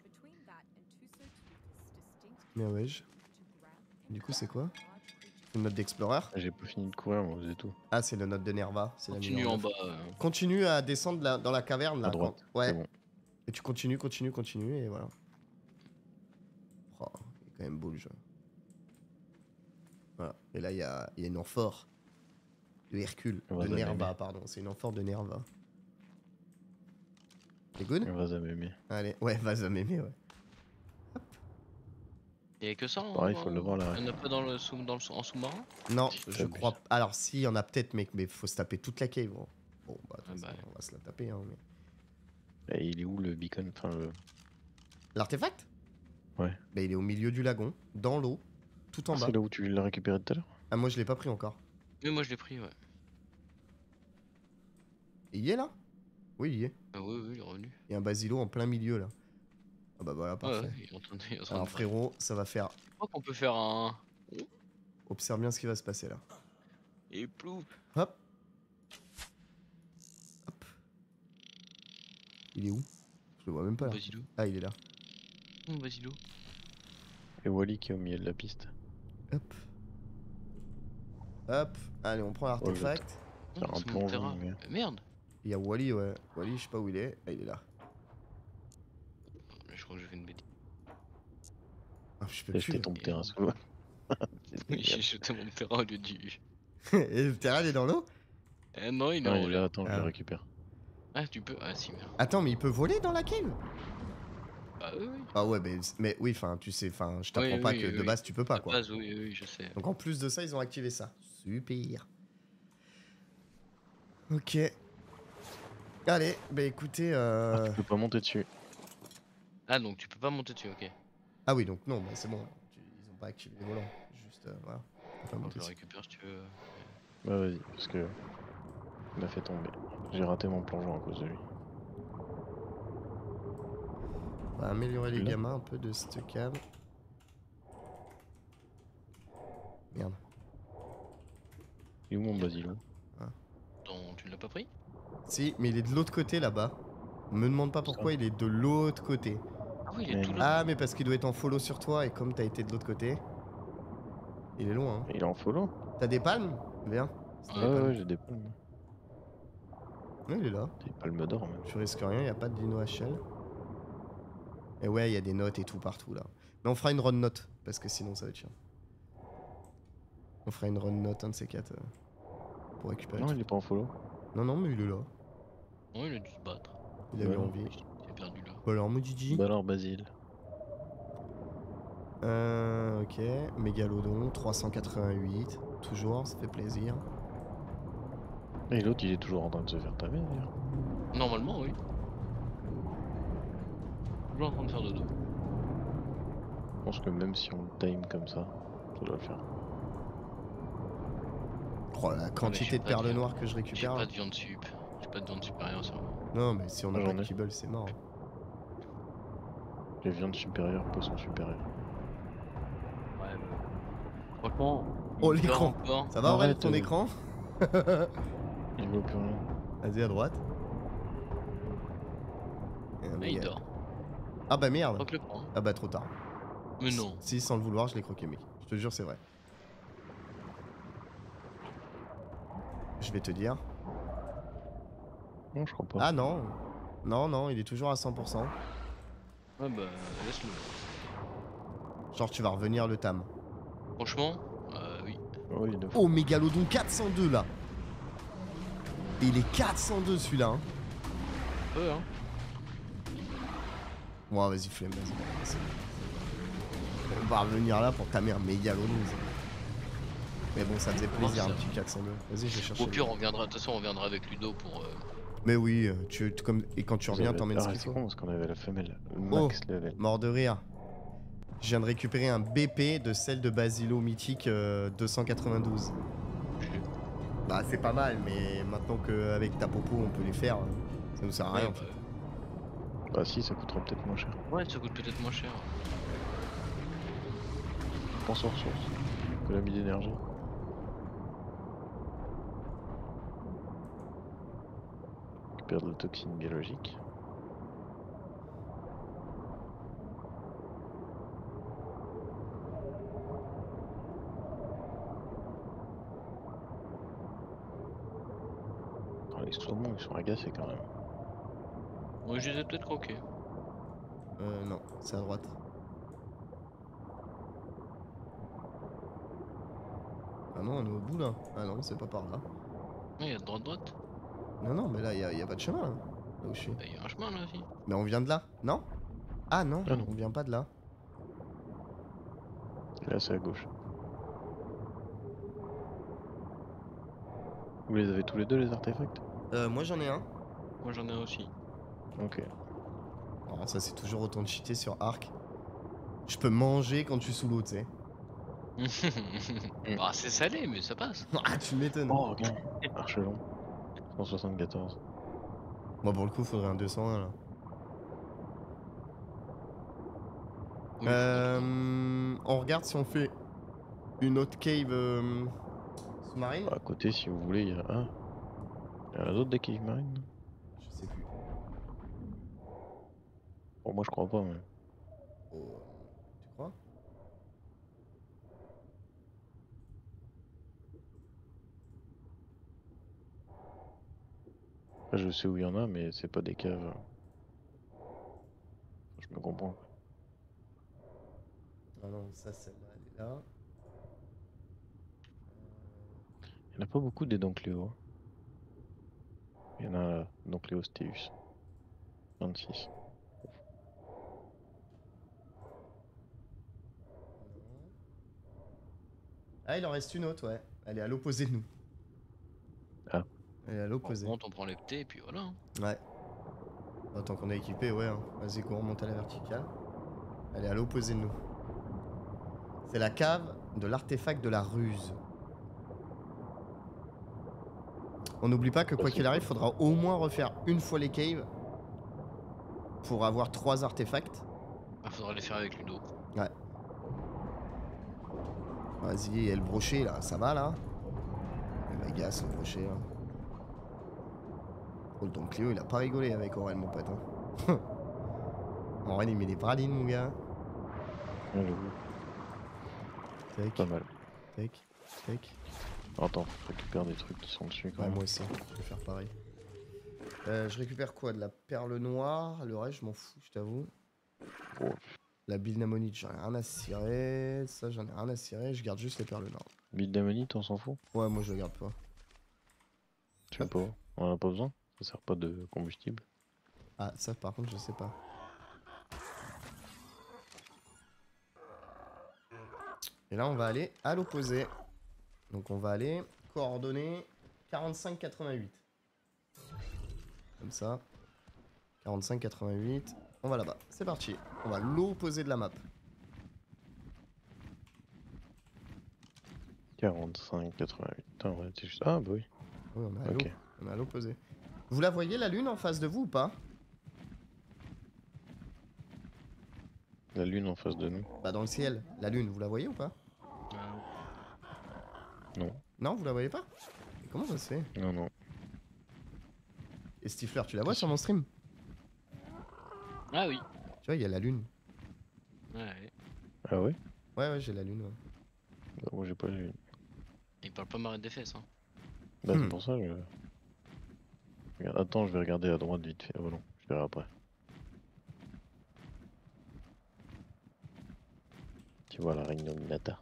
Mais ouais. je- Du coup, c'est quoi? Une note d'Explorer? J'ai pas fini de courir, mais on faisait tout. Ah, c'est la note de Nerva. C'est la Continue numéro en neuf. bas. euh. Continue à descendre là- dans la caverne là. À droite. quand- Ouais. C'est bon. Et tu continues, continues, continues et voilà. Oh, il est quand même beau le jeu. Voilà. Et là, il y a, il y a une amphore de Hercule. On va De se Nerva, mémer. pardon. C'est une amphore de Nerva. C'est good? On va s'amuser. Allez, ouais, vas à mémé, ouais. Y'a que ça, Pareil, hein, faut le voir, là. Y'en a pas dans le sous, dans le, sous- en sous-marin? Non, Tu je t'abuses. crois. Alors, si, il y en a peut-être, mec, mais faut se taper toute la cave. Bon, bon bah, de toute Ah façon, bah. on va se la taper. Hein, mais... Et il est où le beacon? Enfin, le... L'artefact? Ouais. Bah, il est au milieu du lagon, dans l'eau, tout en Ah, bas. c'est là où tu l'as récupéré tout à l'heure? Ah, moi, je l'ai pas pris encore. Mais moi je l'ai pris, ouais. Il y est là? Oui, il y est. Ah oui, oui, il est revenu. Il y a un basilo en plein milieu là. Ah bah voilà, Ouais, parfait. ouais, il est en train de. il est en train Alors de- frérot, ça va faire. Je crois qu'on peut faire un. Observe bien ce qui va se passer là. Et plouf. Hop. Hop. Il est où? Je le vois même pas là. Basilou. Ah, il est là. Hum, Basilou. Et Wally qui est au milieu de la piste. Hop. Hop. Allez, on prend l'artefact. Faire Hum, un c'est plongeon, mon terrain. mais- Euh, Merde. Il y a Wally, ouais. Wally, je sais pas où il est. Ah, il est là. Je crois que j'ai fait une bêtise. Ah, je peux J'ai plus. jeté ton terrain sous l'eau. C'est Oui, génial. j'ai jeté mon terrain au lieu du. Et le terrain il est dans l'eau? Eh non, il est Non, en il est là, l'air. attends, je Ah. le récupère. Ah, tu peux. Ah, si, merde. Attends, mais il peut voler dans la cave? Bah oui, oui. Ah ouais, mais, mais oui, enfin, tu sais, enfin, je t'apprends Oui, pas oui, que de oui. base tu peux pas À quoi. base, oui, oui, je sais. Donc en plus de ça, ils ont activé ça. Super. Ok. Allez, bah écoutez. Euh... Tu peux pas monter dessus. Ah, donc tu peux pas monter dessus, ok. Ah oui, donc non, bah c'est bon. Tu- Ils ont pas activé les volants. Juste, euh, voilà. On peut pas Je monter le dessus. récupère si tu veux. Bah vas-y, parce que... Il m'a fait tomber. J'ai raté mon plongeon à cause de lui. On va améliorer les Là. gamins un peu de cette cave. Merde. Il est où mon basilon? Ton- Tu ne l'as pas pris? Si, mais il est de l'autre côté là-bas. Me demande pas pourquoi il est de l'autre côté. Ah oui, il est Mais tout non. là. Ah, mais parce qu'il doit être en follow sur toi et comme t'as été de l'autre côté. Il est loin, hein. Il est en follow? T'as des palmes? Viens. C'est Ah des ouais, palmes. ouais, j'ai des palmes. Ouais, il est là. Des palmes d'or même. Tu risques rien, y a pas de dino H L. Et ouais, il y a des notes et tout partout là. Mais on fera une run note parce que sinon ça va être chiant. On fera une run note, un de ces quatre. euh, pour récupérer. Non, tout. il est pas en follow. Non, non, mais il est là. Non, il a dû se battre. Il a Bah eu non. envie. Il est perdu là. Bon, alors, Moudjiji. Bah alors, Basile. Euh, ok. Mégalodon, trois cent quatre-vingt-huit. Toujours, ça fait plaisir. Et l'autre, il est toujours en train de se faire tamer d'ailleurs. Normalement, oui. Toujours en train de faire dodo. Je pense que même si on le time comme ça, ça doit le faire. Oh, la quantité de pas de perles viande. noires que je J'ai récupère. pas là. de viande sup. J'ai pas de viande supérieure sur moi. Non, mais si on a J'en pas de ai. kibble, c'est mort. Les viandes supérieures, poissons supérieurs. Ouais, bah. Franchement. Oh, il dort l'écran. encore. Ça va, Aurel, Arrête, ton euh. écran? Il vaut plus rien. Vas-y, à droite. Et un Ah, il méga- dort. Ah bah merde. Croque le prend. Ah bah trop tard. Mais non. Si, sans le vouloir, je l'ai croqué, mec. Je te jure, c'est vrai. Je vais te dire. Non, je crois pas. Ah non. Non, non, il est toujours à cent pour cent. Ouais, bah, laisse-le. Genre, tu vas revenir le tam. Franchement, euh, oui. Oh, il est de fou. Oh, Mégalodon quatre cent deux là. Et il est quatre cent deux celui-là. Hein. Peu, hein. Bon, vas-y, flemme, vas-y. vas-y. On va revenir là pour tamer un Mégalodon. ça. Mais bon, ça faisait plaisir, Oh, un ça petit quatre cent deux. Vas-y, je vais chercher. Au le- pire, on reviendra. De toute façon, on reviendra avec Ludo pour. Euh... Mais oui, euh, tu, tu- comme... et quand tu Vous reviens, avez- t'emmènes ce Ah, qu'il c'est faut. con parce qu'on avait la femelle. Oh. Max level. Mort de rire. Je viens de récupérer un B P de celle de Basilo mythique euh, deux cent quatre-vingt-douze. Bah c'est pas mal, mais maintenant qu'avec ta popo on peut les faire, ça nous sert à rien Ouais, en bah, fait. Bah si, ça coûtera peut-être moins cher. ouais, ça coûte peut-être moins cher. Pense aux ressources. Économie d'énergie. Récupère de la toxine biologique. Oh, les saumons, ils sont agacés quand même. Ouais, je les ai peut-être croqués. Euh non, c'est à droite. Ah non, on est au bout là. Ah non, c'est pas par là. Ouais, il y a de droite droite. Non, non, mais là il y, a- y a pas de chemin là. Là où je suis. Bah, il y a un chemin là aussi. Mais on vient de là, non? Ah non, Ah non. on vient pas de là. Là, c'est à gauche. Vous les avez tous les deux, les artefacts? Euh, moi j'en ai un. Moi, j'en ai un aussi. Ok. Oh, ça c'est toujours autant de cheater sur Arc. Je peux manger quand tu es sous l'eau, tu sais. Bah, c'est salé, mais ça passe. Ah, tu m'étonnes. Oh, regarde. Archelon. cent soixante-quatorze. Moi pour le coup, faudrait un deux cent un là. Oui, faut Euh, on regarde si on fait une autre cave euh, sous-marine. Bah, à côté, si vous voulez, il y a un. Il y en a d'autres des caves marines, non? Je sais plus. Bon, moi je crois pas, mais. Oh, tu crois? Après, je sais où il y en a, mais c'est pas des caves. Je me comprends. Ah non, ça celle-là, elle est là. Il n'y en a pas beaucoup des Doncléo. Il y en a là, Doncléo Steus. vingt-six. Non. Ah, il en reste une autre, ouais. Elle est à l'opposé de nous. Ah. Elle est à On l'opposé. monte, on prend les ptés et puis voilà. hein. Ouais. Bah, tant qu'on est équipé, ouais. Hein. Vas-y, go, on monte à la verticale. Elle est à l'opposé de nous. C'est la cave de l'artefact de la ruse. On n'oublie pas que quoi qu'il arrive, faudra au moins refaire une fois les caves pour avoir trois artefacts. Ah, faudra les faire avec Ludo. Ouais. Vas-y, et le brochet là, ça va là? Le Vegas, le brochet là. Oh, donc Cléo, il a pas rigolé avec Aurel, mon pote. Hein. Aurel, il met des pralines, mon gars. Ah, j'avoue, Tac, pas mal. tac, tac. Attends, je récupère des trucs qui sont dessus quand Ouais, même. moi aussi, je vais faire pareil. Euh, je récupère quoi? De la perle noire. Le reste, je m'en fous, je t'avoue. Oh, La bilnamonite, j'en ai rien à cirer. Ça, j'en ai rien à cirer. Je garde juste les perles noires. Bille d'amonite, on s'en fout? Ouais, moi, je le garde pas. Je sais pas. On en a pas besoin? Ça sert pas de combustible. Ah, ça, par contre, je sais pas. Et là, on va aller à l'opposé. Donc, on va aller coordonnées quarante-cinq quatre-vingt-huit. Comme ça. quarante-cinq quatre-vingt-huit. On va là-bas. C'est parti. On va l'opposé de la map. quarante-cinq, quatre-vingt-huit. Putain, ouais, t'es juste. Ah, bah oui. Oui, on est à Ok. l'eau. On est à l'opposé. Vous la voyez la lune en face de vous ou pas? La lune en face de nous. Bah dans le ciel, la lune, vous la voyez ou pas? Ah, Non, Non, vous la voyez pas? Et comment ça se fait? non, non. Et Stifler, tu la vois sur mon stream? ah oui. Tu vois, il y a la lune. Ouais. Ah ouais? Ouais, ouais, j'ai la lune. Ouais. Bah, moi j'ai pas la lune. Il parle pas marrer des fesses, hein. Bah, Hmm. c'est pour ça, je. Regarde, attends, je vais regarder à droite vite fait. Oh non, je verrai après. Tu vois la Reino Minata.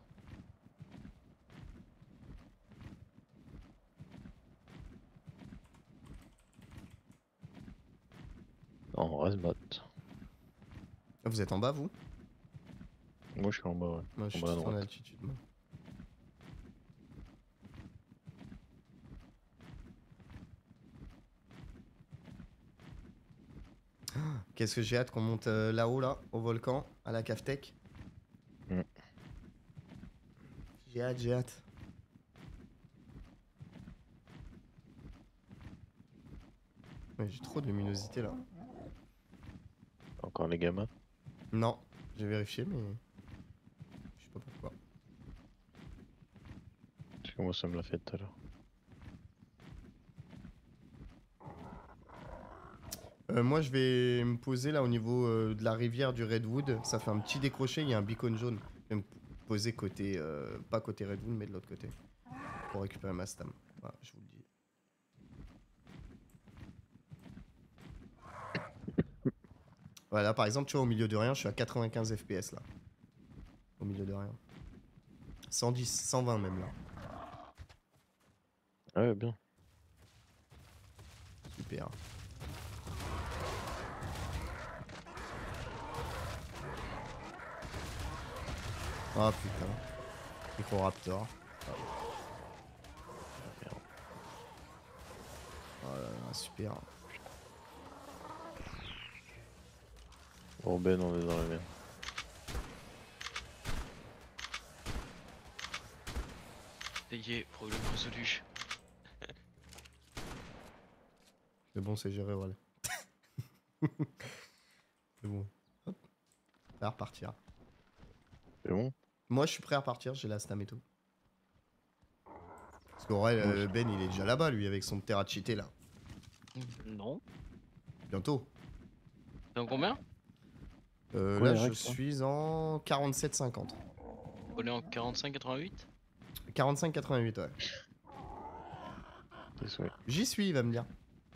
En Razmat. Ah, vous êtes en bas, vous? Moi je suis en bas, ouais. Moi, je En suis bas à tout en droite. altitude. moi. Qu'est-ce que j'ai hâte qu'on monte euh, là-haut, là, au volcan, à la Cavetech. Mm. J'ai hâte, j'ai hâte. Ouais, j'ai trop de luminosité là. Encore les gamins. Non, j'ai vérifié, mais je sais pas pourquoi. Parce que moi ça me l'a fait tout à l'heure. Euh, moi, je vais me poser là au niveau euh, de la rivière du Redwood. Ça fait un petit décroché, il y a un beacon jaune. Je vais me poser côté, euh, pas côté Redwood, mais de l'autre côté. Pour récupérer ma stam. Voilà, je vous le dis. Voilà, par exemple, tu vois, au milieu de rien, je suis à quatre-vingt-quinze F P S là. Au milieu de rien. cent dix, cent vingt même là. Ah ouais, bien. Super. Ah putain. Microraptor. Oh là là, super. Bon Ben, on est dans la merde. Ça y est, problème résolu. C'est bon, c'est géré, voilà. C'est bon. Hop. Prêt à repartir. C'est bon? Moi, je suis prêt à repartir, j'ai la stam et tout. Parce qu'en vrai, Moi euh, aussi. Ben, il est déjà là-bas, lui, avec son terra cheaté là. Non. Bientôt. T'es en combien? Euh, Ouais, là, je Rex, hein. suis en quarante-sept cinquante. On est en quarante-cinq quatre-vingt-huit? quarante-cinq quatre-vingt-huit, ouais. C'est souhait. J'y suis, il va me dire.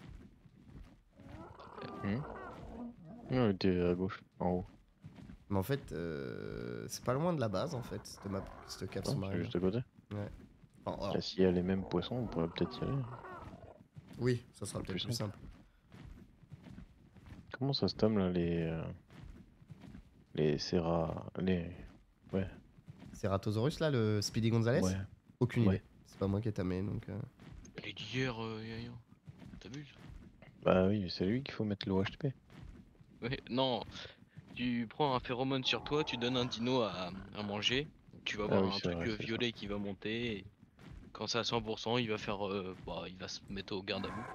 Hum Non, il était à gauche, en haut. Mais en fait, euh, c'est pas loin de la base, en fait, cette map, cette cap Non, c'est sous-marine. juste à côté. Enfin, alors, Ah, s'il y a les mêmes poissons, on pourrait peut-être y aller. oui, ça sera peut-être Plus plus simple. Comment ça se tame là, les. euh, Les Serra. Les. Ouais. C'est Ratosaurus là, le Speedy Gonzales? Ouais. Aucune Ouais. idée. C'est pas moi qui ai tamé, donc... euh, Elle est d'hier, euh, Yaya. T'abuses? Bah oui, c'est lui qu'il faut mettre le O H T P. Ouais, non. Tu prends un phéromone sur toi, tu donnes un dino à, à manger. Tu vas Ah avoir oui, un c'est truc vrai, euh, c'est ça. violet qui va monter. Et quand c'est à cent pour cent, il va faire. euh, bah, il va se mettre au garde à vous.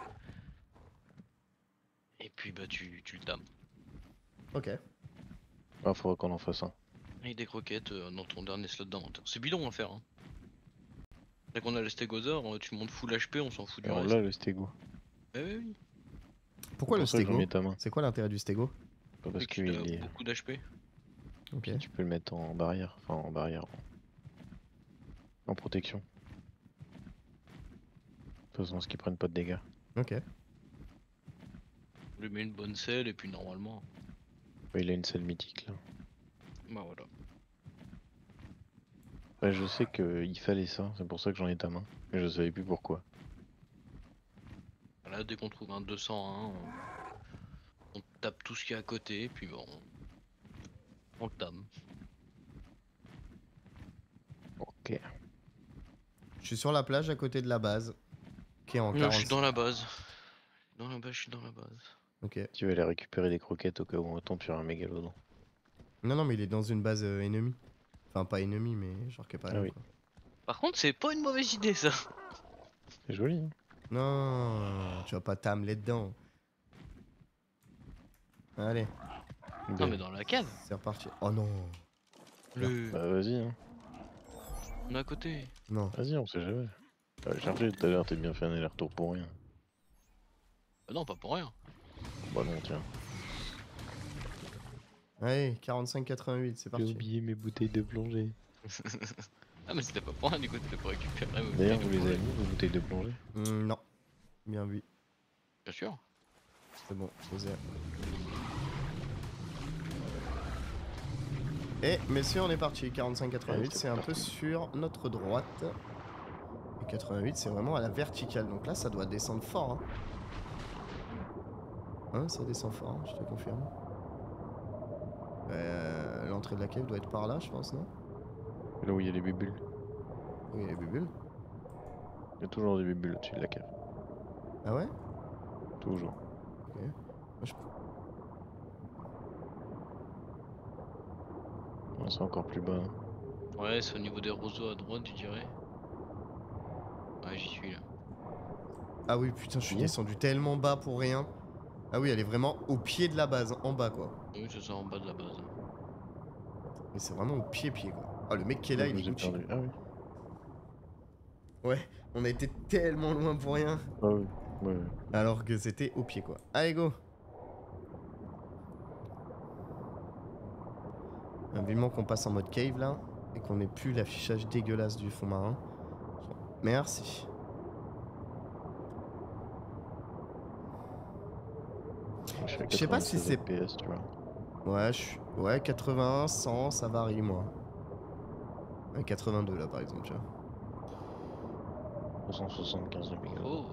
Et puis bah tu, tu le dames. Ok. Ah, faudra qu'on en fasse un. Et des croquettes euh, dans ton dernier slot d'inventaire. C'est bidon à faire. Hein. Dès qu'on a le stégosaure, euh, tu montes full H P, on s'en fout Et du on reste. l'a le stégo. Eh oui, oui. Pourquoi C'est le pour ça que j'en stégo? mets ta main. C'est quoi l'intérêt du stégo? Pas parce Vu qu'il a qu'il est. beaucoup d'H P. Ok. Puis tu peux le mettre en barrière. Enfin, en barrière. En, en protection. De toute façon, ce qu'ils prennent pas de dégâts. Ok. On lui met une bonne selle et puis normalement. Ouais, il a une selle mythique là. Bah voilà. Ouais, je sais qu'il fallait ça, c'est pour ça que j'en ai ta main. Mais je savais plus pourquoi. Là, dès qu'on trouve un deux cent un, on, on tape tout ce qui est à côté, et puis bon, on le tame. Ok. Je suis sur la plage à côté de la base. Qui est en Non, je quarante. suis dans la base. Dans la base, je suis dans la base. Ok. Tu vas aller récupérer des croquettes au cas où on tombe sur un mégalodon. Non, non, mais il est dans une base euh, ennemie. Enfin, pas ennemie, mais genre qui est pas Ah loin, oui. quoi. Par contre, c'est pas une mauvaise idée ça. C'est joli. Hein. Non, tu vas pas t'amener dedans. Allez, Non, Ben, mais dans la cave. c'est reparti. Oh non, Le. Bah vas-y, hein. On est à côté. non. Vas-y, on sait jamais. T'as cherché tout à l'heure, t'es bien fait un aller-retour pour rien. Bah non, pas pour rien. Bah non, tiens. Allez, quarante-cinq quatre-vingt-huit, c'est J'ai parti. oublié mes bouteilles de plongée. Ah, mais c'était pas pour rien du coup, c'était pour récupérer. vos D'ailleurs, bouteilles vous de les avez plongée. mis, vos bouteilles de plongée? Hmm, non. Bien vu. Bien sûr. C'est bon, je les ai. Et messieurs, on est parti. quarante-cinq quatre-vingt-huit, Ouais, c'est un peu sur notre droite. Et quatre-vingt-huit, c'est vraiment à la verticale. Donc là, ça doit descendre fort. Hein, hein ça descend fort, hein, je te confirme. Euh, L'entrée de la cave doit être par là, je pense, non? Là où il y a les bulles. Oui, il y a les bulles. Il y a toujours des bulles au-dessus de la cave. Ah ouais? Toujours. Ok. Moi, je- Ouais, c'est encore plus bas. Hein. Ouais, c'est au niveau des roseaux à droite, tu dirais. Ouais, j'y suis là. Ah oui, putain, je suis Oui. descendu tellement bas pour rien. Ah oui, elle est vraiment au pied de la base, en bas, quoi. Oui, c'est ça en bas de la base. Mais c'est vraiment au pied-pied, quoi. Ah, le mec qui est là, Je il est vous ai Gucci. perdu. Ah oui. Ouais, on a été tellement loin pour rien. Ah oui. Ouais, ouais. Alors que c'était au pied, quoi. Allez, go. Euh, Vivement qu'on passe en mode cave, là. Et qu'on ait plus l'affichage dégueulasse du fond marin. Merci. Je suis à Je sais pas si quatre-vingt-seize c'est- F P S, tu vois. Ouais, je suis... Ouais, quatre-vingts, cent, ça varie, moi. Ouais, quatre-vingt-deux, là, par exemple, tu vois. trois cent soixante-quinze de mégas. Oh.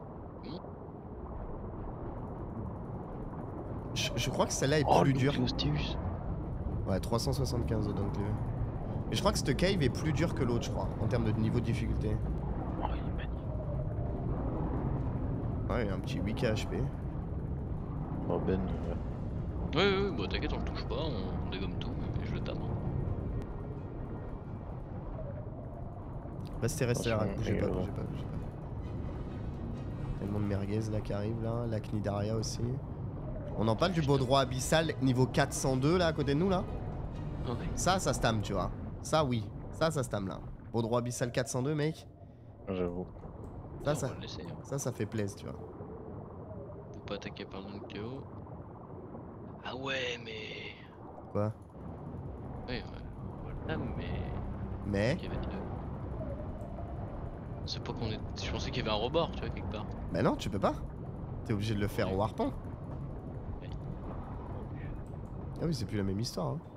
Je, je crois que celle-là est Oh, plus le dure. Nucleus. Ouais, trois cent soixante-quinze, donc... euh. Mais je crois que cette cave est plus dure que l'autre, je crois, en termes de niveau de difficulté. Oh, il est magnifique. Ouais, il y a un petit huit K H P. Oh, Ben, ouais. Ouais, ouais, ouais, bah t'inquiète, on le touche pas, on dégomme tout et je le tame. Restez, restez là, Attention, bougez pas, méga bougez pas, bougez pas. Tellement de merguez là qui arrive là, la Cnidaria aussi. On en parle du beau droit abyssal niveau quatre cent deux là à côté de nous là. Ouais. Ça, ça stam, tu vois. Ça, oui. Ça, ça stam là. Beau droit abyssal quatre cent deux, mec. J'avoue. Ça, on ça, va le laisser. Hein. ça, ça fait plaisir, tu vois. Faut pas attaquer par le nucléo. Ah ouais, mais. Quoi? Oui, ouais. Voilà, mais. Mais, Il y avait deux. C'est pas qu'on est. Je pensais qu'il y avait un rebord, tu vois, quelque part. bah non, tu peux pas. T'es obligé de le faire au harpon. Oui. Ah oui, c'est plus la même histoire. Hein.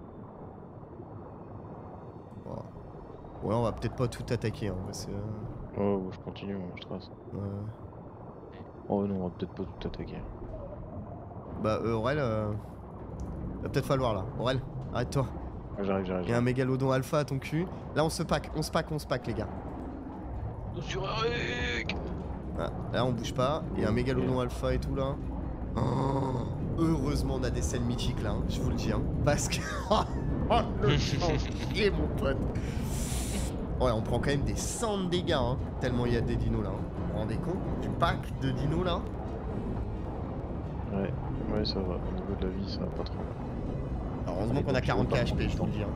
Bon. Ouais, on va peut-être pas tout attaquer, hein, parce que... euh, Oh, je continue, moi, je trace. ouais. Oh non, on va peut-être pas tout attaquer. Bah, euh, Aurel, euh... va peut-être falloir là. Aurel, arrête-toi. Ah, J'arrive, j'arrive. Il y a un mégalodon alpha à ton cul. Là, on se pack, on se pack, on se pack, les gars. Sur Eric. Voilà. Là, on bouge pas. Il y a un mégalodon alpha et tout là. Oh, heureusement, on a des scènes mythiques là, hein, je vous le dis. Hein, parce que. Oh, le chantier, mon pote. Ouais, on prend quand même des cent de dégâts, hein, tellement il y a des dinos là. Hein. Vous vous rendez compte du pack de dinos là? Ouais, ouais, ça va. Au niveau de la vie, ça va pas trop. Alors, heureusement qu'on a quarante K H P, je vous le dis. Hein.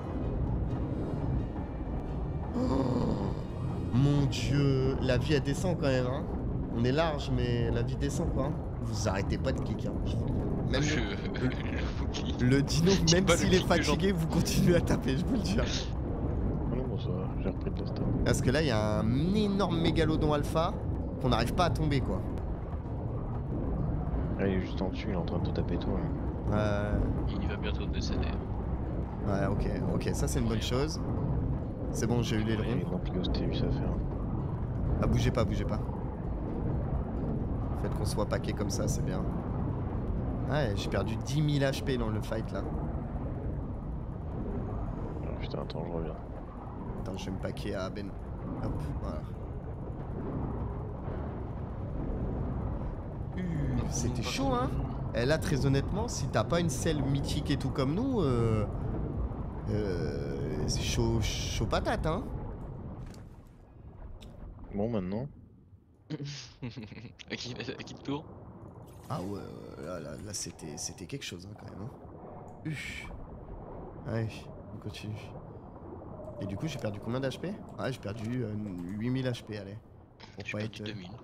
Oh, mon dieu, la vie elle descend quand même. Hein. On est large, mais la vie descend quoi. Hein. Vous arrêtez pas de cliquer. Hein. Même Je. le, je vous clique. le dino, C'est même pas le s'il est clic que fatigué, vous continuez à taper, je vous le dis. Hein. Ah non, bon, ça va. J'ai repris de la stab. Parce que là, il y a un énorme mégalodon alpha qu'on n'arrive pas à tomber quoi. Ah, il est juste en dessus, il est en train de te taper toi. Hein. Euh, Il va bientôt décéder. ouais, ok, ok, ça c'est une bonne chose. C'est bon, j'ai eu Il y a l'aileron. une Nucleus à faire. Ah, bougez pas, bougez pas. Le fait qu'on soit paqué comme ça, c'est bien. Ouais, j'ai perdu dix mille H P dans le fight là. Ah, putain, attends, je reviens. Attends, je vais me paquer à Ben. Hop, voilà. Uh, C'était chaud, hein. Et là, très honnêtement, si t'as pas une selle mythique et tout comme nous, euh, euh, c'est chaud, chaud patate, hein. Bon, maintenant. à, qui, à qui le tour? Ah ouais, ouais, là, là, là c'était c'était quelque chose hein, quand même. Hein. Uff. Allez, on continue. Et du coup, j'ai perdu combien d'H P? Ah, j'ai perdu euh, huit mille H P, allez. Pour J'ai pas perdu être. deux mille.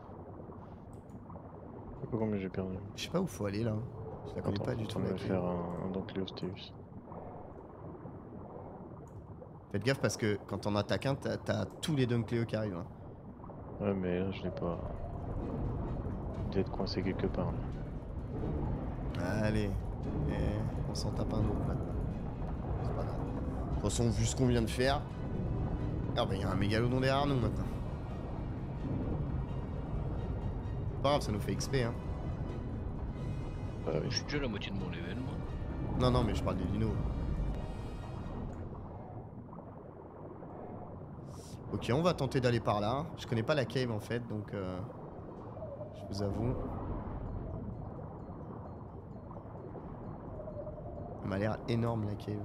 Je sais pas combien j'ai perdu. Je sais pas où faut aller là. Je la connais Attends, pas du tout on la va clé. faire un, un Doncleostéus. Faites gaffe parce que quand on attaque un, t'as t'as tous les Dunkléo qui arrivent. Hein. Ouais, mais là, je l'ai pas. Il doit être coincé quelque part. Là. Allez. Et on s'en tape un autre maintenant. C'est pas grave. De toute façon, vu ce qu'on vient de faire. Ah bah il y a un mégalodon derrière nous maintenant. Pas grave, ça nous fait X P hein. Bah Je oui. suis déjà à la moitié de mon level, moi. Non, non, mais je parle des dinos. Ok, on va tenter d'aller par là. Je connais pas la cave en fait, donc euh, je vous avoue. Elle m'a l'air énorme la cave.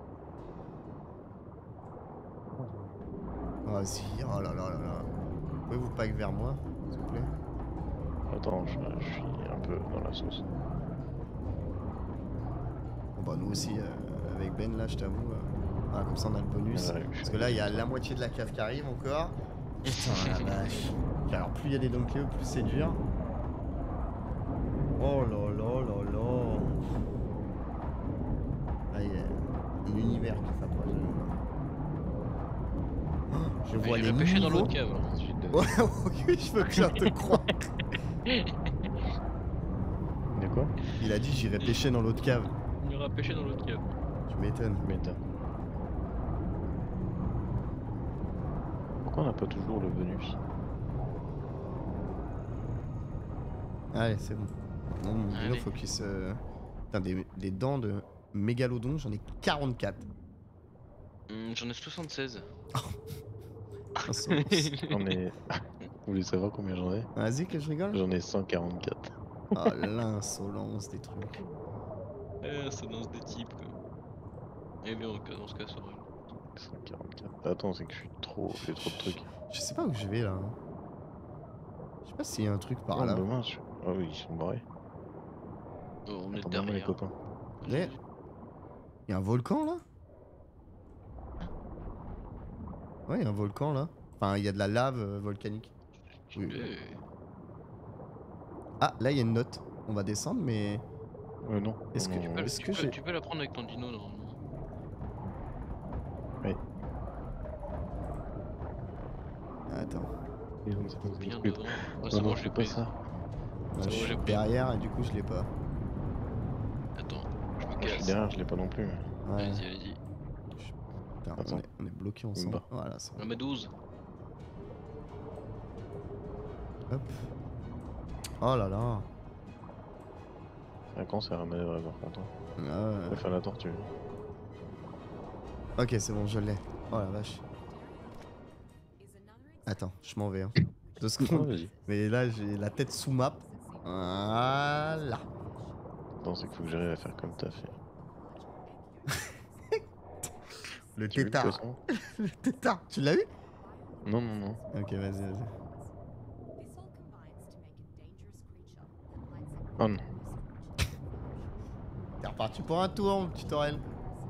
Vas-y, oh là là là là. Pouvez-vous pack vers moi, s'il vous plaît? Attends, je, je suis un peu dans la sauce. Bon bah nous aussi, euh, avec Ben là, je t'avoue. euh, Ah, comme ça on a le bonus. Ouais, je Parce suis que là, il y a la moitié de la cave qui arrive encore. Putain, la vache. Ok, alors plus il y a des Dunkléo, plus c'est dur. Oh là là là là. Ah, il y a un univers qui s'approche de nous. Oh, je vois Il les va pêcher dans niveaux. l'autre cave. alors. Ensuite, de... Ouais, ok, je veux bien te croire. de quoi? Il a dit j'irai pêcher dans l'autre cave. Il ira pêcher dans l'autre cave. Tu m'étonnes. Méta. Pourquoi on n'a pas toujours le bonus? Allez, c'est bon. Non, mon dino, Allez. faut qu'il se. Putain, des, des dents de mégalodon, j'en ai quarante-quatre. Hum, J'en ai soixante-seize. Insolence. J'en ai. Vous voulez savoir combien j'en ai? Vas-y, que je rigole. J'en ai cent quarante-quatre. Oh, l'insolence des trucs. Euh, ça danse des types quoi. Eh bien, on, on se casse Aurel. cent quarante-quatre. Attends, c'est que je suis trop. J'ai trop de trucs. Je sais pas où je vais là. Je sais pas s'il y a un truc par Oh, là. bah mince. je- Ah oui, ils sont barrés. Oh, on est Attendez-moi, les derrière. copains. Mais- Il y a un volcan là? Ouais, il y a un volcan là. Enfin, il y a de la lave euh, volcanique. Oui. Eh, Ah, là il y a une note. On va descendre, mais. Euh, non. Est-ce non, que- non, tu peux, Est-ce tu que peux- j'ai- tu peux la prendre avec ton dino normalement. Attends. non, non, c'est pas- Bien c'est- devant. Ah, Non, c'est non, bon, je je fais l'ai pas pris. ça. Moi, C'est je bon, suis j'ai pris. derrière et du coup je l'ai pas. Attends, je me Moi, je suis casse. derrière, je l'ai pas non plus. mais- Ouais. Vas-y, vas-y. Putain, on Attends. est, on est bloqués ensemble. Bah. Voilà, c'est bon. On en met douze. Hop. Oh là là. Ah, quand c'est un manœuvre par contre. hein. Ah On va ouais. faire la tortue. Ok, c'est bon, je l'ai. Oh la vache. Attends, je m'en vais. Hein. Deux Ouais, secondes. vas-y. Mais là, j'ai la tête sous map. Voilà. Attends, c'est qu'il faut que j'arrive à faire comme t'as fait. Le Tu veux le tétard. poisson? Le tétard. Tu l'as eu? Non, non, non. Ok, vas-y, vas-y. Oh non. T'es reparti pour un tour, mon petit Aurel.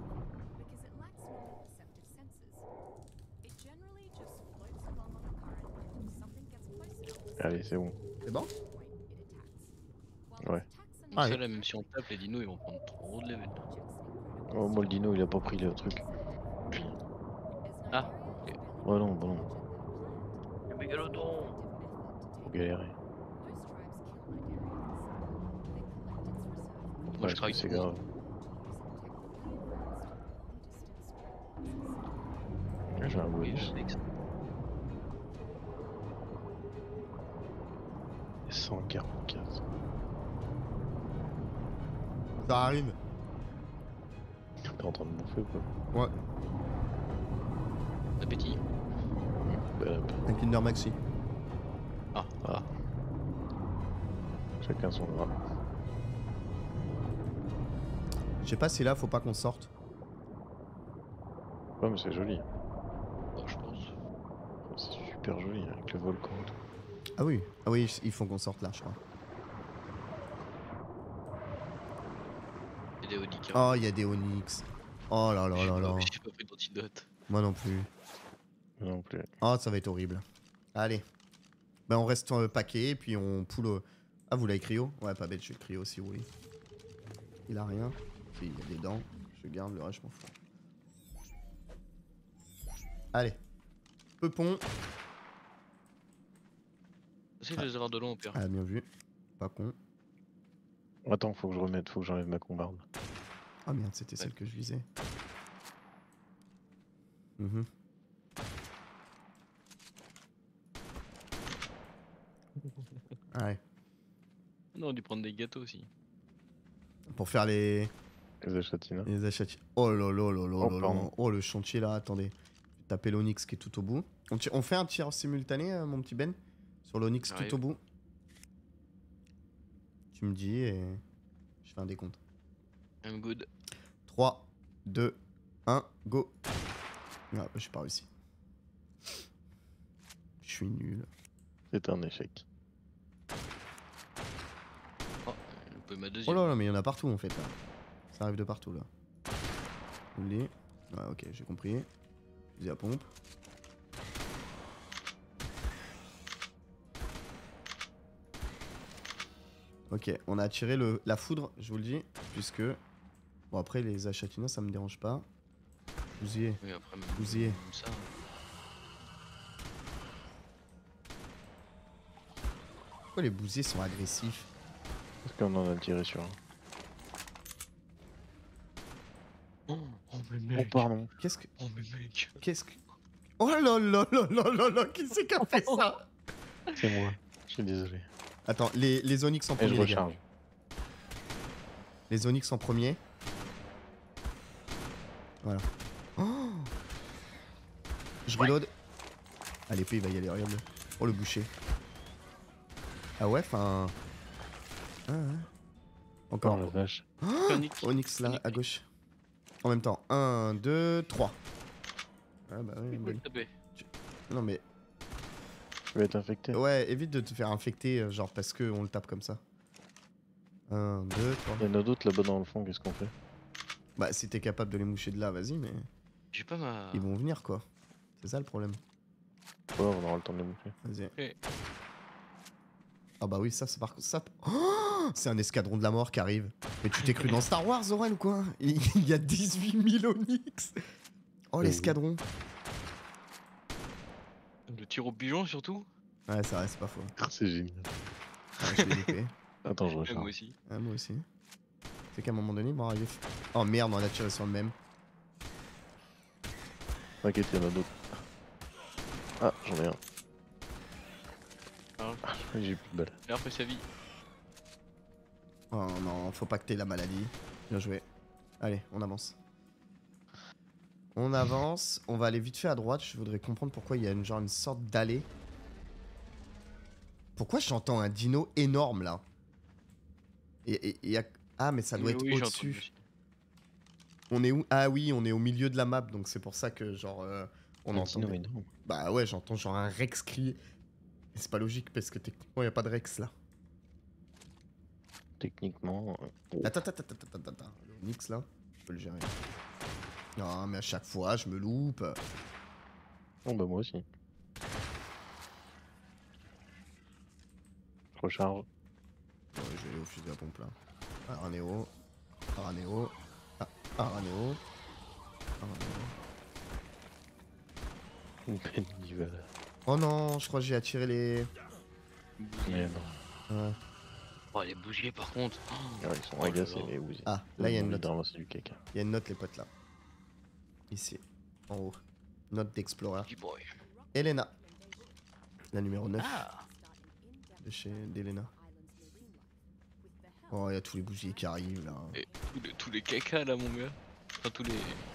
Allez, c'est bon. C'est bon? Ouais. Ah, ça oui. là, même si on tape, les dinos ils vont prendre trop de level. Oh, moi, le dino, il a pas pris le truc. Ah, Oh non, bon, non. le mégalodon. Faut galérer. Moi Ouais, je craque. c'est grave. Là, j'ai un Oui, bonus. je sais que ça- cent quarante-quatre. Ça arrive. T'es en train de bouffer ou quoi? Ouais. Appétit. Bah, hop. Un Kinder Maxi. Ah, ah. Chacun son gras. Je sais pas si là, faut pas qu'on sorte. Ouais, mais c'est joli. Bon, je pense. C'est super super joli avec le volcan et tout. Ah oui, ah oui, ils font qu'on sorte là, je crois. Et des Onyx. Oh, il y a des Onyx. Oh là là J'ai là pas, là. j'ai pas pris d'antidote. Moi non plus. Non plus. Oh, ça va être horrible. Allez. Ben, on reste euh, paquet et puis on poule. au- Ah, vous l'avez cryo? Ouais, pas bête, je vais le cryo aussi, oui. Il a rien. Si, il y a des dents. Je garde le reste, je m'en fous. Allez. Peupon. C'est les erreurs de long au pire. Ah, bien vu. Pas con. Attends, faut que je remette, faut que j'enlève ma combarde. Ah merde, c'était celle que je visais. Mhm. Ouais. Non, on dû prendre des gâteaux aussi. Pour faire les, Les achatina. les achats. Oh là là là là Oh, là là. pardon. Oh, le chantier là, attendez. Je vais taper l'Onyx qui est tout au bout. On, tire- on fait un tir simultané, euh, mon petit Ben? Sur l'Onyx J'arrive. tout au bout. Tu me dis et je fais un décompte. I'm good. trois, deux, un, go. Ah, bah, j'ai pas réussi. Je suis nul. C'est un échec. Oh, j'ai loupé ma Oh deuxième. là là, mais il y en a partout en fait là. Ça arrive de partout là. Oublie. Ouais, ok, j'ai compris. Fusil à pompe. Ok, on a attiré le, la foudre, je vous le dis, puisque... Bon après les achatina ça me dérange pas. Bousillé. Oui, après, même, Bousillé. même ça. Pourquoi les bousillés sont agressifs? Parce qu'on en a tiré sur un. Oh, oh mais Oh mec. pardon. Qu'est-ce que... Oh mais mec. Qu'est-ce que... Oh là là là là là là, qui c'est qui a fait ça? C'est moi. Je suis désolé. Attends, les, les Onyx en Et premier, je les gars. recharge. Les Onyx en premier. Voilà. Oh, je reload. Ah, l'épée, il va y aller, regarde. Oh, le boucher. Ah ouais, enfin... Ah, ouais. Oh Encore. la vache. Onyx. Onyx là, Onyx. à gauche. En même temps. un, deux, trois. Ah bah oui, Oui, bonne- tapé. Non mais... Tu vas être infecté. Ouais, évite de te faire infecter, euh, genre parce que on le tape comme ça. un, deux, trois. Il y en a d'autres là-bas dans le fond, qu'est-ce qu'on fait? Bah si t'es capable de les moucher de là, vas-y, mais... J'ai pas ma. Ils vont venir quoi. C'est ça le problème. Ouais, on aura le temps de les bouffer. Vas-y. Ok. Ah bah oui, ça c'est par contre... Ça... Oh, c'est un escadron de la mort qui arrive. Mais tu t'es cru dans Star Wars, Aurel, ou quoi? Il y a dix-huit mille Onyx. Oh, Oui. l'escadron. Le tir au pigeon surtout. Ouais, ça reste pas faux. C'est génial. Ouais, je l'ai loupé. Attends, je Et moi recharge. aussi. Ah, moi aussi. C'est qu'à un moment donné, bon, arrive. Oh merde, on a tiré sur le même. T'inquiète, il y en a d'autres. Ah, j'en ai un. Ah. Ah, j'ai plus de balles. Et après sa vie. Oh non, faut pas que t'aies la maladie. Bien joué. Allez, on avance. On avance, on va aller vite fait à droite. Je voudrais comprendre pourquoi il y a une, genre une sorte d'allée. Pourquoi j'entends un dino énorme là? Et, et- et y a... Ah mais ça doit Mais être oui, j'ai entendu au-dessus. aussi. On est où? Ah oui, on est au milieu de la map, donc c'est pour ça que genre euh, on Un entend. dino énorme. Bah ouais, j'entends genre un Rex crier. Et c'est pas logique parce que techniquement y a pas de Rex là. Techniquement. euh, oh. Attends, attends, attends, attends, attends, attends. Le Nix là, je peux le gérer. Non, mais à chaque fois, je me loupe. Oh bah moi aussi. Je recharge. Ouais, je vais aller au fusil à pompe là. Aranéo. Aranéo. Ah, Aranéo. Aranéo. Ben, il va. Oh non, je crois que j'ai attiré les. Mais non. Ouais. Oh, les bougies par contre. Oh, Ah, ils sont Oh là agacés, là. les ouzis. Ah, là il y a une note. Évidemment, c'est du caca. Il y a une note, les potes là. Ici, en haut. Note d'Explorer. petit boy. Elena. La numéro neuf Ah. de chez d'Elena. Oh, il y a tous les bougies qui arrivent là. Et tous les, tous les cacas là, mon gars. Enfin, tous les.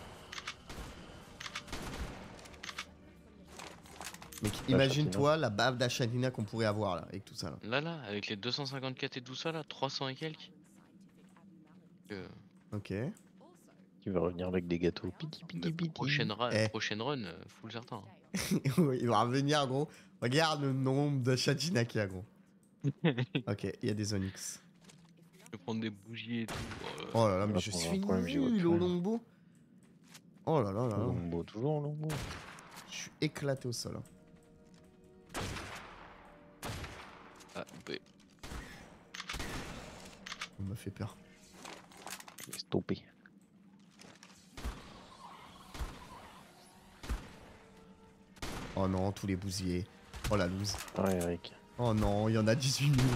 Mais imagine-toi la bave d'Achadina qu'on pourrait avoir là, avec tout ça là. Là, là, avec les deux cent cinquante-quatre et tout ça là, trois cents et quelques. Euh, Ok. Il va revenir avec des gâteaux. Piti, piti, Mais piti. prochaine, ra- Eh. prochaine run, euh, full certain. Oui, il va revenir, gros. Regarde le nombre de Chatina qu'il y a, gros. Ok, il y a des Onyx. Je vais prendre des bougies et tout. euh, Oh là là, mais va je prendre suis un problème, j'y vois nul plus au rien. longbow. Oh là là là là. Longbow, toujours longbow. Je suis éclaté au sol. hein. Ah, loupé. On m'a fait peur. Je vais stopper. Oh non, tous les bousiers. Oh la loose. Ah, Eric. Oh non, il y en a dix-huit mille.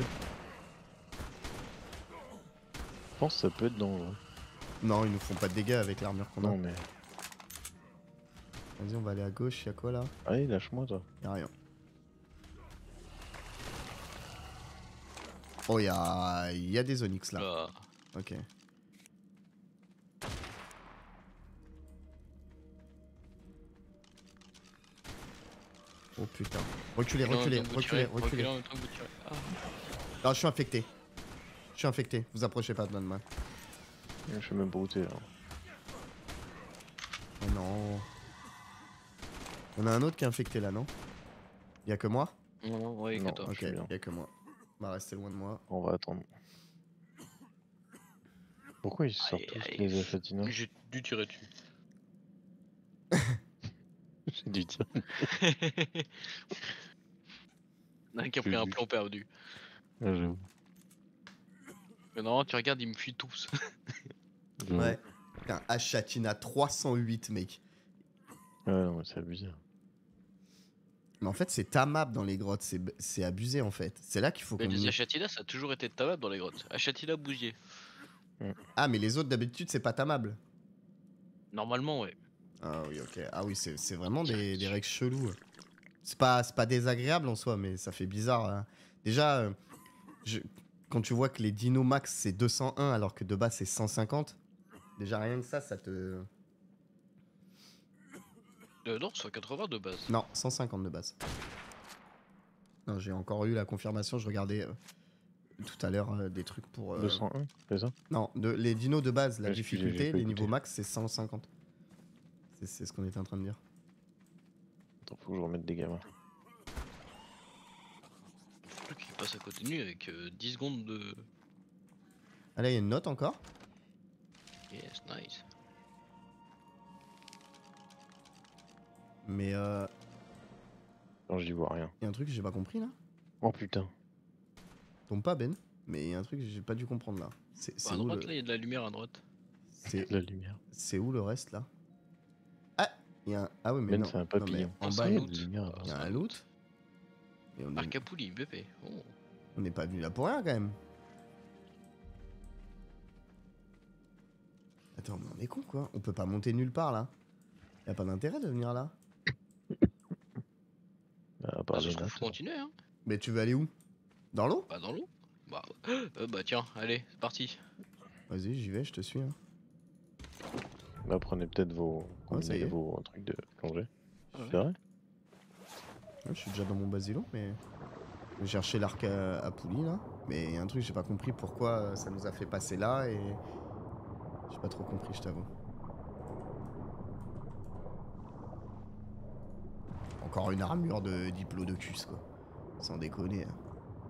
Je pense que ça peut être dans. Non, ils nous font pas de dégâts avec l'armure qu'on a. Non, mais. Vas-y, on va aller à gauche. Y'a quoi là? Allez, lâche-moi, toi. Y'a rien. Oh, y'a y a des Onyx là. Là. Ok. Oh putain. Reculez, Non, reculez, en même temps que vous reculez, tirez, reculez. en même temps que vous tirez. Ah. Non, je suis infecté. Je suis infecté. Vous approchez pas de moi. Je suis même pas où t'es là. Oh non. On a un autre qui est infecté là, non? Y'a que moi? Non, non, ouais, Non. que toi. Ok, je suis bien. y'a que moi. On va rester loin de moi. On va attendre. Pourquoi ils sortent Aïe, tous aïe. les Achatina? J'ai dû tirer dessus. J'ai dû dire. Il y en a qui a J'ai pris un vu. plan perdu. Ah, j'avoue. Mais non, tu regardes, ils me fuient tous. J'avoue. Ouais. Putain, Achatina trois cent huit, mec. Ouais, non, mais c'est abusé. Mais en fait, c'est ta map dans les grottes. C'est c'est abusé en fait. C'est là qu'il faut Mais qu'on. les y- Achatina, ça a toujours été tabable dans les grottes. Achatina, Bousier. Ah, mais les autres d'habitude, c'est pas tamable. Normalement, ouais. Ah oui, ok. Ah oui, c'est c'est vraiment des, des règles cheloues. C'est pas, c'est pas désagréable en soi, mais ça fait bizarre. hein. Déjà, euh, je- quand tu vois que les dinos max c'est deux cent un alors que de base c'est cent cinquante, déjà rien que ça, ça te. Euh, non, c'est quatre-vingts de base. Non, cent cinquante de base. Non, j'ai encore eu la confirmation, je regardais euh, tout à l'heure euh, des trucs pour. euh, deux cent un, c'est ça? Non, de, les dinos de base, la Ouais, excusez, difficulté, j'ai pas les niveaux écouté. max c'est cent cinquante. C'est c'est ce qu'on était en train de dire. Attends, faut que je remette des gamins. Le truc qui passe à côté de lui avec euh, dix secondes de. Ah là, il y a une note encore. Yes, nice. Mais euh, Non, j'y vois rien. il y a un truc que j'ai pas compris là. Oh putain. Tombe pas Ben, mais il y a un truc que j'ai pas dû comprendre là. C'est Bah, c'est à où, droite, le... là, il y a de la lumière à droite. c'est- La lumière. c'est où le reste là? Ah, il y a un... Ah oui, mais Ben, non. c'est un Non, mais papillon. en Ah, bas, c'est il y un a- loot. de lumière, Ah, il y a c'est un loot. Et on est- Arcapouli, B P. Oh. on n'est pas venu là pour rien quand même. Attends, mais on est con quoi. On peut pas monter nulle part là. Y a pas d'intérêt de venir là. Bah, à Bah, part ça les se trouve, notes. faut continuer, hein. Mais tu veux aller où? Dans l'eau? Bah, dans l'eau. Bah, euh, bah, tiens, allez, c'est parti. Vas-y, j'y vais, je te suis. hein. Bah, prenez peut-être vos, Ouais, ça y est. vos trucs de plongée. Ah ouais. C'est vrai? Ouais, je suis déjà dans mon basilo, mais. Je vais chercher l'arc à, à poulie là. Mais il y a un truc, j'ai pas compris pourquoi euh, ça nous a fait passer là et. J'ai pas trop compris, je t'avoue. Encore une armure de diplodocus quoi. Sans déconner. hein.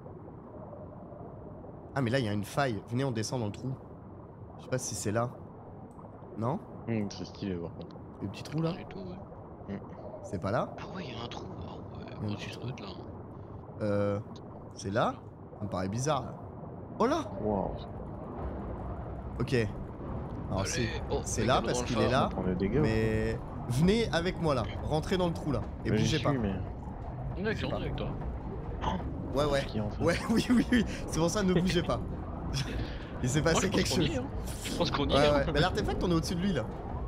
Ah, mais là il y a une faille. Venez, on descend dans le trou. Je sais pas si c'est là. Non? Hum, c'est stylé par contre. Le petit trou là? Du tout, ouais. C'est pas là? Ah ouais, il y a un trou. Ah ouais, Il y a un moi petit aussi, ça trou. doit être là. hein. Euh. C'est là? Ça me paraît bizarre là. Oh là! Waouh. Ok. Alors Allez. c'est. Oh, c'est mec, là il doit parce dans le qu'il phare. est là. On prend les dégâts. Mais venez avec moi là, rentrez dans le trou là et Mais j'y bougez pas. suis, mais. On est avec Je sais toi, on pas. est avec toi. Ouais ouais. Qui est en face. Ouais oui oui oui. C'est pour ça ne bougez pas. Il s'est Moi, passé je pense quelque qu'on y chose. est, hein. Je pense qu'on y Ouais est. hein. ouais. Mais l'artefact on est au-dessus de lui là.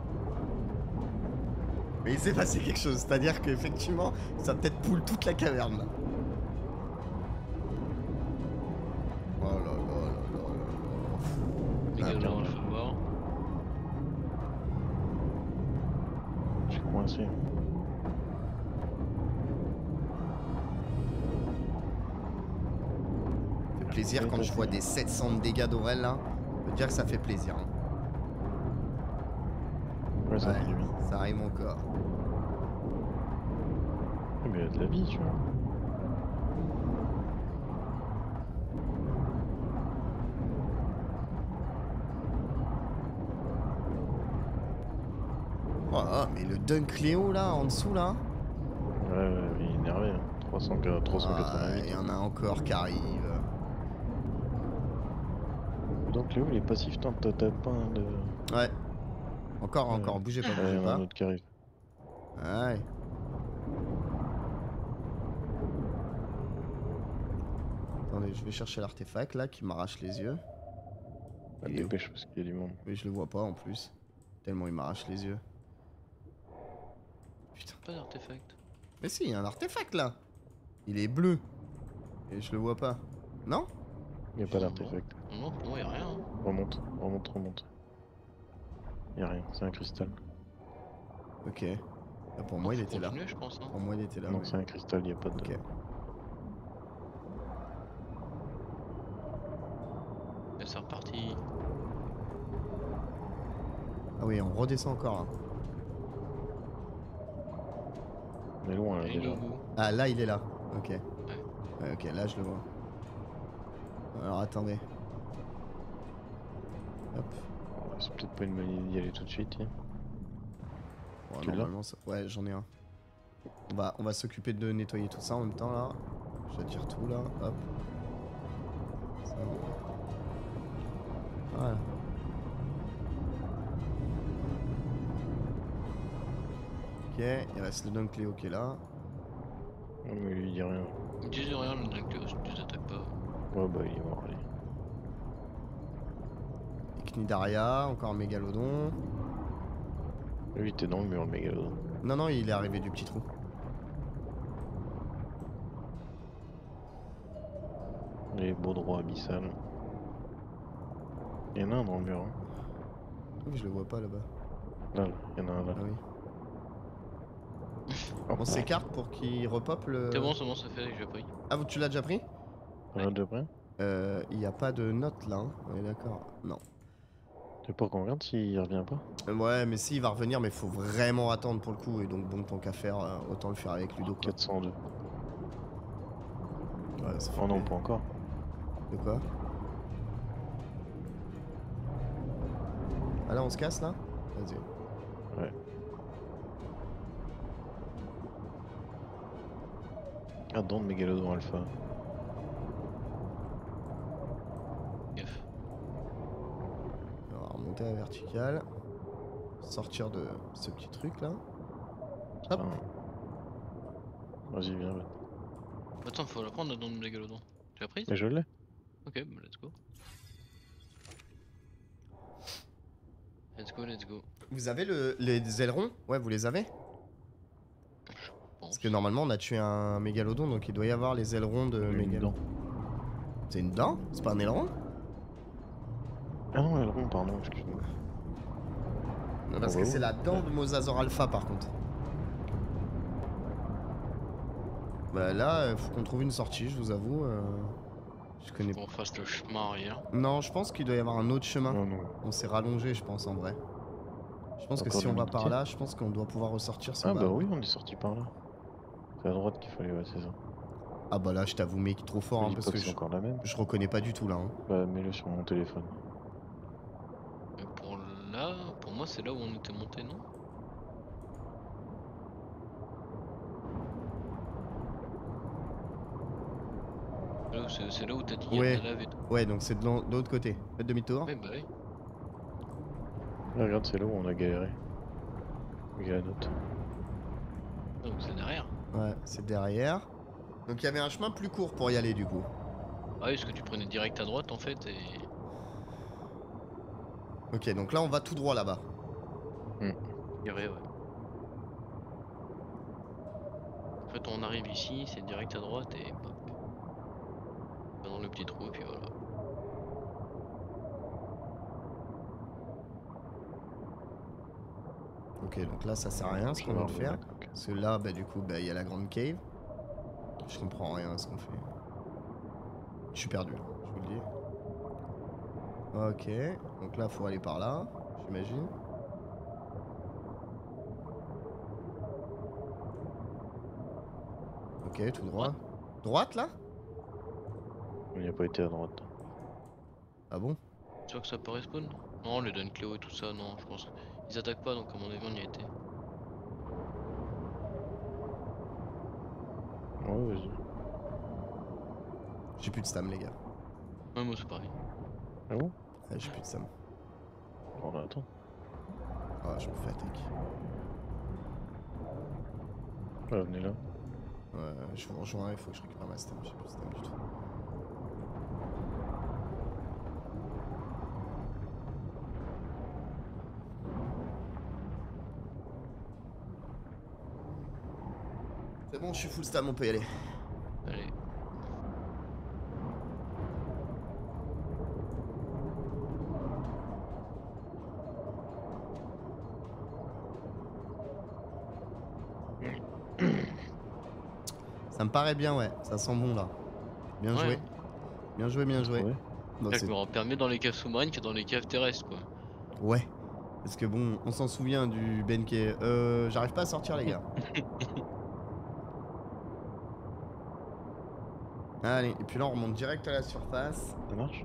Mais il s'est passé quelque chose, c'est-à-dire qu'effectivement ça peut-être poule toute la caverne là. Oh là là là là là Les gars, Ah, genre, je vais voir. Je suis coincé. Ça fait plaisir quand je vois des sept cents de dégâts d'Aurel là. Je peux te dire que ça fait plaisir. hein. Ouais, ça Ouais, fait du bien. ça rime encore. Mais il y a de la vie, tu vois. Oh là, mais le Dunk Léo là, en dessous là. Ouais, ouais, il est énervé. Hein. trois cents, trois cent Ah, quatre-vingt-huit. il y en a encore qui arrivent. Donc Léo, il est passif tant que t'as pas un de. Ouais. Encore, Ouais. encore, bougez pas, Ouais, il bougez y en a un pas. autre qui arrive. Ouais. Attendez, je vais chercher l'artefact là qui m'arrache les yeux. Bah, Il est où? dépêche parce qu'il y a du monde. Oui, je le vois pas en plus. Tellement il m'arrache les yeux. Putain. Pas d'artefact. Mais si, il y a un artefact là. Il est bleu. Et je le vois pas. Non? Il n'y a pas d'artefact. Non, pour moi, y'a rien. Hein. Remonte, remonte, remonte. Il y a rien, c'est un cristal. Ok. Là, pour Non, moi, il faut était là. continuer, je pense. Hein. Pour moi, il était là. non, oui. c'est un cristal, il n'y a pas de. Ok. Et c'est reparti. Ah oui, on redescend encore. Hein. On est loin là Et déjà. le goût. Ah, là, il est là. Ok. Ouais, ok, là, je le vois. Alors, attendez. Hop. Oh, c'est peut-être pas une bonne idée d'y aller tout de suite. Tiens. Bon, Tu l'as normalement, ça... ouais, j'en ai un. On va, on va s'occuper de nettoyer tout ça en même temps là. J'attire tout là. Hop. Ça. Voilà. Ok, il reste le Dunk Léo qui est là. Non, mais lui il dit rien. Ils disent rien, le Dunkléo, si tu les attaques pas. Ouais, bah il est mort, allez. Et Cnidaria, encore un mégalodon. Lui, t'es dans le mur, le mégalodon. Non, non, il est arrivé du petit trou. Les beaux droits abyssal. Il y en a un dans le mur. Hein. Oui, je le vois pas là-bas. Là, là, il y en a un là. Ah oui. Oh, On s'écarte pour qu'il repop le. C'est bon, c'est bon, ça fait, j'ai pris. Ah, vous- tu l'as déjà pris? t'en as deux près. Euh, il n'y a pas de note là, hein. On est d'accord? Non. Tu veux pas qu'on regarde s'il revient pas? Euh, Ouais, mais si, il va revenir, mais il faut vraiment attendre pour le coup. Et donc, bon, tant qu'à faire, euh, autant le faire avec Ludo. Quoi. quatre cent deux. Ouais, ça fait Oh non, plaisir. pas encore. De quoi? Ah là, on se casse là? Vas-y. Ouais. Ah, dans le mégalodon alpha. Gaffe. On va remonter à la verticale. Sortir de ce petit truc là. Hop. Enfin, Vas-y, viens. va. Attends, faut la prendre dans le mégalodon. Tu l'as prise? Mais je l'ai. Ok, bah let's go. Let's go, let's go. Vous avez le, les ailerons? Ouais, vous les avez? Je pense. Parce que normalement, on a tué un mégalodon, donc il doit y avoir les ailerons de Une mégalodon. dent. C'est une dent? C'est pas un aileron? Ah non, aileron, pardon, excuse-moi. Non, parce Ah que bah c'est oui. la dent de Mosasaur Alpha par contre. Bah là, euh, faut qu'on trouve une sortie, je vous avoue. euh, Je connais pas. Qu'on fasse le chemin arrière. Non, je pense qu'il doit y avoir un autre chemin. Non, non. On s'est rallongé, je pense, en vrai. Je pense que Encore si on deux va minutes. par là, je pense qu'on doit pouvoir ressortir si Ah on va- bah oui, on est sorti par là. C'est à droite qu'il fallait, ouais, c'est ça. Ah bah là, je t'avoue, mec, trop fort, Je hein, dis parce pas que que c'est je... encore la même. je reconnais pas du tout là. hein. Bah mets-le sur mon téléphone. Mais pour là, pour moi, c'est là où on était monté, non? Là où C'est c'est là où t'as dit qu'il y a Ouais. de la lave et tout. Ouais, donc c'est de l'en- de l'autre côté. Faites demi-tour. Ouais, bah oui. Là, regarde, c'est là où on a galéré. Regarde la note. Donc c'est derrière. Ouais, c'est derrière. Donc il y avait un chemin plus court pour y aller du coup. Ah oui, parce que tu prenais direct à droite en fait et. Ok, donc là on va tout droit là-bas. Il y aurait, ouais. En fait, on arrive ici, c'est direct à droite et hop. On va dans le petit trou et puis voilà. Ok, donc là ça sert à rien ce qu'on vient de faire. Parce que là, bah du coup, bah il y a la grande cave. Je comprends rien à ce qu'on fait. Je suis perdu, je vous le dis. Ok, donc là faut aller par là, j'imagine. Ok, tout droit. Droite là? Il n'y a pas été à droite. Ah bon? Tu vois que ça peut respawn? Non, les Duncléo et tout ça, non, je pense. Ils attaquent pas, donc à mon avis, on y a été. Ouais, vas-y. J'ai plus de stam, les gars. Ouais, moi c'est pareil. Ah bon? Ouais, j'ai plus de stam. On attend. Ah, je me fais attaquer. Ouais, venez là. Ouais, je vous rejoins, il faut que je récupère ma stam. J'ai plus de stam du tout. C'est bon, je suis full stam, on peut y aller. Allez. Ça me paraît bien, ouais. Ça sent bon là. Bien Ouais, joué. hein. Bien joué, bien joué. Ouais. Non, Je c'est- me repère mieux dans les caves sous-marines que dans les caves terrestres, quoi. Ouais. Parce que bon, on s'en souvient du Benkei. Euh, j'arrive pas à sortir, les gars. Allez, et puis là, on remonte direct à la surface. Ça marche?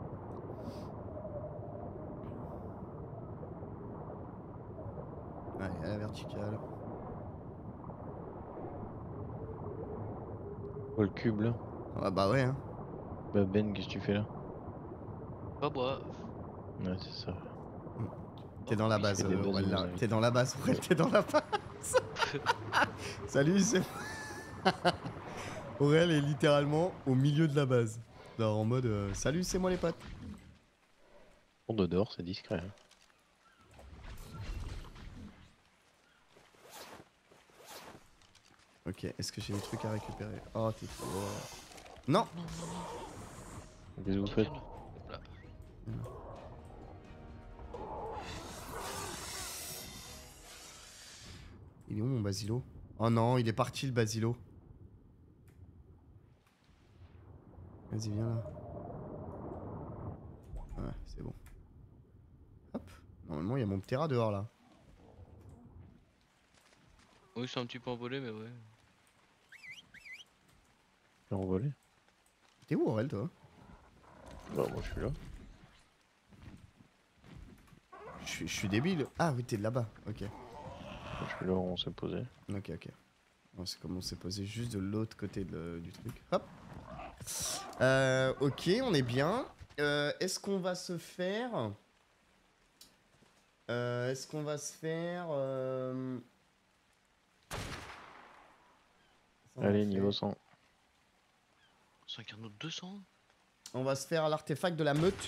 Allez, à la verticale. Oh, le cube là. Ah bah ouais, hein. Bah Ben, qu'est-ce que tu fais là? Pas bois. Ouais, c'est ça. T'es dans la Oui, base, c'est des euh, bases Aurel, là. mosaïques. T'es dans la base, Aurel, t'es dans la base. Salut, c'est... Aurel est littéralement au milieu de la base. Alors, en mode, euh, salut, c'est moi les potes. Pour de dehors, c'est discret. Hein. Ok, est-ce que j'ai des trucs à récupérer? Oh, t'es fou. Non. Non, non, non. Qu'est-ce que vous Tiens, faites? viens là. Hop là. Il est où mon basilo? Oh non, il est parti le basilo. Vas-y, viens là. Ouais, c'est bon. Hop. Normalement, il y a mon ptera dehors là. Oui, c'est un petit peu envolé, mais ouais. T'es envolé? T'es où, Aurel, toi? Bah, moi je suis là. Je suis- je suis débile. Ah oui, t'es là-bas. Ok. Je suis là où on s'est posé. Ok, ok. Bon, c'est comme on s'est posé juste de l'autre côté de- du truc. Hop. Euh, ok, on est bien. Euh, Est-ce qu'on va se faire... Euh, Est-ce qu'on va se faire... euh, ça, on a Allez, fait. niveau cent. C'est un carnot de deux cents. On va se faire l'artefact de la meute.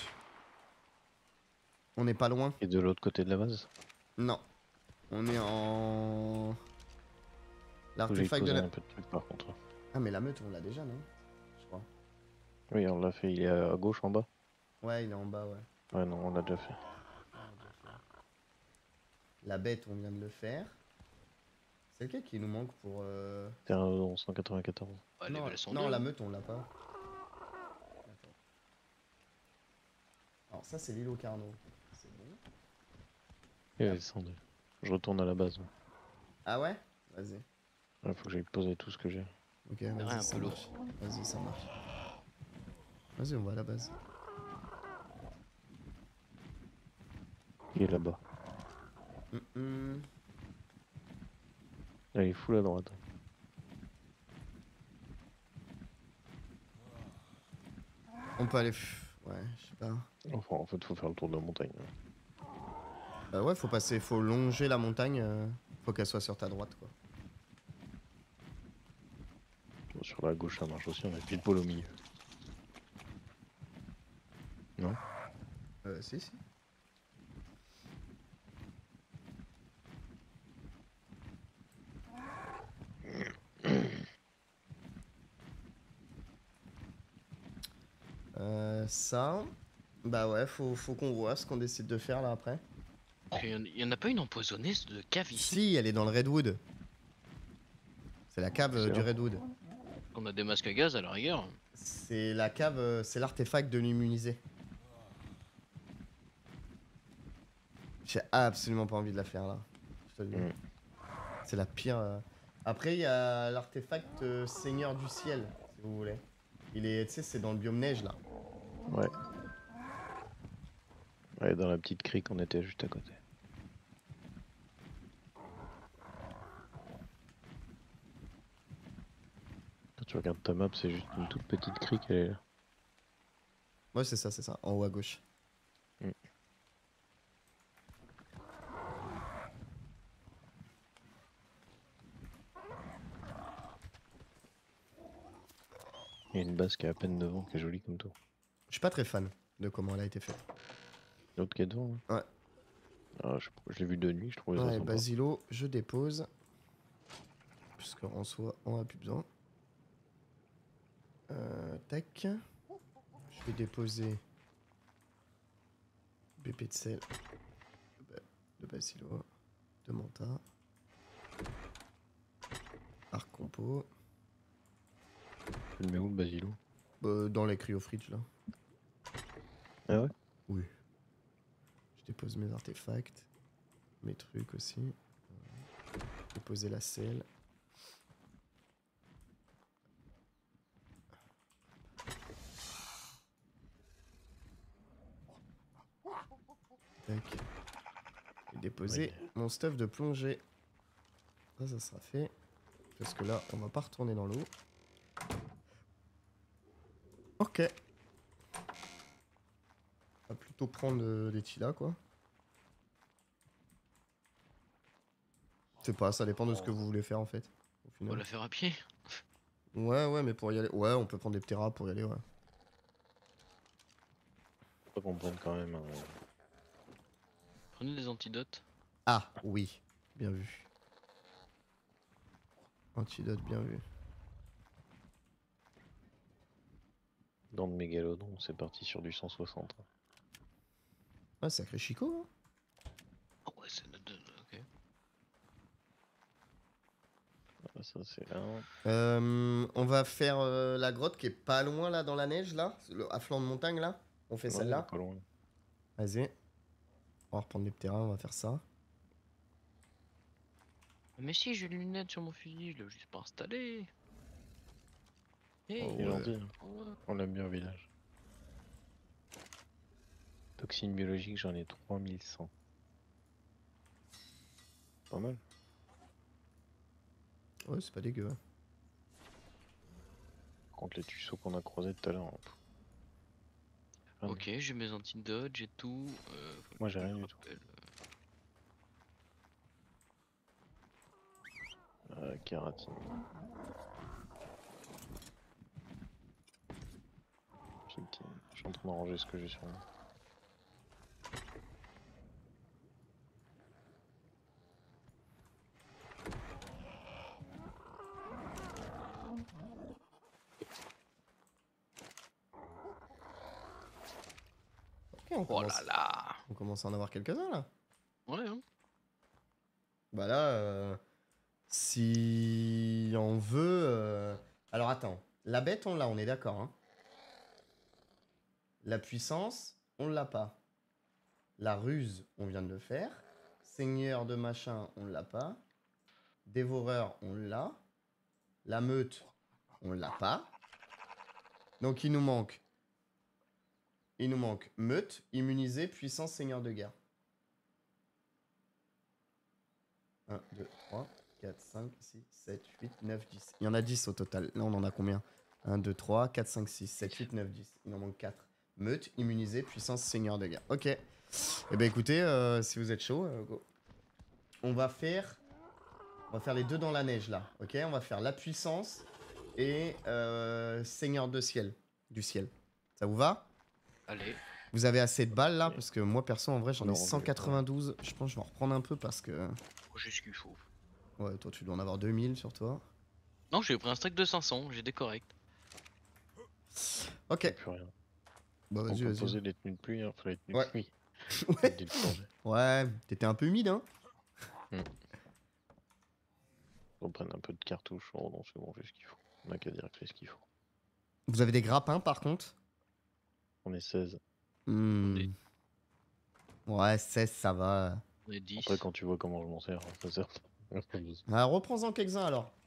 On n'est pas loin. Et de l'autre côté de la base? Non. On est en... Faut que j'aille L'artefact de poser la... un peu de trucs par contre. Ah mais la meute on l'a déjà, non? Je crois. Oui, on l'a fait. Il est à gauche en bas. Ouais, il est en bas, ouais. Ouais, non, on l'a déjà fait. La bête, on vient de le faire. C'est lequel qui nous manque pour... Euh... C'est un cent quatre-vingt-quatorze. Ouais, non, level cent deux. non, la meute, on l'a pas. Attends. Alors ça, c'est l'île au Carnot. C'est bon. Et ouais, cent deux. Je retourne à la base. Ah ouais? Vas-y. Il faut que j'aille poser tout ce que j'ai. Ok, un vas-y, ça peu lourd. marche. Vas-y, ça marche. Vas-y, on va à la base. Il est là-bas. Hum, hum. Là, il est full à droite. On peut aller... pff, Ouais, je sais pas. Enfin, en fait, faut faire le tour de la montagne. Bah ouais, faut passer... Faut longer la montagne. euh, Faut qu'elle soit sur ta droite, quoi. Bon, sur la gauche, ça marche aussi. On a pile poil au milieu. Non? Euh, si, si. Euh, ça... Bah ouais, faut, faut qu'on voit ce qu'on décide de faire là après. Il y en- il y en a pas une empoisonnée de cave ici. Si, elle est dans le Redwood. C'est la cave euh, C'est du vrai. Redwood. On a des masques à gaz à la rigueur. C'est la cave, euh, c'est l'artefact de l'immunisé. J'ai absolument pas envie de la faire là. Je te le dis. Mm. C'est la pire. euh, Après, il y a l'artefact euh, Seigneur du Ciel, si vous voulez. Il est, tu sais, c'est dans le biome neige là. Ouais. Ouais, dans la petite crique, on était juste à côté. Quand tu regardes ta map, c'est juste une toute petite crique, elle est là. Ouais, c'est ça, c'est ça, en haut à gauche. Mm. Il y a une base qui est à peine devant, qui est jolie comme tout. Je suis pas très fan de comment elle a été faite. L'autre qui est devant, hein. Ouais. Ah, je je l'ai vu de nuit, je trouvais ça Ouais, sympa. Basilo, je dépose. Puisqu'en soi, on a plus besoin. Euh, tac. Je vais déposer B P de sel de, ba- de Basilo, de Manta. Arc compo. Tu le mets où le basilo? Bah, dans les cryofridges là. Ah ouais? Oui. Je dépose mes artefacts. Mes trucs aussi. Déposer la selle. Tac. Et déposer Ouais. mon stuff de plongée. Ça, ça sera fait. Parce que là, on va pas retourner dans l'eau. Ok. On va plutôt prendre euh, les Tila, quoi. Je sais pas, ça dépend de ce que vous voulez faire en fait. Au On va final. la faire à pied. Ouais, ouais, mais pour y aller. Ouais, on peut prendre des Ptera pour y aller, ouais. Faut qu'on prenne quand même un... Prenez des antidotes. Ah, oui. Bien vu. Antidote, bien vu. Dans le mégalodon, c'est parti sur du cent soixante. Ah, sacré Chico, hein. Ah ouais, c'est notre... Ok. Ah, ça c'est un... Euh, on va faire euh, la grotte qui est pas loin là dans la neige là, le, à flanc de montagne là. On fait Ouais, celle-là. pas loin. Vas-y. On va reprendre les terrains, on va faire ça. Mais si, j'ai une lunette sur mon fusil, je l'ai juste pas installé. Hey. Oh, Il est ouais. gentil, hein. Ouais. On l'aime bien au village. Toxines biologiques, j'en ai trois mille cent. Pas mal. Ouais, c'est pas dégueu. hein. Par contre, les tussauds qu'on a croisés tout à l'heure. hein, pff. Ah, Ok, j'ai mes antidotes, j'ai tout. Euh, faut Moi, que j'ai je rien me du tout. rappelle. Euh, kératine. Chitine. Je suis en train de ranger ce que j'ai sur moi. Ok, on Oh commence, là là. on commence à en avoir quelques-uns là. Ouais, hein. Bah là, euh, si on veut... euh, Alors attends, la bête on l'a, on est d'accord. Hein. La puissance, on l'a pas. La ruse, on vient de le faire. Seigneur de machin, on l'a pas. Dévoreur, on l'a. La meute, on l'a pas. Donc il nous manque... Il nous manque meute, immunisé, puissance, seigneur de guerre. un, deux, trois, quatre, cinq, six, sept, huit, neuf, dix. Il y en a dix au total. Là, on en a combien? un, deux, trois, quatre, cinq, six, sept, huit, neuf, dix. Il en manque quatre. Meute, immunisé, puissance, seigneur de guerre. Ok. Eh ben écoutez, euh, si vous êtes chaud, euh, go. On va faire... On va faire les deux dans la neige, là. Ok. On va faire la puissance et euh, seigneur de ciel. Du ciel. Ça vous va? Allez. Vous avez assez de balles, là? Ok. Parce que moi, perso, en vrai, j'en ai Non, on veut- cent quatre-vingt-douze. Je pense que je vais en reprendre un peu parce que... J'ai ce qu'il faut. Ouais, toi, tu dois en avoir deux mille sur toi. Non, j'ai pris un stack de cinq cents, j'ai des corrects. Ok. Y'a plus rien. Bah, On vas-y, peut vas-y. poser les tenues de pluie, hein. Enfin, les tenues Ouais. de pluie. Ouais. Des plongées. Ouais, t'étais un peu humide, hein? On prenne un peu de cartouches. Oh non, c'est bon, j'ai ce qu'il faut. On a qu'à dire que c'est ce qu'il faut. Vous avez des grappins, par contre? On est seize. Hmm. est- Ouais, seize, ça va. On est dix. Après, quand tu vois comment je m'en sers, ça sert. Ah, reprends-en quelques-uns, alors.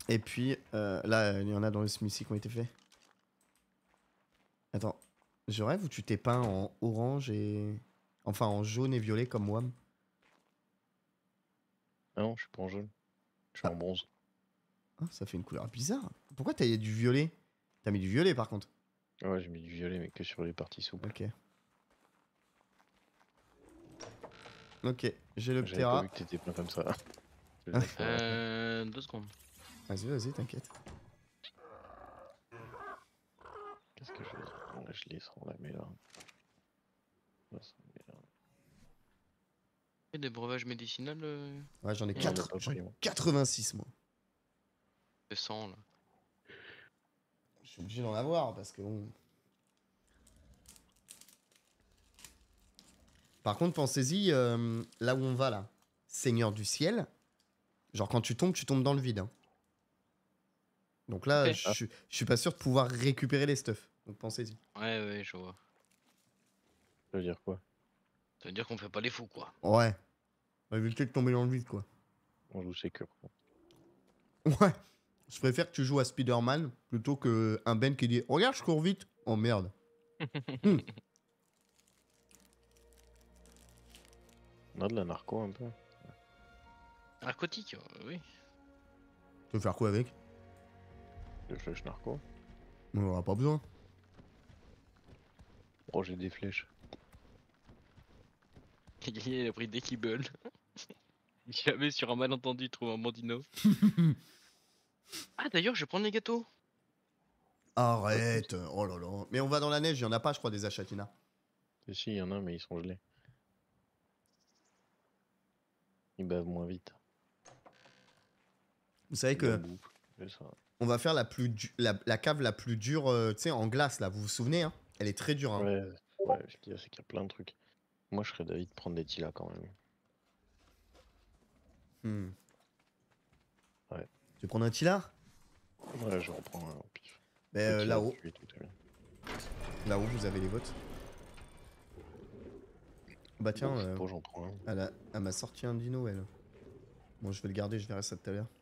Et puis, euh, là, il y en a dans le Smithy qui ont été faits. Attends, je rêve ou tu t'es peint en orange et... Enfin, en jaune et violet comme Wam. Ah non, je suis pas en jaune. Je suis Ah. en bronze. Ah, ça fait une couleur bizarre. Pourquoi t'as du violet? T'as mis du violet par contre. Ouais, j'ai mis du violet, mais que sur les parties souples. Ok. Ok, j'ai le J'avais pas Ptera. vu que t'étais plein comme ça. Je vais le faire. Euh. Deux secondes. Vas-y, vas-y, t'inquiète. Qu'est-ce que je vais dire? Là, je les sens là, mais là. Là, ça me met là. Et des breuvages médicinaux, euh, Ouais, j'en ai On en a quatre- pas j'en ai pris, moi. quatre-vingt-six moi. c'est cent là. Je suis obligé d'en avoir parce que bon. Par contre, pensez-y, euh, là où on va là, Seigneur du ciel. Genre quand tu tombes, tu tombes dans le vide. hein. Donc là, Ok. je suis- je suis pas sûr de pouvoir récupérer les stuffs. Donc pensez-y. Ouais, ouais, je vois. Ça veut dire quoi? Ça veut dire qu'on fait pas les fous, quoi. Ouais. On va éviter de tomber dans le vide quoi. On joue Secure. Ouais. Je préfère que tu joues à Spider-Man plutôt que un Ben qui dit regarde, je cours vite. Oh merde. Hmm. On a de la narco un peu. Narcotique, euh, oui. Tu veux faire quoi avec? Des flèches narco. On aura pas besoin. Oh, j'ai des flèches. Il a pris des kibbles. Jamais sur un malentendu trouve un bandino. Ah d'ailleurs, je vais prendre les gâteaux. Arrête. Oh là là. Mais on va dans la neige, il y en a pas, je crois, des achatina. Et si, il y en a, mais ils sont gelés. Ils bavent moins vite. Vous savez Ils que la bouffent, c'est ça. on va faire la, plus du- la, la cave la plus dure, euh, tu sais, en glace là. Vous vous souvenez hein? Elle est très dure. Hein. Ouais, ouais, ce qu'il y a, c'est qu'il y a plein de trucs. Moi, je serais d'avis de prendre des Tila quand même. Hmm. Ouais. Tu veux prendre un Tila? Ouais, je reprends un au pif. Ben, euh, Tila, là-haut, tu es tout est bien. là-haut, vous avez les votes. Bah tiens, Bon, c'est euh, pour, j'en prends un. elle, a- elle m'a sorti un dino, elle. Bon, je vais le garder, je verrai ça tout à l'heure.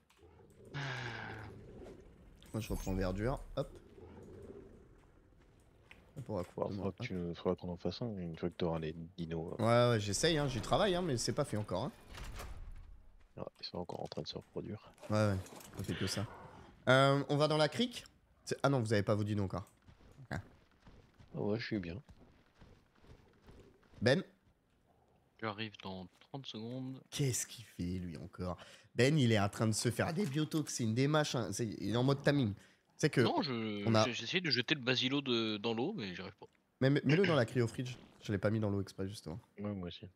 Moi, je reprends verdure, hop. On pourra Faudra, couper, faudra que tu nous- faudra qu'on en fasse un une fois que tu auras les dinos. euh. Ouais, ouais, j'essaye, hein, j'y travaille, hein, mais c'est pas fait encore. Hein. Ah, ils sont encore en train de se reproduire. Ouais, ouais, on fait que ça. Euh, on va dans la crique? C'est- Ah non, vous avez pas vos dinos encore. Ah ouais, je suis bien. Ben, J'arrive dans trente secondes. qu'est-ce qu'il fait lui encore? Ben, il est en train de se faire des biotoxines, des machins. c'est- Il est en mode timing. Tu sais que. Non, je on a- j'ai j'ai essayé de jeter le basilo de... dans l'eau, mais j'arrive pas. Mais mais- mets-le dans la cryofridge. Je l'ai pas mis dans l'eau exprès, justement. Ouais, moi aussi.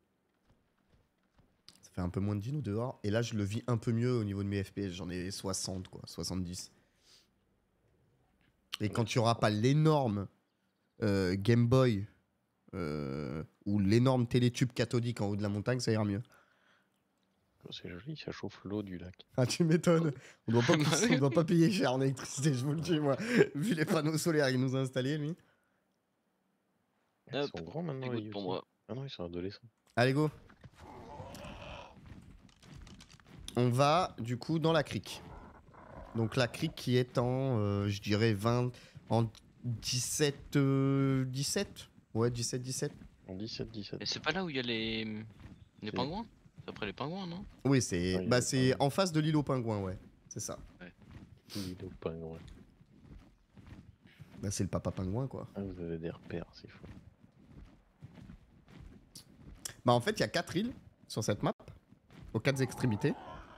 Ça fait un peu moins de dinos dehors. Et là, je le vis un peu mieux au niveau de mes F P S. J'en ai soixante, quoi. soixante-dix. Et quand tu auras pas l'énorme euh, Game Boy euh, ou l'énorme télétube cathodique en haut de la montagne, ça ira mieux. Oh, c'est joli, ça chauffe l'eau du lac. Ah, tu m'étonnes. On doit pas, Bah oui. on doit pas payer cher en électricité, je vous le dis, moi. Vu les panneaux solaires qu'il nous a installés, lui. Ils Hop, sont grands maintenant, Écoute les pour Yuki. moi. Ah non, ils sont adolescents. Allez, go. On va, du coup, dans la crique. Donc, la crique qui est en, euh, je dirais, vingt... En dix-sept... euh, dix-sept Ouais, dix-sept, dix-sept. En dix-sept dix-sept. Et c'est pas là où il y a les. les Si. pingouins? C'est après les pingouins, non? Oui, c'est Ouais, il y a bah, des c'est pingouins. en face de l'île aux pingouins, ouais. C'est ça. Dis donc, pas loin. Bah, c'est le papa pingouin, quoi. Ah, vous avez des repères, c'est fou. Bah, en fait, il y a quatre îles sur cette map, aux quatre extrémités.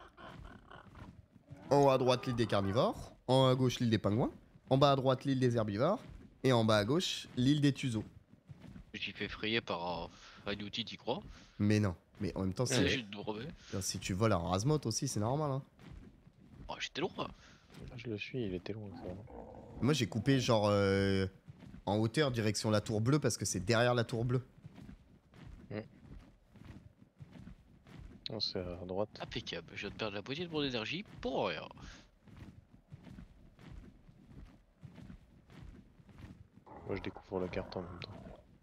En haut à droite, l'île des carnivores. En haut à gauche, l'île des pingouins. En bas à droite, l'île des herbivores. Et en bas à gauche, l'île des tusos. Je t'y fais frayer par un outil, t'y crois? Mais non. Mais en même temps, si, C'est juste de brevet. si tu voles en Razmote aussi, c'est normal. Hein. Oh, j'étais loin. Ah, je le suis, il était loin. Ça, va. Moi, j'ai coupé genre euh, en hauteur, direction la tour bleue, parce que c'est derrière la tour bleue. Non, c'est à droite. Impeccable. Je viens de perdre la moitié de mon énergie pour rien. Moi, je découvre la carte en même temps.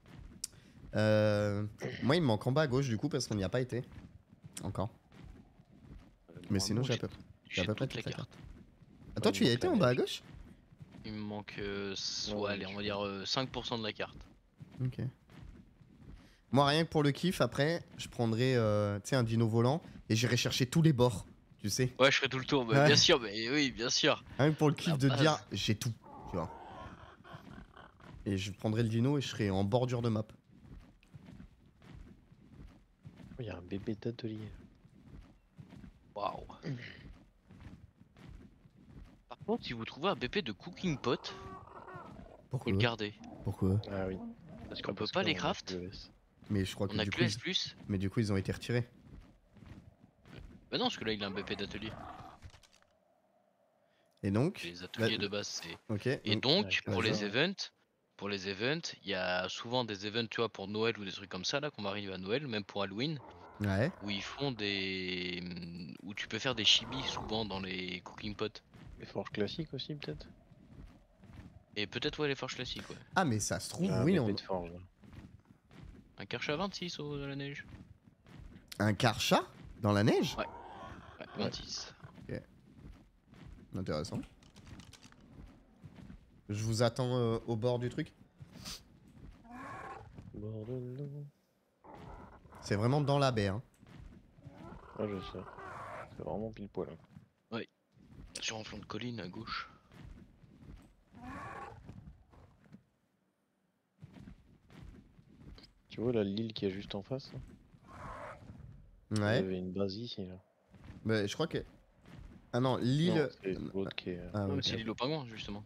Euh, moi, il me manque en bas à gauche, du coup, parce qu'on n'y a pas été. Encore. Mais sinon, j'ai à peu, j'ai à peu près toute toute la carte. Attends, tu y as été en bas à gauche? Il me manque, euh, s- Non, ouais, mais allez, je- on va dire euh, cinq pour cent de la carte. Ok. Moi, rien que pour le kiff, après, je prendrais euh, tu sais, un dino volant et j'irai chercher tous les bords, tu sais. Ouais, je ferai tout le tour, bah, Ouais. bien sûr, mais oui, bien sûr. Rien que pour le La kiff de base. dire j'ai tout, tu vois. Et je prendrais le dino et je serais en bordure de map. Il y a un bébé d'atelier. Waouh. Par contre, si vous trouvez un B P de cooking pot, faut Pourquoi le garder. Pourquoi Ah oui. Parce qu'on Ah, peut parce pas qu'on les a craft, plus le S. Mais je crois que on a du que coup, le ils... S plus. mais du coup ils ont été retirés. Bah non, parce que là il a un B P d'atelier. Et donc, Les ateliers bah, de base c'est. ok. Et donc- donc, Ouais, pour vas-y. les events, pour les events, il y a souvent des events, tu vois, pour Noël ou des trucs comme ça, là, qu'on arrive à Noël, même pour Halloween, Ouais. où ils font des. hum, où tu peux faire des chibis souvent dans les cooking pots. Les forges classiques aussi, peut-être. Et peut-être, ouais, les forges classiques, ouais. Ah mais ça se trouve, J'ai un oui, bébé on... de forge là. Un Karcher vingt-six au, dans la neige. un karcha dans la neige. Ouais. Ouais, vingt-six. Intéressant. Je vous attends euh, au bord du truc. Bord de l'eau. C'est vraiment dans la baie. Hein. Ah, je sais. C'est vraiment pile poil. hein. Sur un flanc de colline à gauche. Tu vois là, l'île qui est juste en face là. Il y Ouais. avait une base ici là. Mais je crois que. Ah non, Non, l'île. c'est l'autre qui est. Ah, Ouais, ok. c'est l'île au pingouin, justement.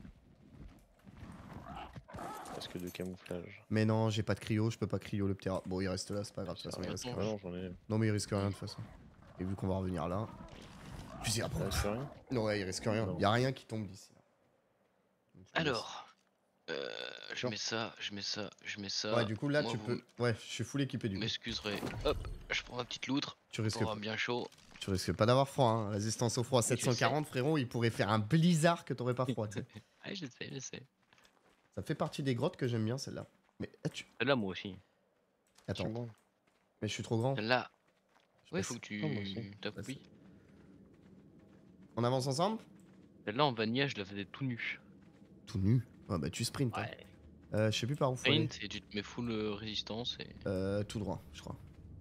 Presque de camouflage. Mais non, j'ai pas de cryo, je peux pas cryo le petit rat. Bon, il reste là, c'est pas grave. De toute façon, il risque Ah rien. non, j'en ai. Non, mais il risque rien de toute façon. Et vu qu'on va revenir là. Tu sais après. Là, c'est rien. Non, ouais, il risque rien. Non. Y a rien qui tombe d'ici. là. Donc, je te laisse. Alors, euh, je Sure. mets ça, je mets ça, je mets ça. Ouais, du coup, là, Moi, tu vous peux. Ouais, je suis full équipé du coup. m'excuserez. Hop, je prends ma petite loutre. Tu risques, Pour un bien chaud. tu risques pas d'avoir froid, hein. Résistance au froid je sais. sept cent quarante, frérot, il pourrait faire un blizzard que t'aurais pas froid, tu sais. Ouais, je sais, je sais. Ça fait partie des grottes que j'aime bien, celle-là. Mais ah, tu. Celle-là, moi aussi. Attends, C'est bon. mais je suis trop grand. Celle-là. Je Ouais, passe- faut que tu. Ah, moi aussi. T'as passe- compris. On avance ensemble? Celle-là en vanilla, je la faisais tout nu. Tout nu. Ouais, bah tu sprints. hein. Ouais. Euh, je sais plus par où faut aller. Sprint et tu te mets full euh, résistance et. Euh, tout droit, je crois.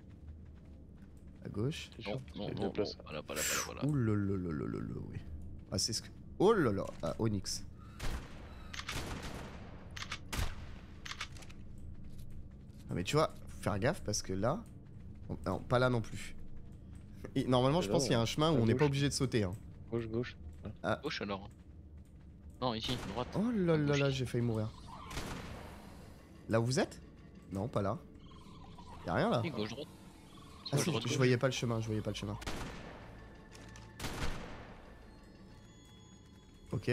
À gauche. T'es Non, sûr non, Il y a non, deux non, places. voilà, voilà, voilà, voilà. Ouh là là là là là là, oui. Ah, c'est ce que. Oh là là, ah, Onyx. Ah, mais tu vois, faut faire gaffe parce que là. on- Non, pas là non plus. Et normalement, je C'est pense là, qu'il y a un chemin où à on n'est pas gauche. obligé de sauter. Hein. Gauche, gauche. Gauche alors. Non, ici, droite. Oh là À là gauche. là, j'ai failli mourir. Là où vous êtes? Non, pas là. Y'a rien là. Si, gauche, droite. Ah Gauche, si, droite, je gauche. voyais pas le chemin, je voyais pas le chemin. Ok.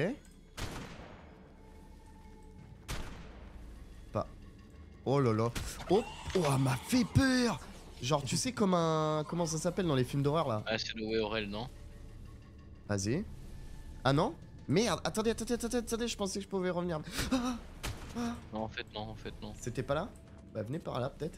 Pas. Oh là là. Oh, oh, elle m'a fait peur. Genre, tu sais comme un... Comment ça s'appelle dans les films d'horreur là? Ah, c'est le Way Aurel, non? Vas-y. Ah non? Merde, attendez, attendez, attendez, attendez, je pensais que je pouvais revenir. Ah, ah. Non, en fait, non, en fait, non. C'était pas là? Bah venez par là peut-être.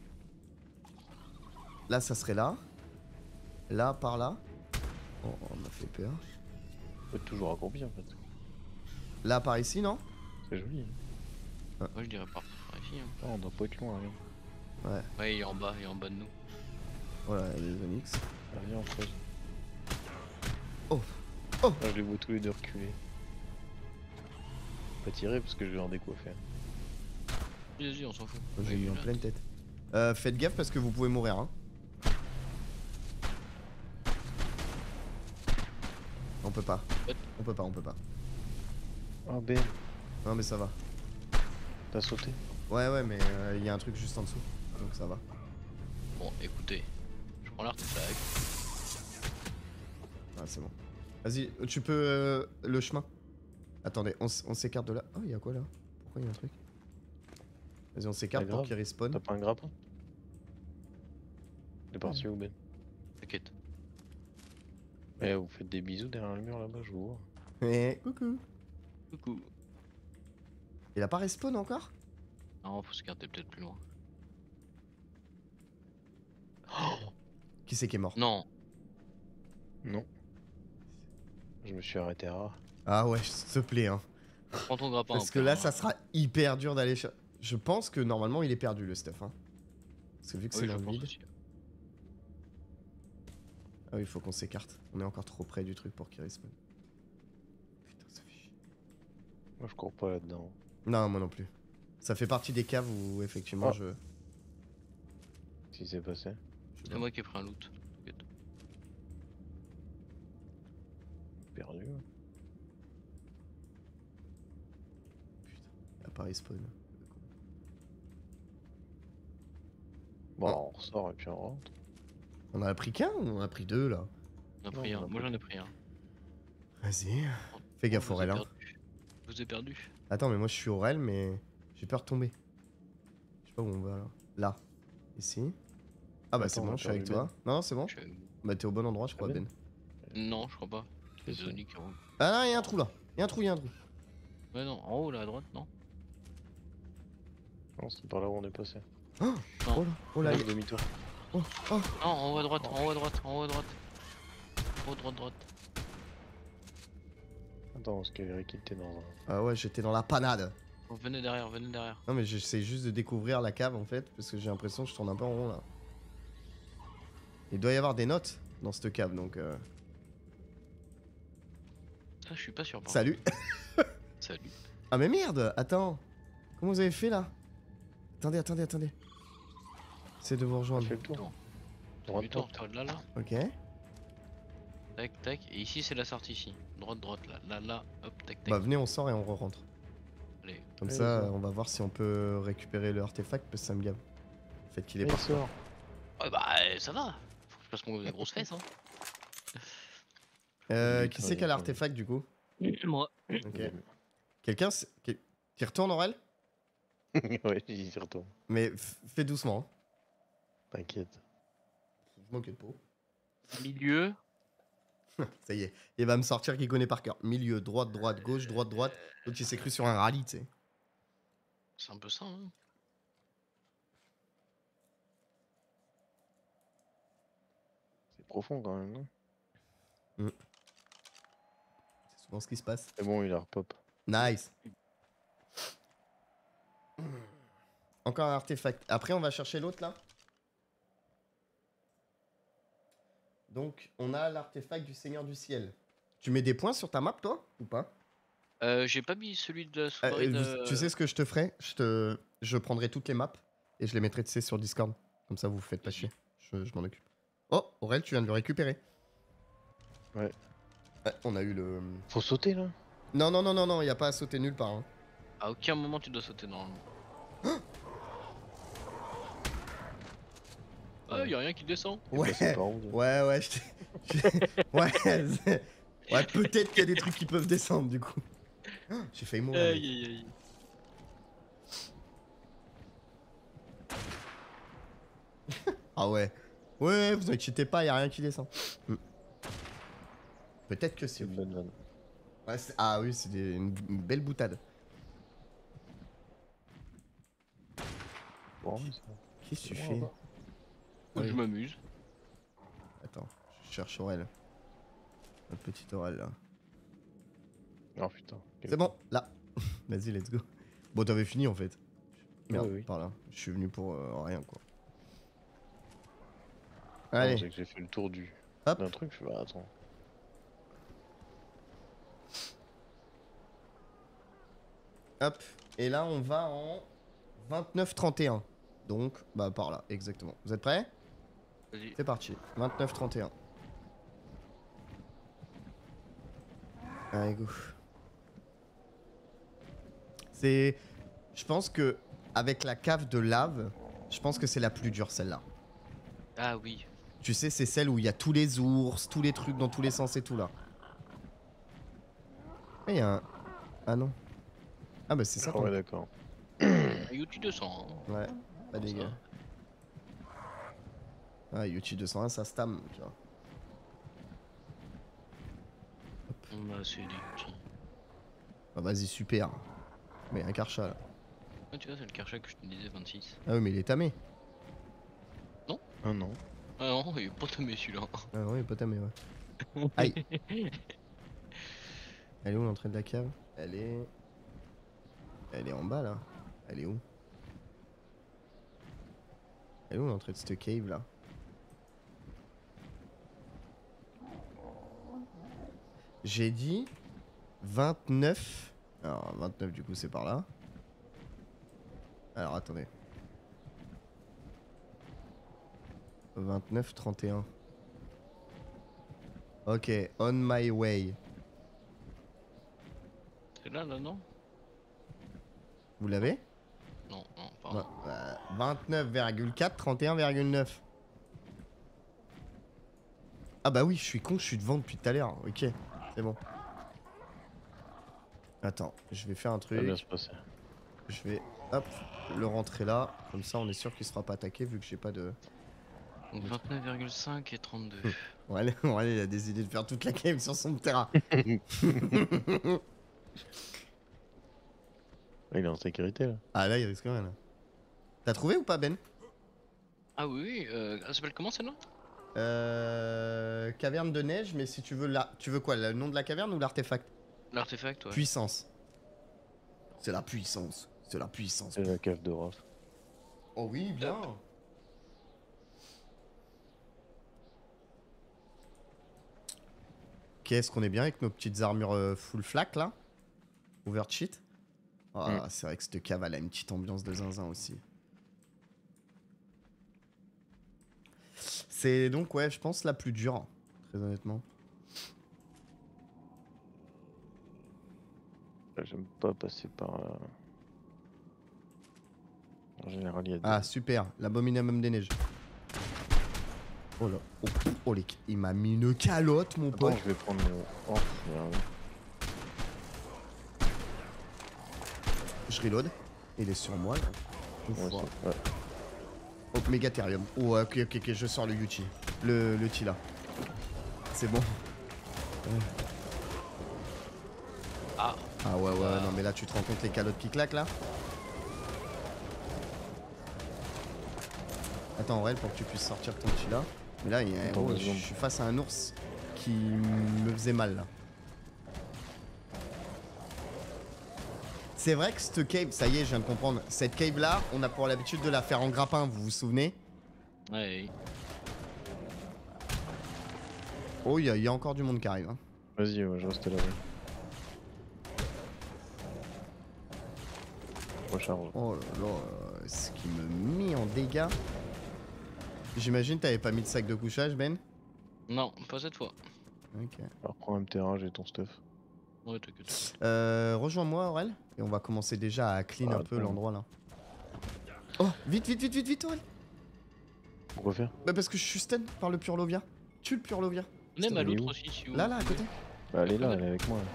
Là ça serait là. Là, par là. Oh, on m'a fait peur. Faut être toujours accroupi en fait. Là par ici, non? C'est joli. Hein. Moi, je dirais pas par ici. Hein. Ah, on doit pas être loin, regarde. Ouais. Ouais, il est en bas, il est en bas de nous. Voilà, les Onyx. Ah, viens, on creuse. Oh. Oh. Ah, je les vois tous les deux reculer. Pas tirer parce que je vais en décoiffer. Vas-y, on s'en fout. J'ai Ouais, eu en là. pleine tête. Euh, faites gaffe parce que vous pouvez mourir. Hein. On peut pas. On peut pas, on peut pas. Ah, Ben, Non mais ça va. t'as sauté. Ouais ouais mais il y a un truc juste en dessous. Donc ça va. Bon, écoutez. Je prends l'artefact. Ah c'est bon. Vas-y, tu peux euh, le chemin. Attendez, on, s- on s'écarte de là. Oh, il y a quoi là? Pourquoi il y a un truc? Vas-y, on s'écarte Pas pour grave. qu'il respawn. T'as pas un grappin? T'es parti où, Ben? T'inquiète. Eh, vous faites des bisous derrière le mur là-bas, je vous vois. Eh, coucou. Coucou. Il a pas respawn encore? Non, faut se garder peut-être plus loin. Qui c'est qui est mort? Non, Non. Je me suis arrêté à A. Ah ouais, s'il te plaît, hein. Prends ton grappin. Parce au que pire, là, hein. ça sera hyper dur d'aller chercher. Je pense que normalement, il est perdu le stuff. Hein. Parce que vu que Oui, c'est je dans le pense vide. aussi. Ah oui, il faut qu'on s'écarte. On est encore trop près du truc pour qu'il respawn. Putain, ça fait chier. Moi, je cours pas là-dedans. Non, moi non plus. Ça fait partie des caves où effectivement Ah. je. Qu'est-ce qui s'est passé? je sais C'est pas. moi qui ai pris un loot. T'inquiète. Perdu. À Paris spawn. Bon, Ah. on ressort et puis on rentre. On en a pris qu'un ou on en a pris deux là? On a Non, pris on un. a Moi pris j'en ai pris un. Vas-y. Fais gaffe Oh, je vous ai Aurel. Hein. perdu. Je vous ai perdu. Attends, mais moi je suis Aurel, mais j'ai peur de tomber. Je sais pas où on va là. Là. Ici. Ah bah Attends, c'est on bon, a je suis avec perdu toi. Non, non, c'est bon. Je suis- Bah t'es au bon endroit, je crois, Ah, Ben. Ben. Non, je crois pas. Les Ok. zoniques. en haut. Ah non, y'a un trou là. Y'a un trou, y'a un trou. Ouais, non, en haut là à droite, non. Non, c'est par là où on est passé. Oh, Non. oh là, oh là. Là, y- demi-tour. Oh, oh. Non, en haut à droite, en haut à droite, en haut à droite. En haut, droite, droite. Attends, parce qu'Eric était dans un. Ah ouais, j'étais dans la panade. Oh, venez derrière, venez derrière. Non mais j'essaie juste de découvrir la cave en fait, parce que j'ai l'impression que je tourne un peu en rond là. Il doit y avoir des notes dans cette cave donc... Euh... Ça, je suis pas sûr. par Salut. contre. Salut. Ah mais merde, attends. Comment vous avez fait là? Attendez, attendez, attendez. C'est de vous On rejoindre. fait le tour. Tour. Droite, Du tour, droite. toi, là, là. Ok. Tac, tac. Et ici, c'est la sortie ici. Droite, droite, là. Là, là. Hop, tac, tac. Bah venez, on sort et on re-rentre. Allez. Comme Allez, ça, on sort. on va voir si on peut récupérer le artefact parce que ça me gave. Le fait qu'il est Allez, pas. sort. Ouais, bah, euh, ça va. Faut que je passe mon grosse fesse, hein. Euh, Oui, qui quand c'est il qui a est l'artefact du coup? Moi. Ok. Quelqu'un s- qui... qui retourne Aurel? Ouais, j'y retourne. Mais f- fais doucement. hein. T'inquiète. Je m'occupe pas. Milieu. Ça y est, il va me sortir qu'il connaît par cœur. Milieu, droite, droite, gauche, droite, droite. L'autre il s'est cru sur un rallye, tu sais. C'est un peu ça, hein. C'est profond quand même, non? C'est souvent ce qui se passe. C'est bon, il a repop. Nice. Encore un artefact. Après on va chercher l'autre là. Donc on a l'artefact du Seigneur du Ciel. Tu mets des points sur ta map toi ou pas? Euh, j'ai pas mis celui de la Euh, sous-marine. vous- euh, Tu sais ce que je te ferai? Je te, je prendrai toutes les maps et je les mettrai tu sais, sur Discord. Comme ça vous vous faites pas chier. Je, je m'en occupe. Oh Aurel, tu viens de le récupérer. Ouais. Ouais, on a eu le. Faut sauter là? Non non non non non, y a pas à sauter nulle part. hein. À aucun moment tu dois sauter normalement. Ah, y a rien qui descend. Ouais. Passer par où, là? Ouais, ouais, je t'ai- je- ouais, c'est- ouais, peut-être qu'il y a des trucs qui peuvent descendre du coup. Ah, j'ai failli mourir. mec. Aïe aïe aïe. Ah ouais. Ouais, vous inquiétez pas, y a rien qui descend. Hmm. Peut-être que C'est c'est une vous. bonne vanne. Ouais, c'est- ah oui, c'est des- une, une belle boutade. Bon, mais ça- Qu'est-ce que tu c'est fais bon, là-bas. Oui. Je m'amuse. Attends, je cherche Aurel. Notre petit Aurel là. Oh putain. C'est bon, là. Vas-y, let's go. Bon, t'avais fini en fait. Merde, Oui, oui. par là. Je suis venu pour euh, rien quoi. Non, Allez, c'est que j'ai fait le tour du. Hop. D'un truc, je fais, bah, attends. hop. Et là, on va en vingt-neuf trente et un. Donc, bah par là, exactement. Vous êtes prêts? Vas-y. C'est parti. vingt-neuf trente et un. Allez, go. C'est... Je pense que avec la cave de lave, je pense que c'est la plus dure celle-là. Ah oui. Tu sais, c'est celle où il y a tous les ours, tous les trucs dans tous les sens et tout là. Ah, il y a un... Ah non. Ah bah c'est ça Ah ton... ouais, d'accord. Youti deux cents. hein. Ouais, pas Ça. dégueu. Ah, Yuchi deux cent un, ça stam, tu vois. On a assez des outils. Bah vas-y, super. Mais un karcha là. Ah, tu vois, c'est le Karcha que je te disais, vingt-six. Ah oui, mais il est tamé. Ah non. Ah non, il est pas tombé celui-là. Ah non, il est pas tamé, ouais. Aïe. Elle est où l'entrée de la cave? Elle est... Elle est en bas là. Elle est où? Elle est où l'entrée de cette cave là? J'ai dit vingt-neuf. Alors vingt-neuf du coup c'est par là. Alors attendez. vingt-neuf trente et un. Ok, on my way. C'est là, là, non? Vous l'avez? Non, non, pardon. Ouais, bah, vingt-neuf virgule quatre, trente et un virgule neuf. Ah bah oui, je suis con, je suis devant depuis tout à l'heure. Ok, c'est bon. Attends, je vais faire un Ça va bien se truc. passer. Je vais, hop, le rentrer là. Comme ça, on est sûr qu'il sera pas attaqué vu que j'ai pas de... Donc vingt-neuf virgule cinq et trente-deux. Ouais, ouais, il a des idées de faire toute la game sur son terrain. Ah, il est en sécurité là. Ah là, il risque rien là. T'as trouvé ou pas, Ben? Ah oui, oui, euh, elle s'appelle comment celle-là? Euh... Caverne de neige, mais si tu veux la... Tu veux quoi, le nom de la caverne ou l'artefact? L'artefact, ouais. Puissance. C'est la puissance. C'est la puissance. C'est la cave de Raph. Oh oui, bien. Qu'est-ce qu'on est bien avec nos petites armures euh, full flak là? Overcheat. Ah, Mm. c'est vrai que cette cave elle a une petite ambiance de zinzin aussi. C'est donc, ouais, je pense la plus dure, très honnêtement. Là, j'aime pas passer par là. En général, il y a des... Ah, super, l'abominable des neiges. Oh là, oh, oh les... il m'a mis une calotte, mon Attends, pote. je vais prendre le... Oh, merde. Je reload. Il est sur moi là. Une Ouais, fois. c'est- ouais. Oh, Mégatherium. Oh, ok, ok, ok, je sors le Yuchi. Le, le Tila. C'est bon. Ouais. Ah, Ah ouais, ouais, Ah. non, mais là, tu te rends compte les calottes qui claquent là? Attends, Aurel, pour que tu puisses sortir ton Tila. Mais là, il y a... Attends, oh, deux je secondes. suis face à un ours qui me faisait mal là. C'est vrai que cette cave, ça y est, je viens de comprendre. Cette cave là, on a pour l'habitude de la faire en grappin, vous vous souvenez? ouais. Oh, il y, a- il y a encore du monde qui arrive. Hein. Vas-y, ouais, je reste là. Recharge. Oh là là, euh, ce qui me met en dégâts. J'imagine t'avais pas mis de sac de couchage, Ben? Non, pas cette fois. Ok. Alors prends un terrain, j'ai ton stuff. Ouais, t'inquiète. Euh, rejoins-moi, Aurel. Et on va commencer déjà à clean Ah, un peu attends. l'endroit là. Oh, vite, vite, vite, vite, vite, Aurel. Pourquoi faire? Bah parce que je suis stun par le Purlovia. Tue le Purlovia. Même Putain, à il est l'autre où aussi, si vous Là, là, à voulez. côté. Bah, elle est là, elle est avec moi. Là.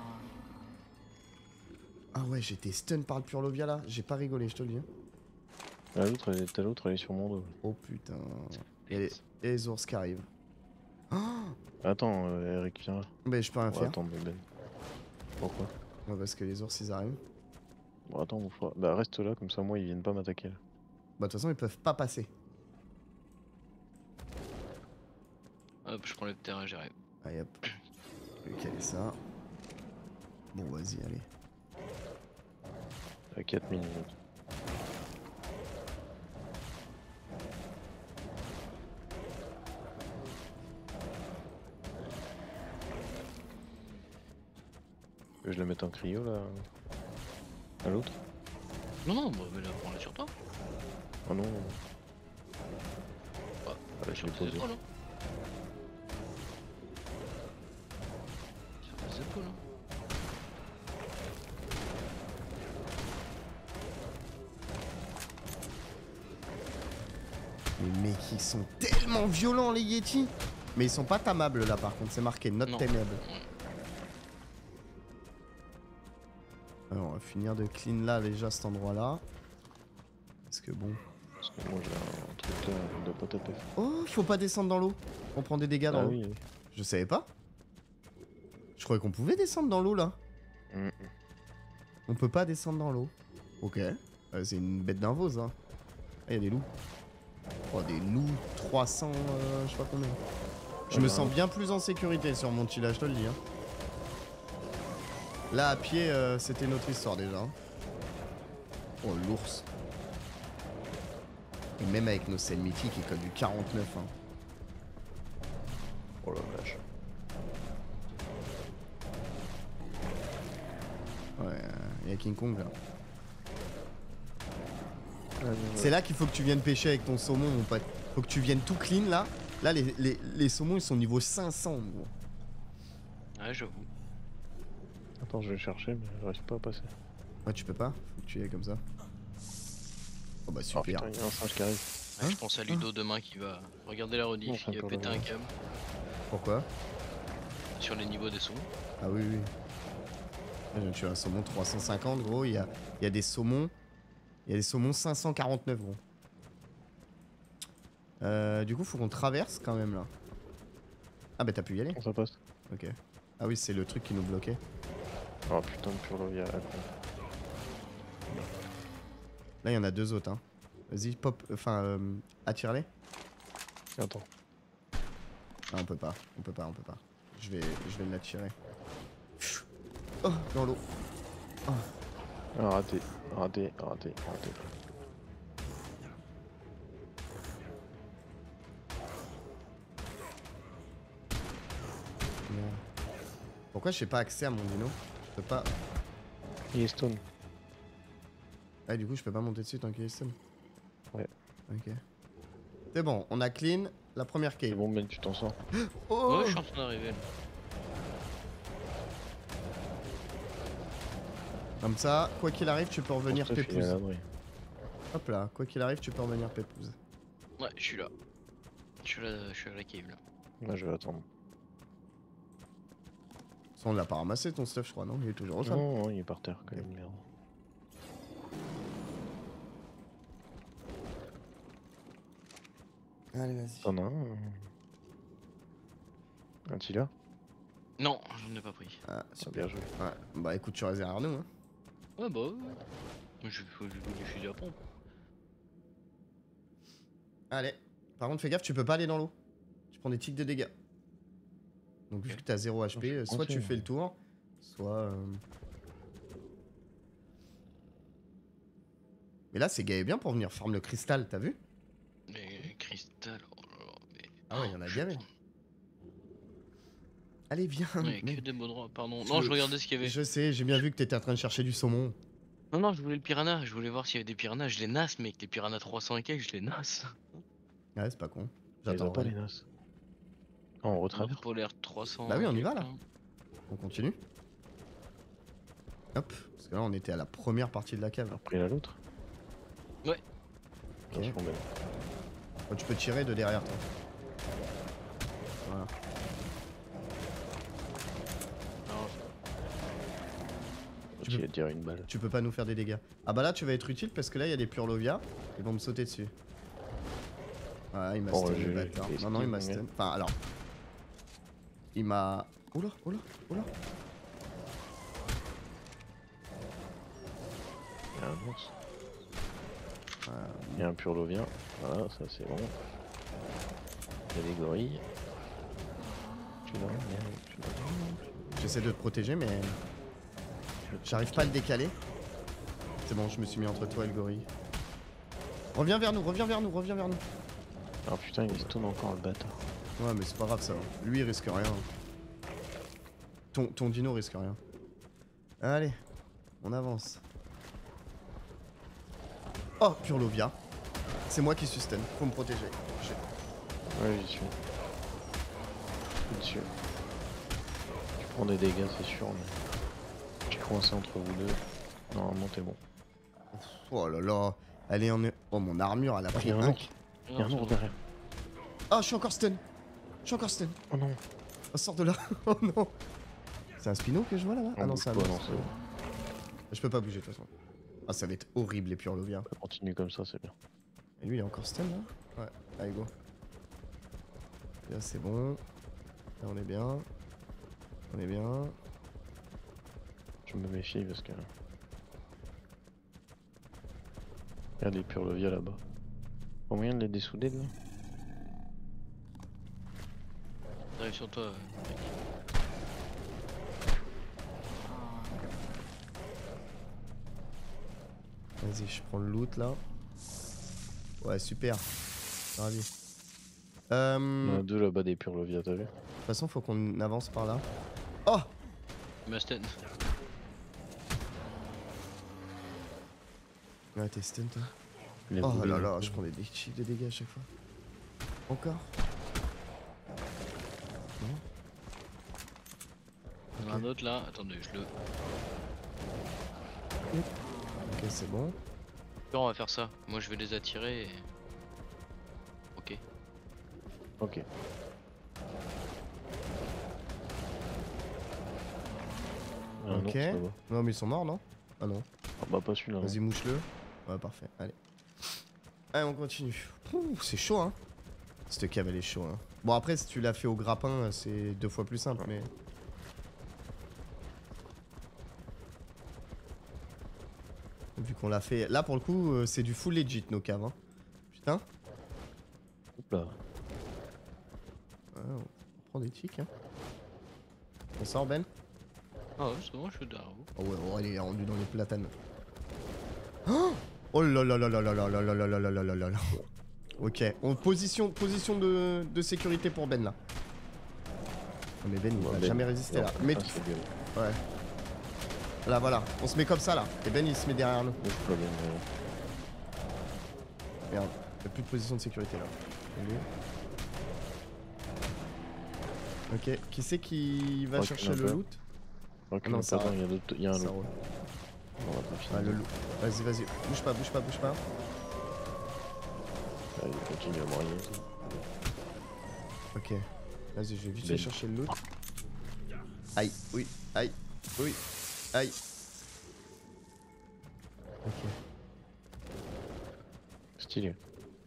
Ah ouais, j'étais stun par le Purlovia là. J'ai pas rigolé, je te le dis. hein. Ah, l'autre, elle est... t'as l'autre, elle est sur mon dos. Oh putain. Et les, et les ours qui arrivent. Oh, Attends, euh, Eric, viens là. bah je peux rien Bon, faire. attends, Ben. Ben. Pourquoi? Ouais, parce que les ours ils arrivent. Bon, attends, mon frère. Bah, reste là, comme ça, moi, ils viennent pas m'attaquer. là. Bah de toute façon, ils peuvent pas passer. Hop, je prends le terrain, j'arrive. Allez hop. Je vais caler ça. Bon, vas-y, allez. À quatre minutes. Que je le mette en cryo là? À l'autre? Non, non, bah, mais là, prends-le sur toi. Ah non. Bah, Ah, je sur l'ai tes posé. épaules, hein. Sur tes épaules, hein. Les mecs, ils sont tellement violents, les Yeti. Mais ils sont pas tamables là, par contre. C'est marqué not Non. tameable. Alors, on va finir de clean là, déjà, cet endroit-là. Parce que bon. Parce que moi j'ai un truc là, il doit pas taper. Oh, faut pas descendre dans l'eau. On prend des dégâts dans Ah l'eau. oui, oui. Je savais pas. Je croyais qu'on pouvait descendre dans l'eau là. Mm. On peut pas descendre dans l'eau. Ok. Euh, c'est une bête d'invose, hein. Ah, y a des loups. Oh, des loups trois cents, euh, je sais pas combien. Je Ah me bah. sens bien plus en sécurité sur mon Tila, je te le dis. Hein. Là, à pied, euh, c'était notre histoire déjà. hein. Oh, l'ours. Et même avec nos scènes mythiques, il code du quarante-neuf. Hein. Oh la vache. Ouais, il y a King Kong là. Ah, mais C'est là qu'il faut que tu viennes pêcher avec ton saumon, mon pote. Faut que tu viennes tout clean là. Là, les, les, les saumons, ils sont niveau cinq cents, gros. Ouais, j'avoue. Attends, je vais chercher, mais j'arrive pas à passer. Ouais, tu peux pas. Faut que tu y ailles comme ça. Oh bah Oh super. putain, il y a un singe qui arrive. Ouais, Hein je pense à Ludo demain qui va regarder la Non, rediff, c'est qui va un peu péter un loin. câble Pourquoi? sur les niveaux des sons. Ah oui, oui. Là, je tué un saumon trois cent cinquante, gros. Il y a, il y a des saumons. Il y a des saumons cinq cent quarante-neuf, gros. Euh, du coup, faut qu'on traverse quand même là. Ah bah t'as pu y aller. Comment ça passe? Ok. Ah oui, c'est le truc qui nous bloquait. Oh putain de Purlovia. Là, il y en a deux autres. Hein. Vas-y, pop. Enfin, euh, attire-les. Attends. Ah, on peut pas. On peut pas, on peut pas. Je vais, je vais l'attirer. Oh, dans l'eau. Ah, raté, raté, raté, raté. Merde. Pourquoi j'ai pas accès à mon dino? Je peux pas. Il est stone. Ah, du coup, je peux pas monter dessus tant qu'il est stun. Ouais. Ok. C'est bon, on a clean la première C'est cave. bon, Ben, tu t'en sors. Oh, Ouais, je suis en train d'arriver là. Comme ça, quoi qu'il arrive, tu peux revenir Pour te filer à pépouze. l'abri. Hop là, quoi qu'il arrive, tu peux revenir pépouze. Ouais, je suis là. Je suis là, je suis à la cave là. Là, je vais attendre. Ça, on l'a pas ramassé ton stuff, je crois, non? Il est toujours au sol. Non, non, il est par terre quand même, merde. Allez, vas-y. T'en as un? euh Un Tila? Non, j'en ai pas pris. Ah, Ah, super. bien joué. Ouais. Bah écoute, tu restes derrière nous. Hein. Ouais, bah ouais. Je fais du fusil à pompe. Allez. Par contre, fais gaffe, tu peux pas aller dans l'eau. Tu prends des tics de dégâts. Donc, vu que t'as zéro H P, je euh, soit tu conseille. fais le tour, soit. euh, Mais là, c'est gay et bien pour venir farm le cristal, t'as vu? Les cristals, oh là là, mais. Ah ouais, il y en a je gavé. prends- Allez, viens. Ouais, mais- que des mots droits, pardon. Tu Non, veux- je regardais ce qu'il y avait. Je sais, j'ai bien vu que t'étais en train de chercher du saumon. Non, non, je voulais le piranha. Je voulais voir s'il y avait des piranhas. Je les nasse, mec. Les piranhas trois cents et quelques, je les nasse. Ouais, c'est pas con. Ils ont J'attends. pas les noces. Ah, on retraverse. Polaire trois cents. Bah oui, on y et va, quelques, là. hein. On continue. Hop. Parce que là, on était à la première partie de la cave. Après là l'autre. Ouais. Attention, Ben. Oh, tu peux tirer de derrière toi. Voilà. Non, Tu Tu peux- vas tirer une balle. Tu peux pas nous faire des dégâts. Ah bah là, tu vas être utile parce que là, il y a des Purlovia. Ils vont me sauter dessus. Ah, il m'a Bon, stun, j'ai- le bâtard. j'ai Non, non, il m'a esquivé, stun. Enfin, alors. Il m'a. Oula, oula, oula. Il y a un ours. Il y a un Purlovien. Voilà, ça c'est bon. Il y a des gorilles. Tu l'as, tu l'as. J'essaie de te protéger, mais. J'arrive pas à le décaler. C'est bon, je me suis mis entre toi et le gorille. Reviens vers nous, reviens vers nous, reviens vers nous. Ah putain, il se tourne encore le bâtard. Ouais, mais c'est pas grave ça. Lui, il risque rien. Ton, ton dino risque rien. Allez, on avance. Oh, Purlovia. C'est moi qui suis stun. Faut me protéger. J'ai- Ouais, j'y suis. Je suis dessus. Tu prends des dégâts, c'est sûr, mais. Je suis coincé entre vous deux. Normalement, t'es bon. Oh là là. Elle est en. Oh, mon armure, elle a pris Il y a un un. ours. Il y a un c'est ours bon. derrière. Ah, je suis encore stun. Je suis encore stun. Oh non. Oh, sors de là. Oh non. C'est un spino que je vois là-bas? Ah On non, bouge c'est un pas, ours. non, c'est bon. Je peux pas bouger de toute façon. Ah, ça va être horrible les Purlovia. On continue comme ça, c'est bien. Et lui, il est encore stun là? Ouais, allez, go. Là, c'est bon. Là, on est bien. On est bien. Je me méfie parce que. Il y a des Purlovia là-bas. Pas moyen de les dessouder là? J'arrive sur toi. euh, mec. Vas-y, je prends le loot là. Ouais, super. Ravi. Euh, Il y en a de deux là-bas des Purlovia, t'as vu? toute façon, faut qu'on avance par là. Oh! Masten. Ouais, t'es stun toi. Les Oh boules, là les là, boules. je prends des big chiffres de dégâts à chaque fois. Encore? Il y en a un autre là. Attendez, je le. Ok, c'est bon. On va faire ça. Moi je vais les attirer et. Ok. Ok. Il y a un Ok. ours là-bas. Non, mais ils sont morts, non? Ah non. Ah bah pas celui-là. Vas-y, mouche-le. Ouais, parfait. Allez. Allez, on continue. Ouh, c'est chaud, hein. Cette cave, elle est chaud, hein. Bon, après, si tu l'as fait au grappin, c'est deux fois plus simple, mais. Vu qu'on l'a fait. Là, pour le coup, euh, c'est du full legit, nos caves, hein. Putain. Hop là. Ouais, on prend des tics, hein. On sort, Ben? Ah ouais, c'est bon, je suis derrière vous. Oh ouais, oh, il est rendu dans les platanes. Oh Oh là là là là là là là là là là là là là là là. Ok, on position, position de, de sécurité pour Ben là. Non mais Ben il Ouais, va Ben. jamais résister là. Non, Mais ah, c'est bien. ouais. Là voilà, on se met comme ça là. Et Ben il se met derrière nous. Bouge pas bien. mais- Merde, y'a plus de position de sécurité là. Ok, qui c'est qui va Recule chercher un le peu. loot? Recule non, pas ça tant, va. il y a, d'autres- il y a un Ça loup. roule. On va pas Ah finir. le loot. Vas-y, vas-y. Bouge pas, bouge pas, bouge pas. Allez, continue à broyer. Ok. Vas-y, je vais vite Ben. aller chercher le loot. Aïe, oui, aïe, oui, aïe. Ok. Stylé.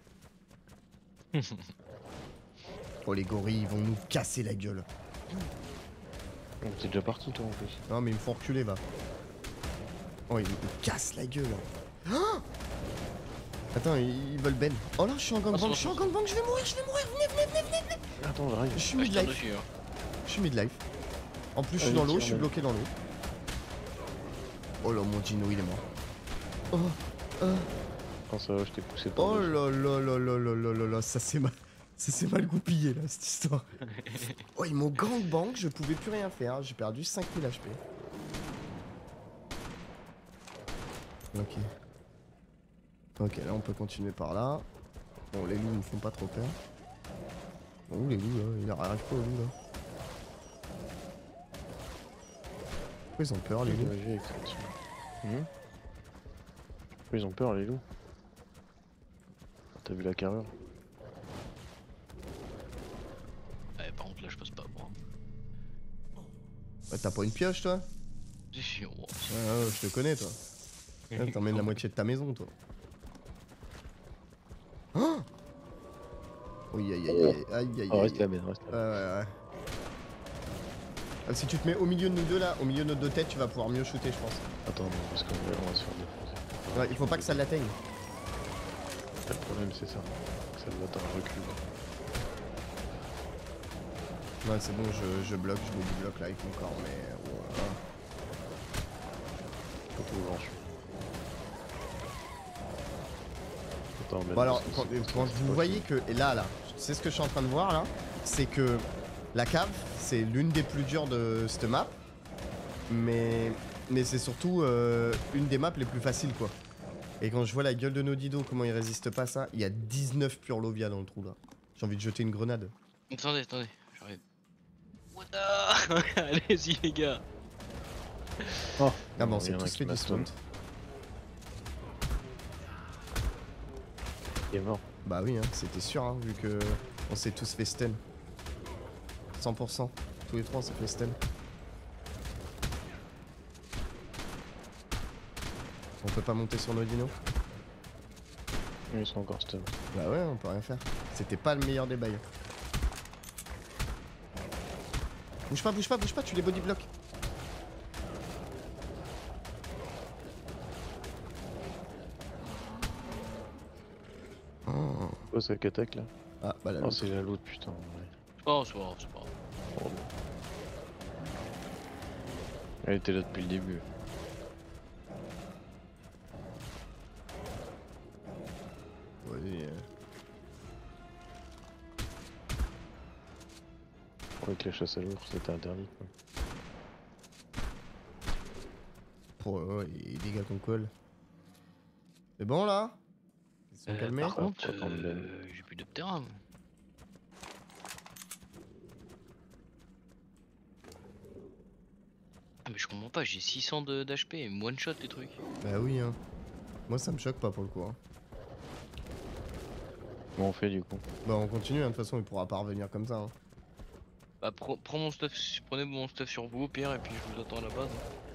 Oh les gorilles, ils vont nous casser la gueule. Donc t'es déjà parti toi en plus. Non mais ils me font reculer va. Oh ils me cassent la gueule. Ah Attends, ils ils veulent Ben. Oh là, je suis en Ah, gangbang, c'est bon, je suis en c'est bon. gangbang, je vais mourir, je vais mourir. Venez, venez, venez, venez, venez. Attends, j'arrive. Je suis Ah, je tire mid-life. dessus. Hein. Je suis mid-life. En plus, je suis Allez, dans l'eau, tire, je suis Ben. bloqué dans l'eau. Oh là, mon Gino, il est mort. Oh, oh, Quand ça va, je t'ai poussé par oh dessus. là là là là là là là là, ça s'est mal, ça s'est mal goupillé là, cette histoire. Oh, ils m'ont gangbang, je pouvais plus rien faire, j'ai perdu cinq mille H P. Ok. Ok, là on peut continuer par là. Bon, les loups me font pas trop peur. Bon, où les loups là? Il arrive pas aux loups là. Pourquoi ils ont peur les loups? J'ai avec ça dessus. Hum Ils ont peur les loups. T'as vu la carrure? Ouais, par contre là je passe pas moi. Ouais, t'as pas une pioche toi? Si, si, on voit. Ah, ouais, je te connais toi. Ouais, T'emmènes la moitié de ta maison toi. Oh oui, aïe aïe aïe aïe aïe Oh, aïe. reste là, Ben, reste Ouais, là. ouais, ouais. Ah, si tu te mets au milieu de nous deux là, au milieu de nos deux têtes, tu vas pouvoir mieux shooter, je pense. Attends, non, parce qu'on va, on va se faire défoncer. Ouais, il faut pas que ça l'atteigne. Le problème, c'est ça. Ça doit être un recul. Ouais, c'est bon, je, je bloque, je mets du bloc là avec mon corps, mais. Bon, voilà. Faut tout ouvert, je suis. Attends, Ben, Bon alors, parce que quand, c'est- quand c'est vous pas voyez fini. que, et là, là, c'est ce que je suis en train de voir là, c'est que la cave, c'est l'une des plus dures de cette map, mais, mais c'est surtout euh, une des maps les plus faciles quoi. Et quand je vois la gueule de Nodido, comment il résiste pas à ça, il y a dix-neuf Purlovia dans le trou là. J'ai envie de jeter une grenade. Attendez, attendez, j'arrive. What the... Allez-y les gars. Oh, Ah bon, il y c'est en a tous qui fait m'a dismount. Il est mort. Bah oui, hein, c'était sûr, hein, vu que on s'est tous fait stun. cent pour cent. Tous les trois, on s'est fait stun. On peut pas monter sur nos dinos? Ils sont encore stun. Bah ouais, on peut rien faire. C'était pas le meilleur des bails. Bouge pas, bouge pas, bouge pas, tu les body block. Oh. Oh, c'est la attaque là. Ah, bah là, Oh, c'est la loot, putain. Ouais. Oh, c'est pas grave, c'est pas grave. Oh, bon. Elle était là depuis le début. croyais que la chasse à l'ours c'était interdit quoi. Pour eux, les dégâts qu'on colle. C'est bon là? Ils sont Euh, calmés? par contre, faut attendre Ben. euh, j'ai plus de terrain. Ah mais je comprends pas, j'ai six cents de- d'H P et me one shot les trucs. Bah oui, hein. Moi ça me choque pas pour le coup. Hein. Comment on fait du coup? Bah on continue, hein. De toute façon il pourra pas revenir comme ça. Hein. Bah pre- prends mon stuff, prenez mon stuff sur vous au pire et puis je vous attends à la base.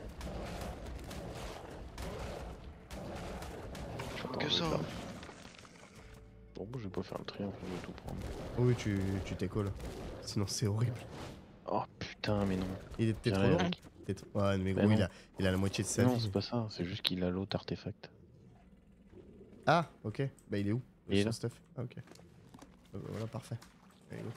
Attends, Que je vais ça. faire- Bon, je vais pas faire le triomphe, je vais tout prendre. Oui, tu tu t'écoles. Sinon c'est horrible. Oh putain, mais non. Il est peut-être J'ai trop rien. lourd. T'es trop- Ouais, mais Bah gros, il non. a, il a la moitié de sa Non, vie. c'est pas ça, c'est juste qu'il a l'autre artefact. Ah, ok. Bah il est où? Il est Son là. stuff. Ah, ok. Euh, bah, voilà, parfait. Il est où?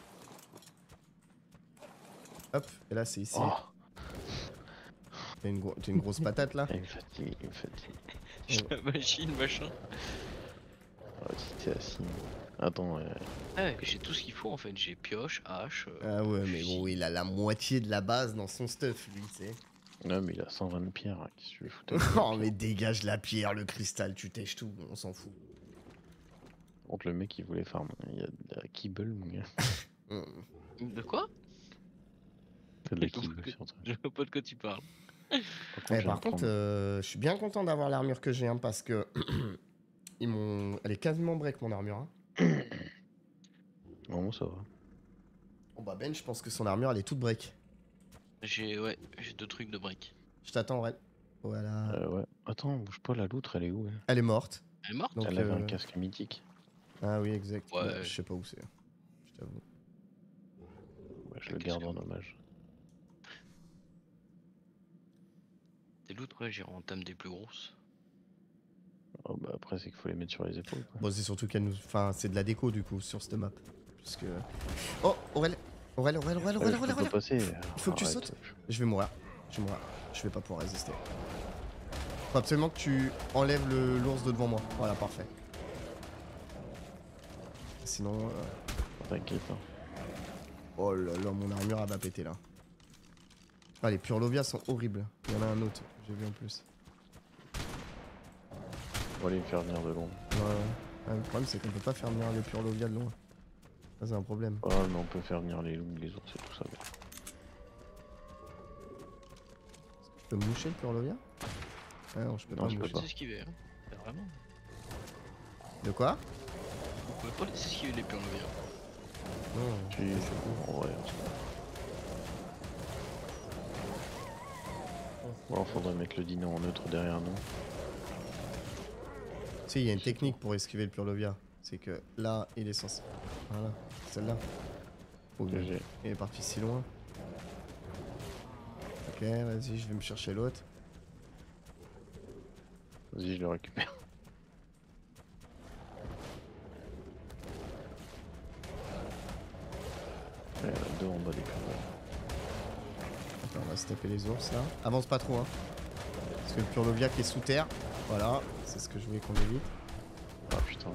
Hop, et là c'est ici. Oh, T'as une, gro- t'as une grosse patate là? il me fatigue, il me fatigue. La machine, machin. Oh, si t'es assis. Attends, euh, Ah ouais, j'ai tout ce qu'il faut en fait, j'ai pioche, hache. euh, Ah ouais, mais fusil. bon, il a la moitié de la base dans son stuff, lui, tu sais. non, mais il a cent vingt de pierre, hein, qu'est-ce que tu veux foutre? Oh, mais dégage la pierre, le cristal, tu tèches tout, on s'en fout. Contre le mec, il voulait farm. Il y a de la kibble, mon gars. Hum. De quoi? Il y a de la Je comprends kibble que- sur toi. Je vois pas de quoi tu parles. Par Eh, je vais par me contre, prendre- euh, je suis bien content d'avoir l'armure que j'ai, hein, parce que ils m'ont, elle est quasiment break mon armure. Hein. Non, moi, ça va. Bon bah Ben, je pense que son armure, elle est toute break. J'ai ouais, j'ai deux trucs de briques. Je t'attends, Red. Voilà. Euh, ouais. Attends, bouge pas, la loutre, elle est où elle? Elle est morte. Elle est morte? Donc, Elle avait euh, un casque mythique. Ah oui, exact. Ouais. Bah, je sais pas où c'est. Je t'avoue. Ouais, je un le casque garde en hommage. Des loutres, ouais, j'ai entame des plus grosses. Oh, bah après, c'est qu'il faut les mettre sur les épaules. Quoi. Bon, c'est surtout qu'elle nous. Enfin, c'est de la déco du coup sur cette map. Puisque. Oh, Aurel Aurel, Aurel, Aurel, Ouais, Aurel, je Aurel, peux Aurel. pas passer. Il faut que tu Arrête. sautes. Je vais mourir. Je vais mourir. Je vais pas pouvoir résister. Faut absolument que tu enlèves le l'ours de devant moi. Voilà, parfait. Sinon. euh, T'inquiète. Hein. Oh là là, mon armure elle va péter là. Ah, les Purlovia sont horribles. Il y en a un autre, j'ai vu en plus. On va aller me faire venir de loin. Ouais, ouais. Ah, le problème, c'est qu'on peut pas faire venir les Purlovia de loin. Ça, c'est un problème. Oh, mais on peut faire venir les loups, les ours et tout ça. mais- Je peux moucher le Purlovia? Ah non, je peux Non, pas je peux moucher. pas. Laissez esquiver, hein. Bah, vraiment. De quoi? Vous pouvez pas laisser esquiver les purloviens. Non, Si, c'est cool. en vrai. Bon, faudrait mettre le dino en neutre derrière nous. Tu sais, il y a une technique pour esquiver le Purlovia. C'est que là, il est censé. Voilà, celle-là. Oh, G G. il est parti si loin. Ok, vas-y, je vais me chercher l'autre. Vas-y, je le récupère. Ouais, il y en a deux en bas des purloviens. Attends, on va se taper les ours là. Avance pas trop, hein. Parce que le Purlovia qui est sous terre. Voilà, c'est ce que je voulais qu'on évite. Ah putain.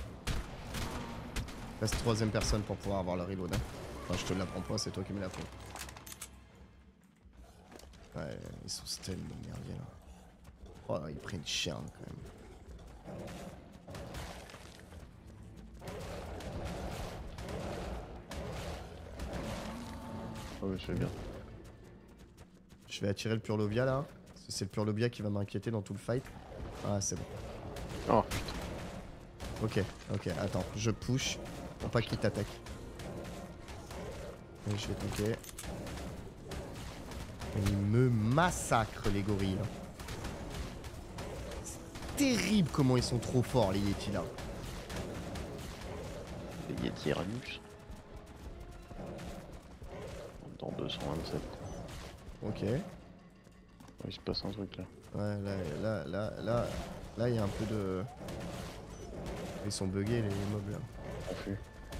Reste troisième personne pour pouvoir avoir le reload. Hein. Enfin, je te l'apprends pas, c'est toi qui me l'apprends. Ouais, ils sont tellement merdiers là. Oh, ils prennent cher hein, quand même. Oh, mais je fais bien. Je vais attirer le Purlovia là. Parce que c'est le Purlovia qui va m'inquiéter dans tout le fight. Ah, c'est bon. Oh putain. Ok, ok, attends, je push pour pas qu'il t'attaque. Et je vais tanker. Et ils me massacrent les gorilles là. C'est terrible comment ils sont trop forts les Yeti là. Les Yeti Ranus. Dans deux cent vingt-sept. Ok. Oh, il se passe un truc là. Ouais, là, là, là, là, là, il y a un peu de... Ils sont buggés les mobs là. Confus.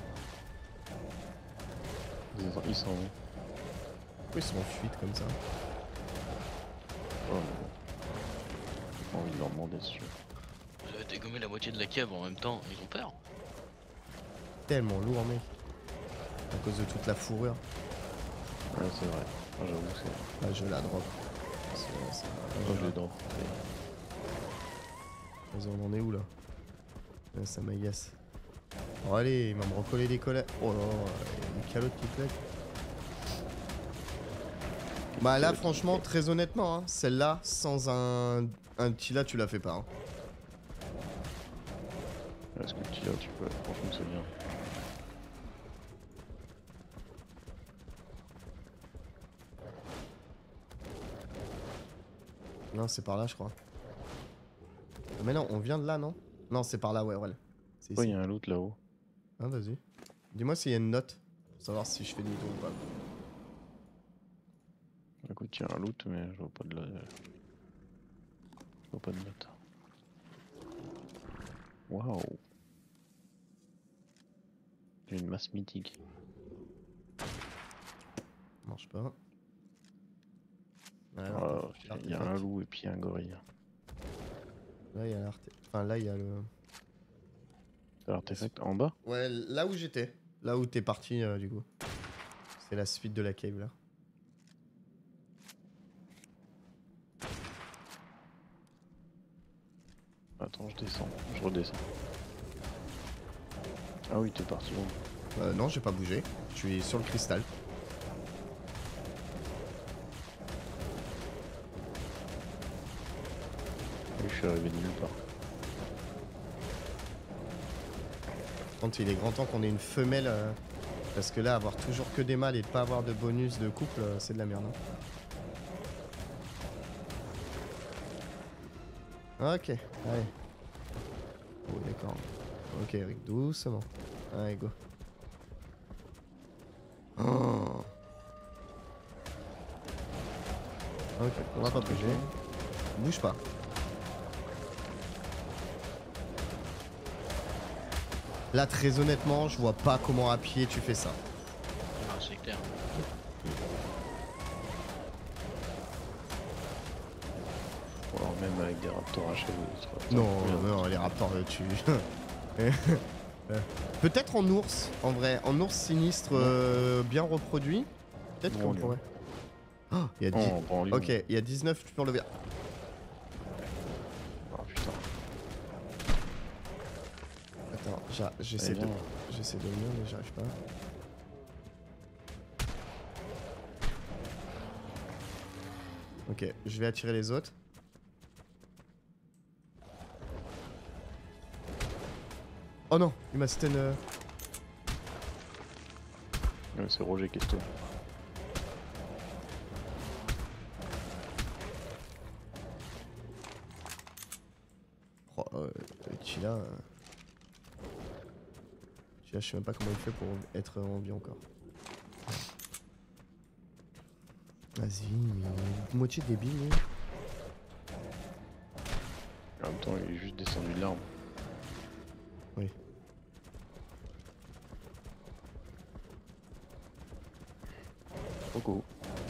Ils sont- Ils sont où? Pourquoi ils sont en fuite comme ça? Oh mais bon. J'ai pas envie de leur demander si tu veux. Vous avez dégommé la moitié de la cave en même temps, ils ont peur. Tellement lourd mec. À cause de toute la fourrure. Ouais, c'est vrai. Ah, j'avoue que c'est. Ah, je la drop. C'est- c'est- Oh, je l'ai drop. Vas-y, on en est où là? Ouais, ça m'agace. Oh, allez, il va me recoller des collègues. Oh là là, il y a des calottes qui claquent. Bah là, franchement, très honnêtement, hein, celle-là, sans un, un petit là, tu la fais pas. Hein. Est-ce que tu là, tu peux. Franchement, c'est bien. Non, c'est par là, je crois. Mais non, on vient de là, non? Non, c'est par là, ouais, ouais. C'est Ouais, il ici. y a un loot là-haut. Ah, vas-y. Dis-moi s'il y a une note. Pour savoir si je fais demi-tour ou pas. Écoute, il y a un loot, mais je vois pas de la. Je vois pas de note. Waouh! J'ai une masse mythique. Marche pas. Ouais, Ah, alors, il y a un loup et puis un gorille. Là, il y a l'artefact. Enfin, là, il y a le. T'as l'artefact en bas? Ouais, là où j'étais. Là où t'es parti, euh, du coup. C'est la suite de la cave, là. Attends, je descends. Je redescends. Ah oui, t'es parti où? Euh, non, j'ai pas bougé. Je suis sur le cristal. Oui, je suis arrivé de nulle part. Quand il est grand temps qu'on ait une femelle. euh, Parce que là, avoir toujours que des mâles et pas avoir de bonus de couple, euh, c'est de la merde. Hein. Ok, allez. Oh, d'accord. Ok, Eric, doucement. Allez, go. Oh. Ok, on va pas bouger. Bouge pas. Là, très honnêtement, je vois pas comment à pied tu fais ça. Ah, c'est clair. Ou alors même avec des raptors hachés. Non, non, les raptors, euh, tu... Euh, Peut-être en ours, en vrai. En ours sinistre euh, bien reproduit. Peut-être Non, qu'on lion. pourrait... Oh, il y a dix... Oh, pas en lion. Ok, il y a dix-neuf, tu peux enlever. Oh putain. Attends, j'a- j'essaie Allez, de... viens. J'essaie de venir, mais j'arrive pas. Ok, je vais attirer les autres. Oh non, il m'a stun... euh, Ouais, c'est Roger qui est stone. Oh, euh, Chila... euh, Chila, je sais même pas comment il fait pour être en vie encore. Vas-y, mais il est moitié débile, lui. En même temps, il est juste descendu de l'arbre. Oui. Coco.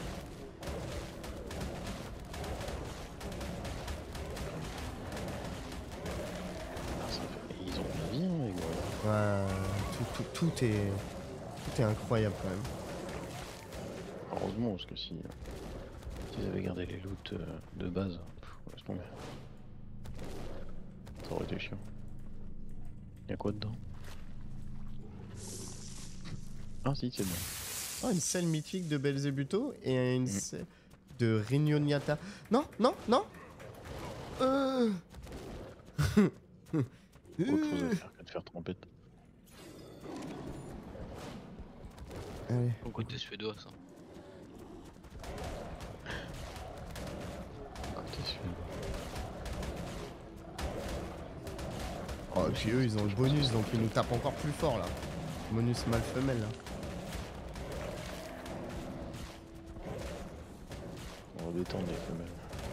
Ah, ça fait- Ils ont bien, les gars. Ouais, tout, tout, tout est... Tout est incroyable, quand même. Heureusement, parce que si. euh, S'ils avaient gardé les loots euh, de base, pff, laisse tomber. Ça aurait été chiant. Y'a quoi dedans? Ah si, c'est bon. Oh, une selle mythique de Belzebuto et une Mm. selle de Rignoniata. Non, non, non euh... Autre chose à faire que de faire trompette. Allez. Au côté suédois, ça. Côté suédois. Oh, et puis eux, ils ont le bonus, donc ils nous tapent encore plus fort, là. Bonus mâle-femelle, là. On va détendre les femelles.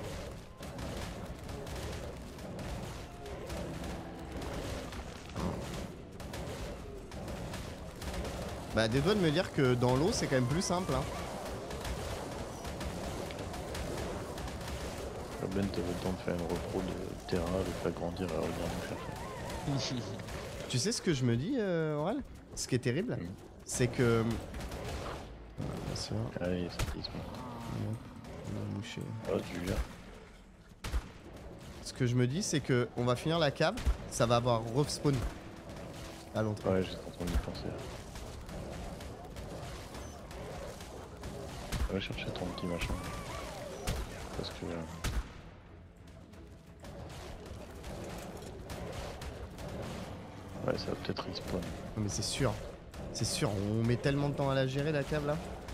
Bah, des doigts de me dire que dans l'eau, c'est quand même plus simple, hein. Ben, t'avais le temps de faire une repro de Terra, de faire grandir et revenir nous chercher. Tu sais ce que je me dis, euh, Aurel? Ce qui est terrible, Mm. c'est que Bien sûr. Allez, ça qui se met. Hop, on va moucher. Oh, du gars. Ce que je me dis, c'est que on va finir la cave, ça va avoir respawn à l'entrée. Ouais, j'étais en train d'y penser. Va chercher ton petit machin. Parce que. euh, Ouais, ça va peut-être respawn. Non, mais c'est sûr, c'est sûr, on met tellement de temps à la gérer la cave là.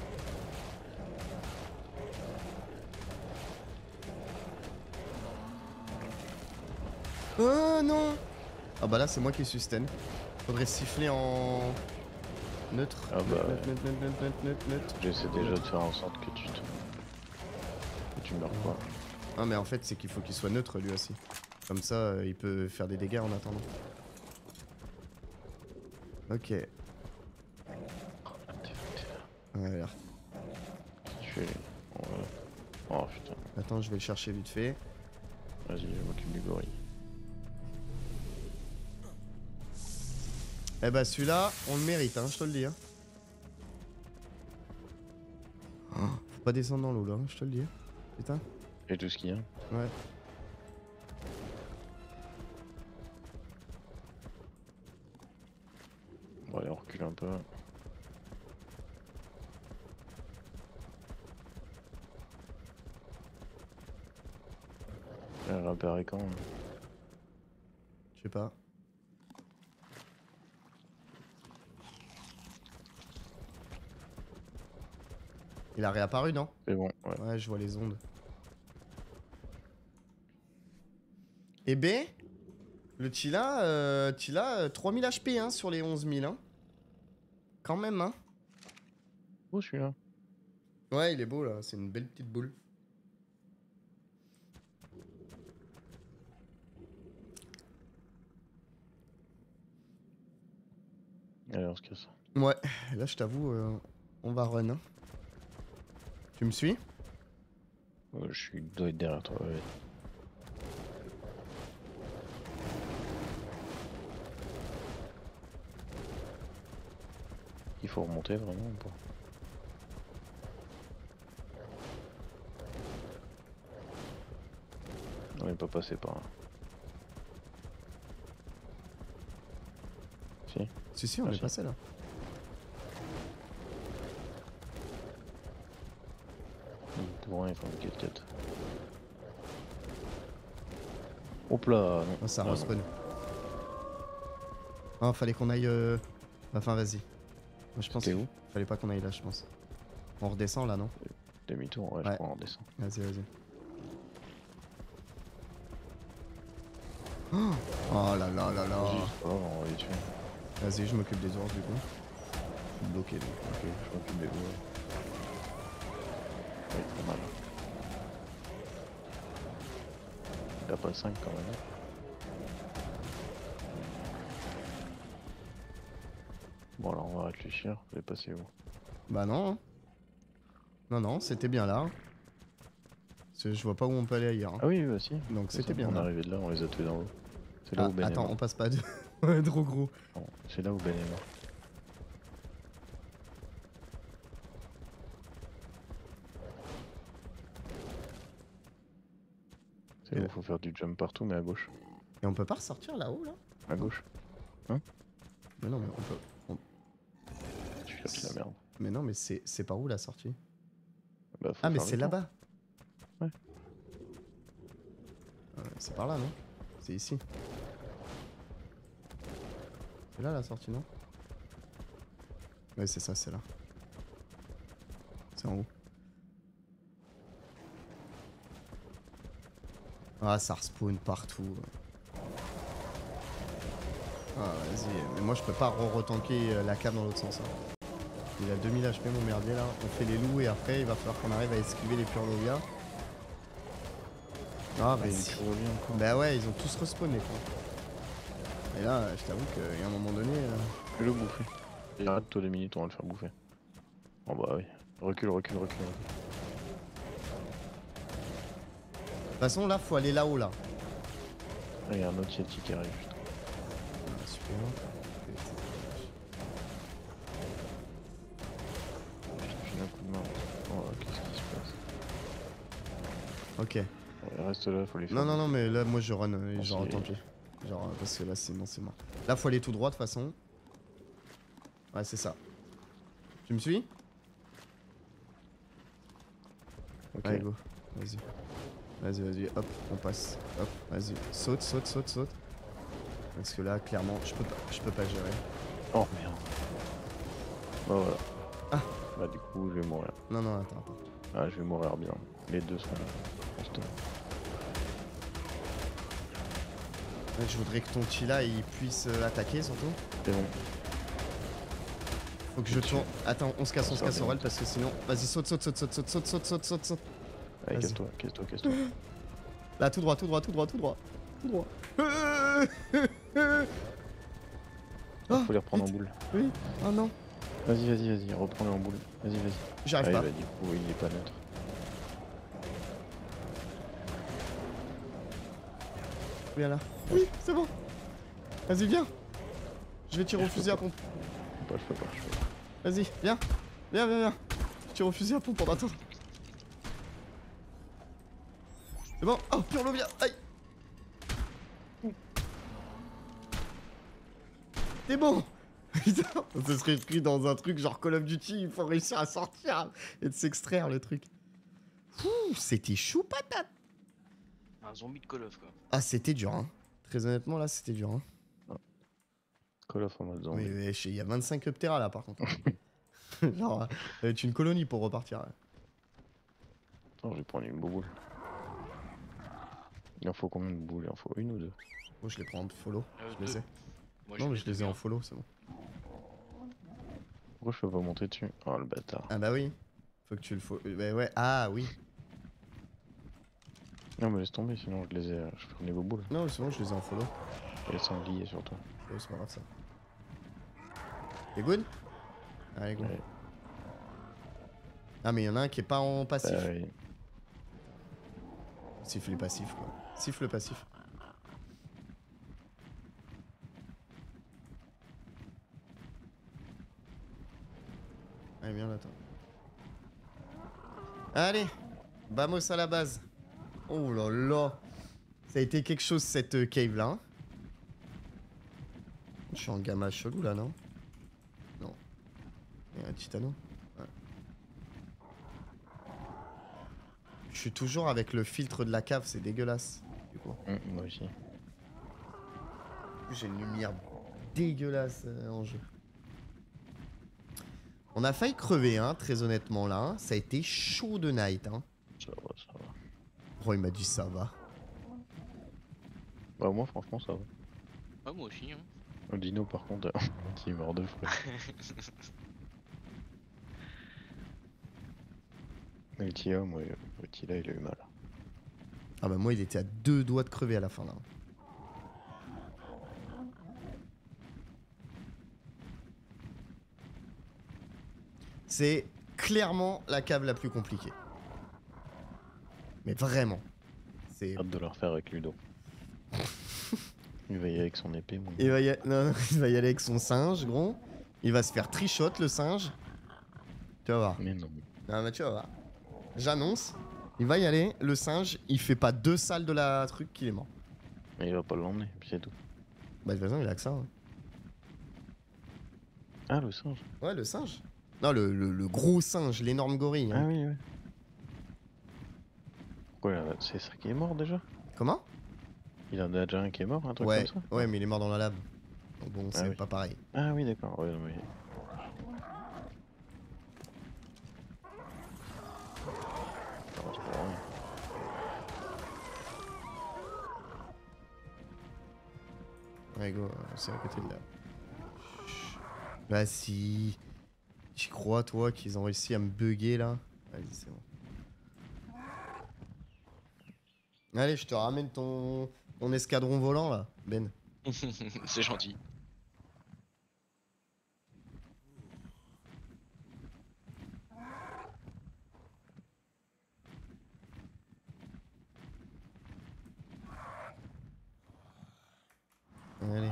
Oh non. Ah bah là c'est moi qui sustain. Faudrait siffler en neutre. Ah bah, neutre, neutre, neutre, neutre, neutre, neutre, neutre. J'essaie déjà de faire en sorte que tu te. que tu meurs pas. Ah mais en fait c'est qu'il faut qu'il soit neutre lui aussi. Comme ça euh, il peut faire des dégâts en attendant. Ok. Ouais, là. Tu fais. Voilà. Oh putain. Attends je vais le chercher vite fait. Vas-y, je m'occupe du gorille. Eh bah celui-là on le mérite hein, je te le dis hein. Oh, faut pas descendre dans l'eau là, hein, je te le dis. Putain. Et tout ce qu'il y a. Ouais. Bon, allez, on recule un peu. Elle réapparaît quand hein. Je sais pas. Il a réapparu non? C'est bon, ouais. Ouais je vois les ondes. Eh ben, le Tila, euh, Tila, euh, trois mille H P hein, sur les onze mille. Hein. Quand même, hein. Où celui-là? Ouais, il est beau là, c'est une belle petite boule. Allez, on se casse. Ouais, là je t'avoue, euh, on va run. Hein. Tu me suis? Ouais, je suis dois être derrière toi, ouais. Il faut remonter vraiment ou pas? On n'est pas passé par là. Si? Si, si, on Ah, est si. passé là. Pour il faut une quête. Hop là non. Ah, ça Ah, non. respawn. Ah, fallait qu'on aille. Euh... Enfin, vas-y. Moi, je pense T'es qu'il où? fallait pas qu'on aille là, je pense. On redescend là, non? Demi-tour, ouais, Ouais. je crois on descend. Vas-y, vas-y. Oh, oh là là là là. Juste, oh, on va les tuer. Vas-y, je m'occupe des ours du coup. Je suis bloqué donc. Ok, je m'occupe des loups. Ouais, pas mal. Il a pas cinq quand même. Bon alors on va réfléchir, vous allez passer où? Bah non. hein. Non, non, c'était bien là. Parce que je vois pas où on peut aller ailleurs. hein. Ah oui, bah si. Donc C'est c'était ça, bien On est là. arrivé de là, on les a tués dans l'eau. C'est là Ah, où Ben est attends, mort. on passe pas de. Ouais, trop gros. Non, C'est là où Ben est mort. C'est Et là là- où faut faire du jump partout, mais à gauche. Et on peut pas ressortir là-haut là? À gauche. Mais non, mais on peut. Tu cherches la merde. Mais non, mais c'est c'est par où la sortie? Bah, faut Ah, mais faire le c'est tour. là-bas. Ouais. Euh, c'est par là, non? C'est ici. C'est là la sortie, non? Ouais, c'est ça, c'est là. C'est en haut. Ah, ça respawn partout. Ah, vas-y. Mais moi, je peux pas re-retanker euh, la cave dans l'autre sens. hein. Il a deux mille H P, mon merdier, là. On fait les loups et après, il va falloir qu'on arrive à esquiver les Purlovia. Ah, Mais vas-y. tu reviens encore. Bah ouais, ils ont tous respawné, quoi. Et là, je t'avoue qu'il y a un moment donné... euh, Fais-le bouffer. Et arrête toi les minutes, on va le faire bouffer. Oh bah oui. Recule, recule, recule. De toute façon, là, faut aller là-haut, là. Ah, il y a un autre Yeti qui arrive juste. Ah, super. Vite, vite. filer un coup de main. Oh, qu'est-ce qui se passe? Ok. Ouais, reste là, faut les faire. Non, non, non, mais là, moi je run, euh, Ah, genre, c'est- tant pis. Genre, euh, parce que là, sinon, c'est mort. Là, faut aller tout droit de toute façon. Ouais, c'est ça. Tu me suis? Ok. Allez, go. Vas-y. Vas-y, vas-y, hop, on passe. Hop, vas-y. Saute, saute, saute, saute. Parce que là, clairement, je peux pas, je peux pas gérer. Oh merde. Bah voilà. Ah. Bah du coup, je vais mourir. Non, non, attends, attends. Ah, je vais mourir bien. Les deux sont constants. Ouais, je voudrais que ton Chila il puisse euh, attaquer surtout. C'est bon. Faut que je tourne. Attends, on se casse, on se Ça casse va. Aurel parce que sinon. Vas-y, saute, saute, saute, saute, saute, saute, saute, saute, saute, saute. Allez, Vas-y. casse-toi, casse-toi, casse-toi. Là, tout droit, tout droit, tout droit, tout droit. Tout droit. Ah, faut les reprendre en boule. Oui. Oh non. Vas-y, vas-y, vas-y, reprends-les en boule. Vas-y, vas-y. J'arrive Ah, pas. bah, du coup, il est pas neutre. Viens là. Oui, c'est bon. Vas-y, viens. Je vais tirer au fusil à pompe. Je peux pas, je peux pas, je peux pas. Vas-y, viens. Viens, viens, viens. Je tire au fusil à pompe en attendant. C'est bon. Oh, pure viens. Aïe. C'est bon. Putain, on se serait pris dans un truc genre Call of Duty. Il faut réussir à sortir et de s'extraire le truc. Ouh, c'était chou patate. Un zombie de Call of quoi. Ah, c'était dur, hein. Très honnêtement, là, c'était dur, hein. Call of en mode zombie. Oui, oui, il y a vingt-cinq uptera là, par contre. Genre, ça va être une colonie pour repartir. Là. Attends, je vais prendre une boule. Il en faut combien de boules? Il en faut une ou deux? Moi, je les prends en follow. Euh, Je les deux. ai. Moi, Non, mais mets je les ai deux en bien. follow, c'est bon. Pourquoi je peux pas monter dessus? Oh le bâtard. Ah, bah oui. Faut que tu le faut. Bah ouais, ah oui. Non, mais laisse tomber, sinon je les ai. Je prenais vos boules. Non, c'est bon, je les ai en follow. Et les sangliers surtout. Oh, c'est pas grave ça. T'es good? Allez, go. Ouais. Ah, mais il y en a un qui est pas en passif. Bah, oui. Siffle les passifs, quoi. Siffle le passif. Allez, viens là, toi. Allez, vamos à la base. Oh là là. Ça a été quelque chose cette euh, cave là. hein. Je suis en gamma chelou là, non? Non. Il y a un titano. Ouais. Je suis toujours avec le filtre de la cave, c'est dégueulasse. Du coup. Hum, moi aussi. J'ai une lumière dégueulasse euh, en jeu. On a failli crever, hein, très honnêtement là. hein. Ça a été chaud de night. Hein. Ça va, ça va. Oh, il m'a dit ça va. Bah, moi, franchement, ça va. Ah, moi aussi. Hein. Le dino, par contre, qui est mort deux fois. Le Tia, moi, le Tia, il a eu mal. Ah bah moi il était à deux doigts de crever à la fin là. C'est clairement la cave la plus compliquée. Mais vraiment. C'est... Hâte de le refaire avec Ludo. Il va y aller avec son épée, mon Il va, y a- non, non, il va y aller avec son singe, gros. Il va se faire trichot le singe. Tu vas voir. Mais non. Non mais tu vas voir. J'annonce. Il va y aller. Le singe, il fait pas deux salles de la truc qu'il est mort. Mais il va pas l'emmener, puis c'est tout. Bah de toute façon il a que ça. hein. Ah, le singe. Ouais le singe. Non le, le- le gros singe, l'énorme gorille. hein. Ah oui, oui. Pourquoi là, c'est ça qui est mort déjà? Comment? Il y en a déjà un qui est mort, un truc Ouais, comme ça? ouais mais il est mort dans la lave. Donc bon c'est oui. pas pareil. Ah oui, d'accord. Ouais, non, mais... Ça va, c'est pas vrai. Ouais go, euh, c'est à côté de là. Chut. Bah si. Tu crois toi qu'ils ont réussi à me bugger là? Vas-y c'est bon. Allez je te ramène ton, ton escadron volant là, Ben. C'est gentil. Allez.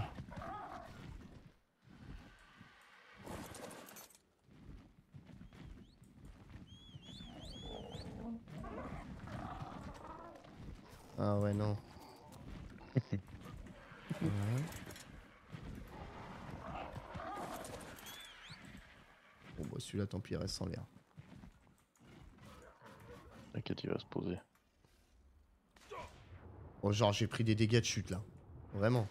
Ouais, non. Ouais. Bon, bah celui-là, tant pis, il reste sans l'air. T'inquiète, il va se poser. Oh, genre, j'ai pris des dégâts de chute là. Vraiment.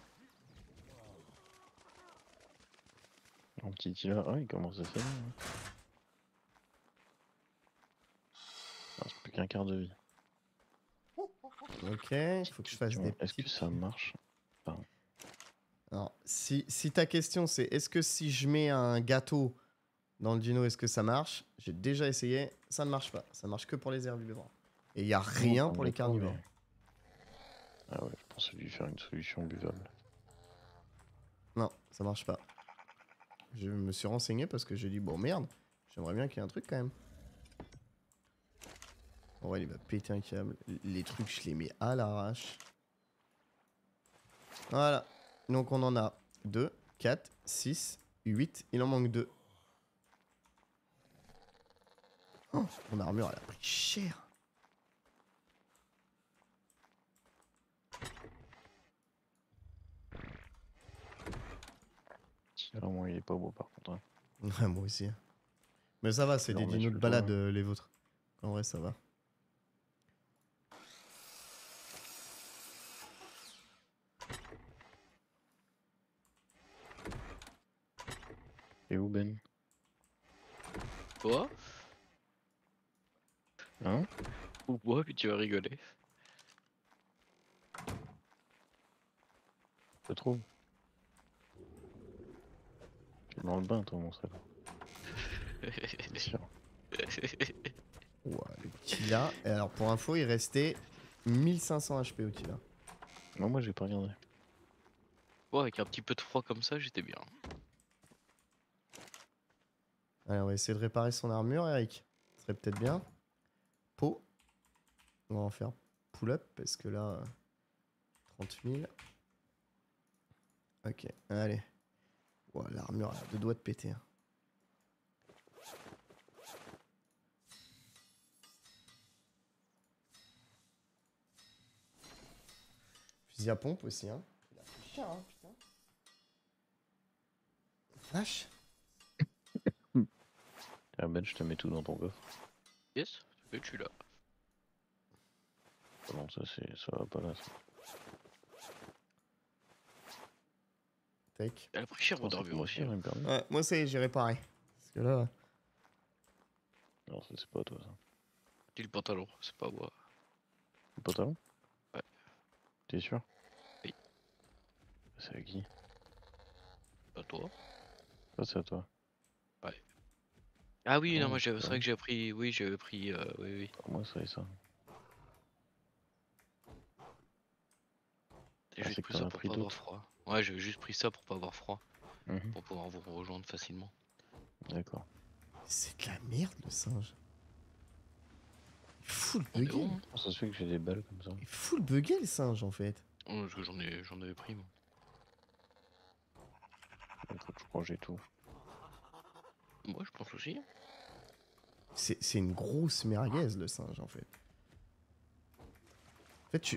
Un petit tir. Ah, il commence à faire. Hein. Ah, c'est plus qu'un quart de vie. Ok, il faut que je fasse des Est-ce que petites... ça marche? Enfin, Alors, si, si ta question c'est est-ce que si je mets un gâteau dans le dino, est-ce que ça marche? J'ai déjà essayé, ça ne marche pas. Ça marche que pour les herbivores. Et il n'y a rien un pour les gâteau, carnivores. mais- Ah ouais, je pensais lui faire une solution buvable. Non, ça marche pas. Je me suis renseigné parce que j'ai dit bon merde, j'aimerais bien qu'il y ait un truc quand même. En vrai, il va péter un câble. Les trucs, je les mets à l'arrache. Voilà. Donc on en a deux, quatre, six, huit. Il en manque deux. Oh, mon armure, elle a pris cher. Tiens, moi, il est pas beau par contre. Hein. Ouais, moi aussi. Mais ça va, c'est Non, des mais dinos je de le balade, vois. euh, les vôtres. En vrai, ça va. Et où Ben? Quoi? Hein? Ou quoi? Puis tu vas rigoler. Je trouve. Tu es dans le bain, toi, mon salaud. C'est sûr. Ouais, le petit là. Et alors, pour info, il restait mille cinq cents H P au petit là. Non, moi, j'ai pas regardé. Ouais, avec un petit peu de froid comme ça, j'étais bien. Allez, on va essayer de réparer son armure, Eric. Ce serait peut-être bien. Peau. On va en faire pull-up parce que là, euh, trente mille. Ok, allez. Ouais, l'armure a deux doigts de péter. Hein. Fusil à pompe aussi, hein. Il a pris cher, hein, putain. Vache. Ah, Ben, je te mets tout dans ton coffre. Yes, je suis là. Ah non, ça, c'est... ça va pas là. Ça. Take. Elle a pris cher mon Attends, c'est armure moi aussi. aussi, hein. il me permet. Ouais, moi ça y est, j'ai réparé. Parce que là... Non, ça, c'est pas toi, ça. Dis le pantalon, c'est pas moi. Le pantalon? Ouais. T'es sûr? Oui. C'est à qui? Pas toi. Ça, c'est à toi. Ah oui, non, Non, moi c'est j'avais- c'est pas vrai vrai. que j'ai pris. Oui, j'avais pris. euh, oui, oui. Pour moi, ça et ça. J'ai Ah, juste c'est que pris t'en ça as pour pris pas avoir d'autres. froid. Ouais, j'avais juste pris ça pour pas avoir froid. Mhm. Pour pouvoir vous rejoindre facilement. D'accord. C'est de la merde, le singe. Il fout le On est bugger. bon, hein. Comment ça se fait que j'ai des balles comme ça? Il fout le bugger, le singe, en fait. Oh, parce que j'en ai, j'en avais pris moi. Écoute, je crois que j'ai tout. Moi, je pense aussi. C'est c'est une grosse merguez, le singe, en fait. En fait, tu...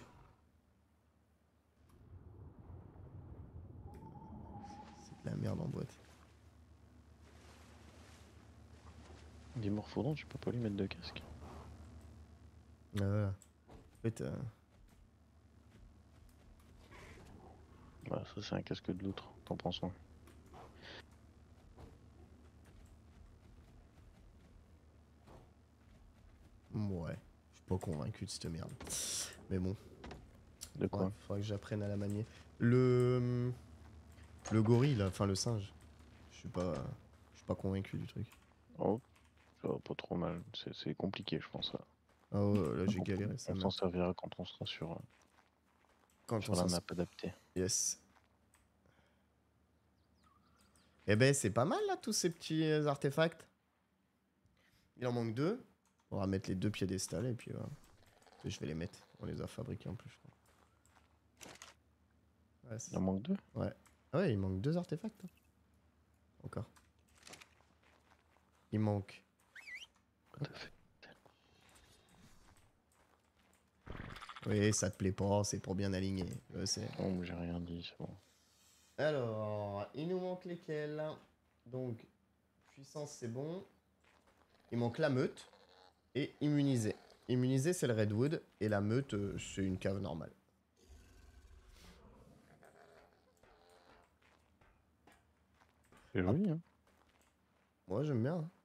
C'est de la merde en boîte. Des morphodons, tu peux pas lui mettre de casque. Ah, voilà. En fait, euh, Bah, ça, c'est un casque de l'autre. T'en prends soin. ouais. Je suis pas convaincu de cette merde. Mais bon, De quoi? ouais, faudra que j'apprenne à la manier. Le... Le gorille, là, enfin le singe. Je suis pas... Je suis pas convaincu du truc. Oh, ça va pas trop mal. C'est c'est compliqué, je pense. Là, Ah ouais, là j'ai On- galéré ça. On s'en servira quand on sera sur, euh, Quand sur on la s'en map adaptée. Yes. Eh ben, c'est pas mal, là, tous ces petits euh, artefacts. Il en manque deux. On va mettre les deux piédestals et puis voilà. Je vais les mettre. On les a fabriqués en plus, je crois. Ouais, c'est Il en ça. manque deux? Ah ouais, il manque deux artefacts. hein. Encore. Il manque. What the fuck? Oui, ça te plaît pas, c'est pour bien aligner. Je sais. Oh, j'ai rien dit, c'est bon. Alors, il nous manque lesquels? Donc, puissance, c'est bon. Il manque la meute et immunisé. Immunisé, c'est le redwood. Et la meute, euh, c'est une cave normale. C'est joli, hein. Moi, j'aime bien. hein.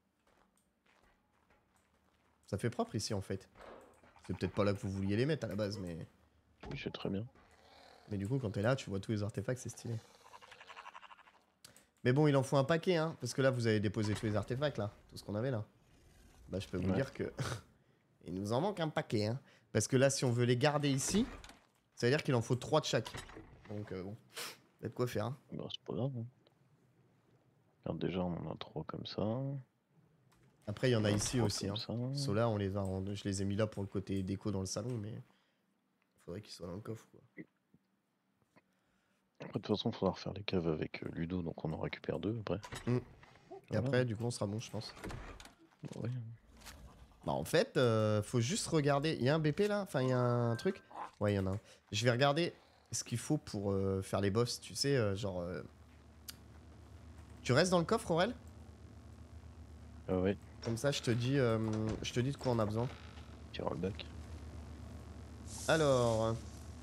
Ça fait propre ici, en fait. C'est peut-être pas là que vous vouliez les mettre à la base, mais... Oui, c'est très bien. Mais du coup, quand t'es là, tu vois tous les artefacts, c'est stylé. Mais bon, il en faut un paquet, hein. Parce que là, vous avez déposé tous les artefacts, là. Tout ce qu'on avait, là. Bah, je peux vous Ouais. dire que... il nous en manque un paquet, hein. Parce que là, si on veut les garder ici, ça veut dire qu'il en faut trois de chaque. Donc, euh, bon. Il y a de quoi faire, hein. Bah, c'est pas grave. Hein. Regarde, déjà, on en a trois comme ça. Après, il y en On a a ici trois aussi, hein. comme ça. Ceux-là, on les a... en- je les ai mis là pour le côté déco dans le salon, mais... Il faudrait qu'ils soient dans le coffre, quoi. Après, de toute façon, il faudra refaire les caves avec euh, Ludo, donc on en récupère deux après. Mm. Et Voilà. après, du coup, on sera bon, je pense. Bah, ouais. Bah en fait, euh, faut juste regarder. Il y a un B P là? Enfin, il y a un truc? Ouais, il y en a un. Je vais regarder ce qu'il faut pour euh, faire les boss. Tu sais, euh, genre... euh, Tu restes dans le coffre, Aurel? Ah ouais, Comme ça, je te dis, euh, je te dis de quoi on a besoin. petit rollback. Alors...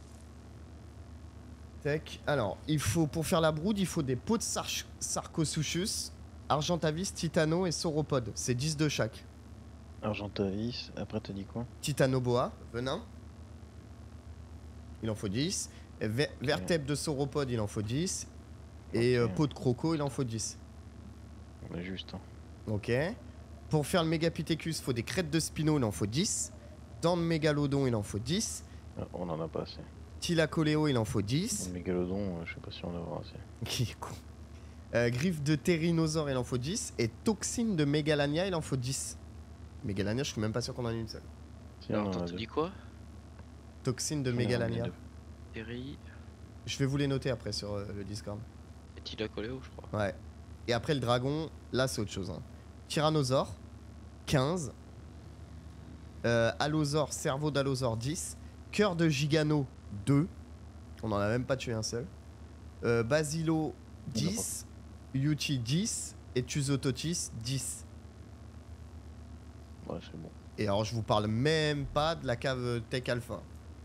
Tac. Alors, il faut, pour faire la broude, il faut des pots de Sarch- Sarcosuchus, Argentavis, Titano et Sauropode. C'est dix de chaque. Argentavis, après t'as dit quoi? Titanoboa, venin. Il en faut dix. Et ver- vertèbre de sauropode, il en faut dix. Et euh, Ok. peau de croco, il en faut dix. On est juste. Hein. Ok. Pour faire le Megapithecus, il faut des crêtes de spino, il en faut dix. Dents de mégalodon, il en faut dix. Ah, on en a pas assez. Tilacoléo, il en faut Le dix. mégalodon, euh, je sais pas si on en aura assez. Qui est con. Euh, griffe de Térinosaure, il en faut dix. Et toxine de Mégalania, il en faut dix. Mégalania, je suis même pas sûr qu'on en ait une seule. Si, Alors, on en attends, a tu deux. dis quoi? Toxine de Si, on en a Mégalania. deux. Terry Je vais vous les noter après sur euh, le Discord. et Tilacoléo, je crois. Ouais. Et après le dragon, là c'est autre chose. Hein. Tyrannosaure, quinze. Euh, Allosaure, cerveau d'Allosaure, dix. Cœur de Gigano, deux. On en a même pas tué un seul. Euh, Basilo, dix. Yuchi, dix. Et Tuzototis, dix. Ouais, c'est bon. Et alors je vous parle même pas de la cave Tech Alpha.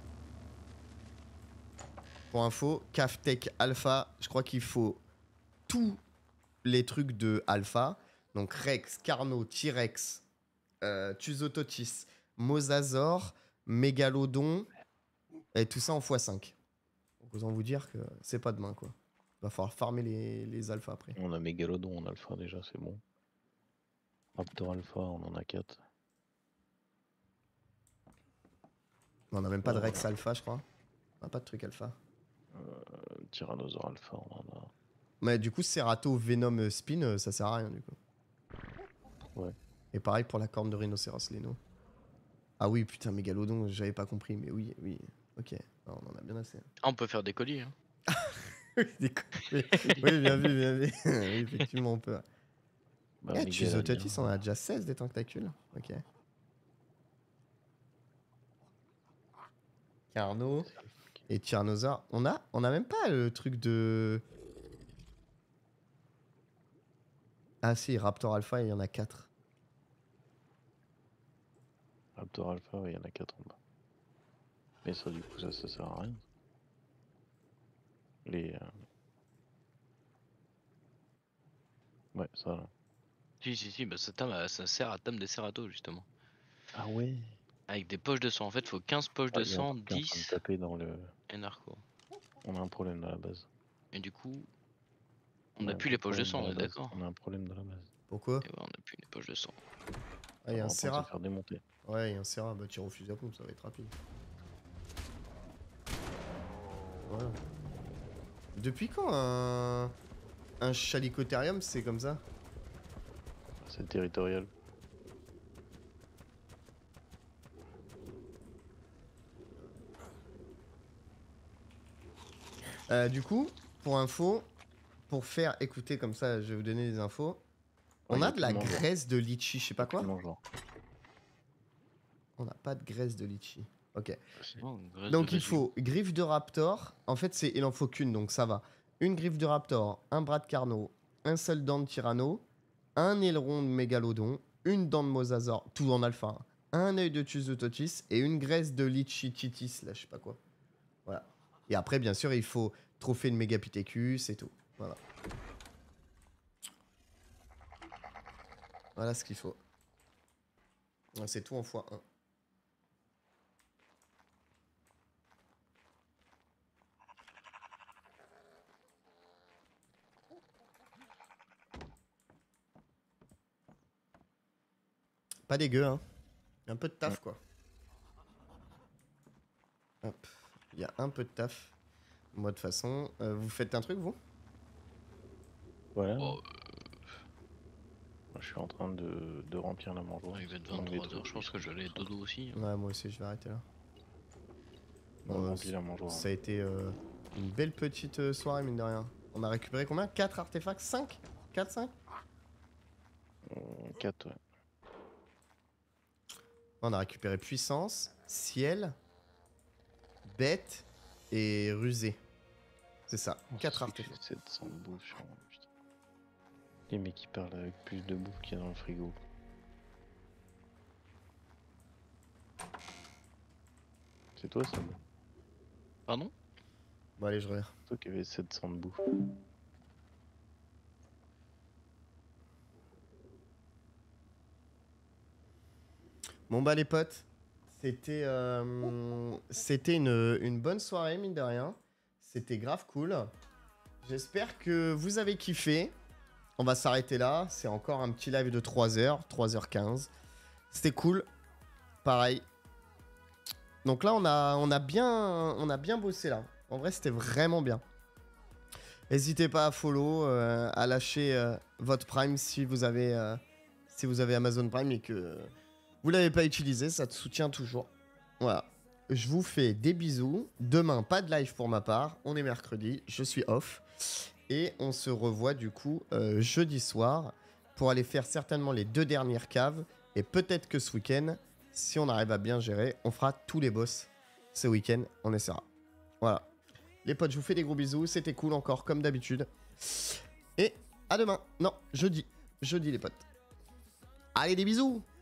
Pour info, cave Tech Alpha, je crois qu'il faut tous les trucs de Alpha. Donc Rex, Carno, T-Rex, euh, Tuzototis, Mosasaur, Mégalodon, et tout ça en fois cinq. Donc autant vous dire que c'est pas demain quoi. Va falloir farmer les, les alphas après. On a mégalodon en alpha déjà, c'est bon. Raptor alpha, on en a quatre. On a même pas de Ouais, Rex voilà. Alpha je crois. On a pas de truc Alpha. Euh, Tyrannosaure alpha, on en a. Mais du coup Cerato, Venom, euh, Spin, euh, ça sert à rien du coup. Ouais. Et pareil pour la corne de rhinocéros Leno. Ah oui putain Mégalodon, j'avais pas compris mais oui, oui. Ok, non, on en a bien assez. Ah, on peut faire des colis. Hein. Des co- oui, oui, bien vu, bien vu. Oui, effectivement, on peut. Bah, Eh, Mégalania. Tuzototis, on a déjà seize des tentacules. Ok. Carno et Tyrannosaure. On a, on a même pas le truc de. Ah si, Raptor Alpha, il y en a quatre. Raptor alpha, ouais, il y en a quatre en bas. Mais ça, du coup, ça, ça sert à rien. Les. euh, Ouais, ça là. Si, si, si, bah ça, tame- ça sert à tame des Cerato justement. Ah ouais. Avec des poches de sang. En fait, faut quinze poches Ah, de il y a un sang, truc qui est en train de dix taper dans le. et narco. On a un problème dans la base. Et du coup, on a a un plus gros les poches de problème sang, dans on la est base. d'accord. On a un problème dans la base. Pourquoi? Et ouais, on a plus les poches de sang. Ah, il y a On un est en train de se Serra. faire démonter. Ouais, il y a un Serra. Bah, tire au fusil à pompe, ça va être rapide. Voilà. Depuis quand un. Un Chalicotérium, c'est comme ça? C'est territorial. Euh, du coup, pour info, pour faire écouter comme ça, je vais vous donner des infos. On Ouais, y a a de la plus de mangeoire. graisse de litchi, je sais pas quoi. Plus mangeoire. On n'a pas de graisse de litchi. Ok. Oh, une graisse Donc de il vasu. faut griffe de raptor. En fait, c'est il en faut qu'une, donc ça va. Une griffe de raptor, un bras de carno, un seul dent de tyranno, un aileron de mégalodon, une dent de mosasaure, tout en alpha, hein, un œil de tus de totis et une graisse de lichititis, là, je sais pas quoi. Voilà. Et après, bien sûr, il faut trophée de mégapithecus et tout. Voilà. Voilà ce qu'il faut. Ouais, c'est tout en fois un. Pas dégueu, hein. Un peu de taf, quoi. Hop. Il y a un peu de taf. Moi, de toute façon, euh, vous faites un truc, vous? Voilà. Oh, Moi, je suis en train de, de remplir la mangeoire. il va être Il manque des vingt-trois heures, trucs, je pense que je vais aller dodo aussi. hein. Ouais, moi aussi, je vais arrêter là. On Bon, remplit la mangeoire. ça a été euh, une belle petite euh, soirée, mine de rien. On a récupéré combien? quatre artefacts? cinq? quatre, cinq? quatre, ouais. On a récupéré puissance, ciel, bête et rusé. C'est ça, quatre C'est que j'ai artefacts. sept cents de bouffe sur moi, putain. Les mecs qui parlent avec plus de bouffe qu'il y a dans le frigo. C'est toi, ça? Pardon? Bon, allez, je reviens. Toi qui avais sept cents de bouffe. Bon, bah, les potes, c'était euh, c'était une, une bonne soirée, mine de rien. C'était grave cool. J'espère que vous avez kiffé. On va s'arrêter là. C'est encore un petit live de trois heures, trois heures quinze. C'était cool. Pareil. Donc là, on a, on a, bien, on a bien bossé là. En vrai, c'était vraiment bien. N'hésitez pas à follow, euh, à lâcher euh, votre Prime si vous avez, euh, si vous avez Amazon Prime et que vous l'avez pas utilisé, ça te soutient toujours. Voilà. Je vous fais des bisous. Demain, pas de live pour ma part. On est mercredi, je suis off. Et on se revoit du coup euh, jeudi soir pour aller faire certainement les deux dernières caves. Et peut-être que ce week-end, si on arrive à bien gérer, on fera tous les boss ce week-end. On essaiera. Voilà. Les potes, je vous fais des gros bisous. C'était cool encore, comme d'habitude. Et à demain. Non, jeudi. Jeudi, les potes. Allez, des bisous.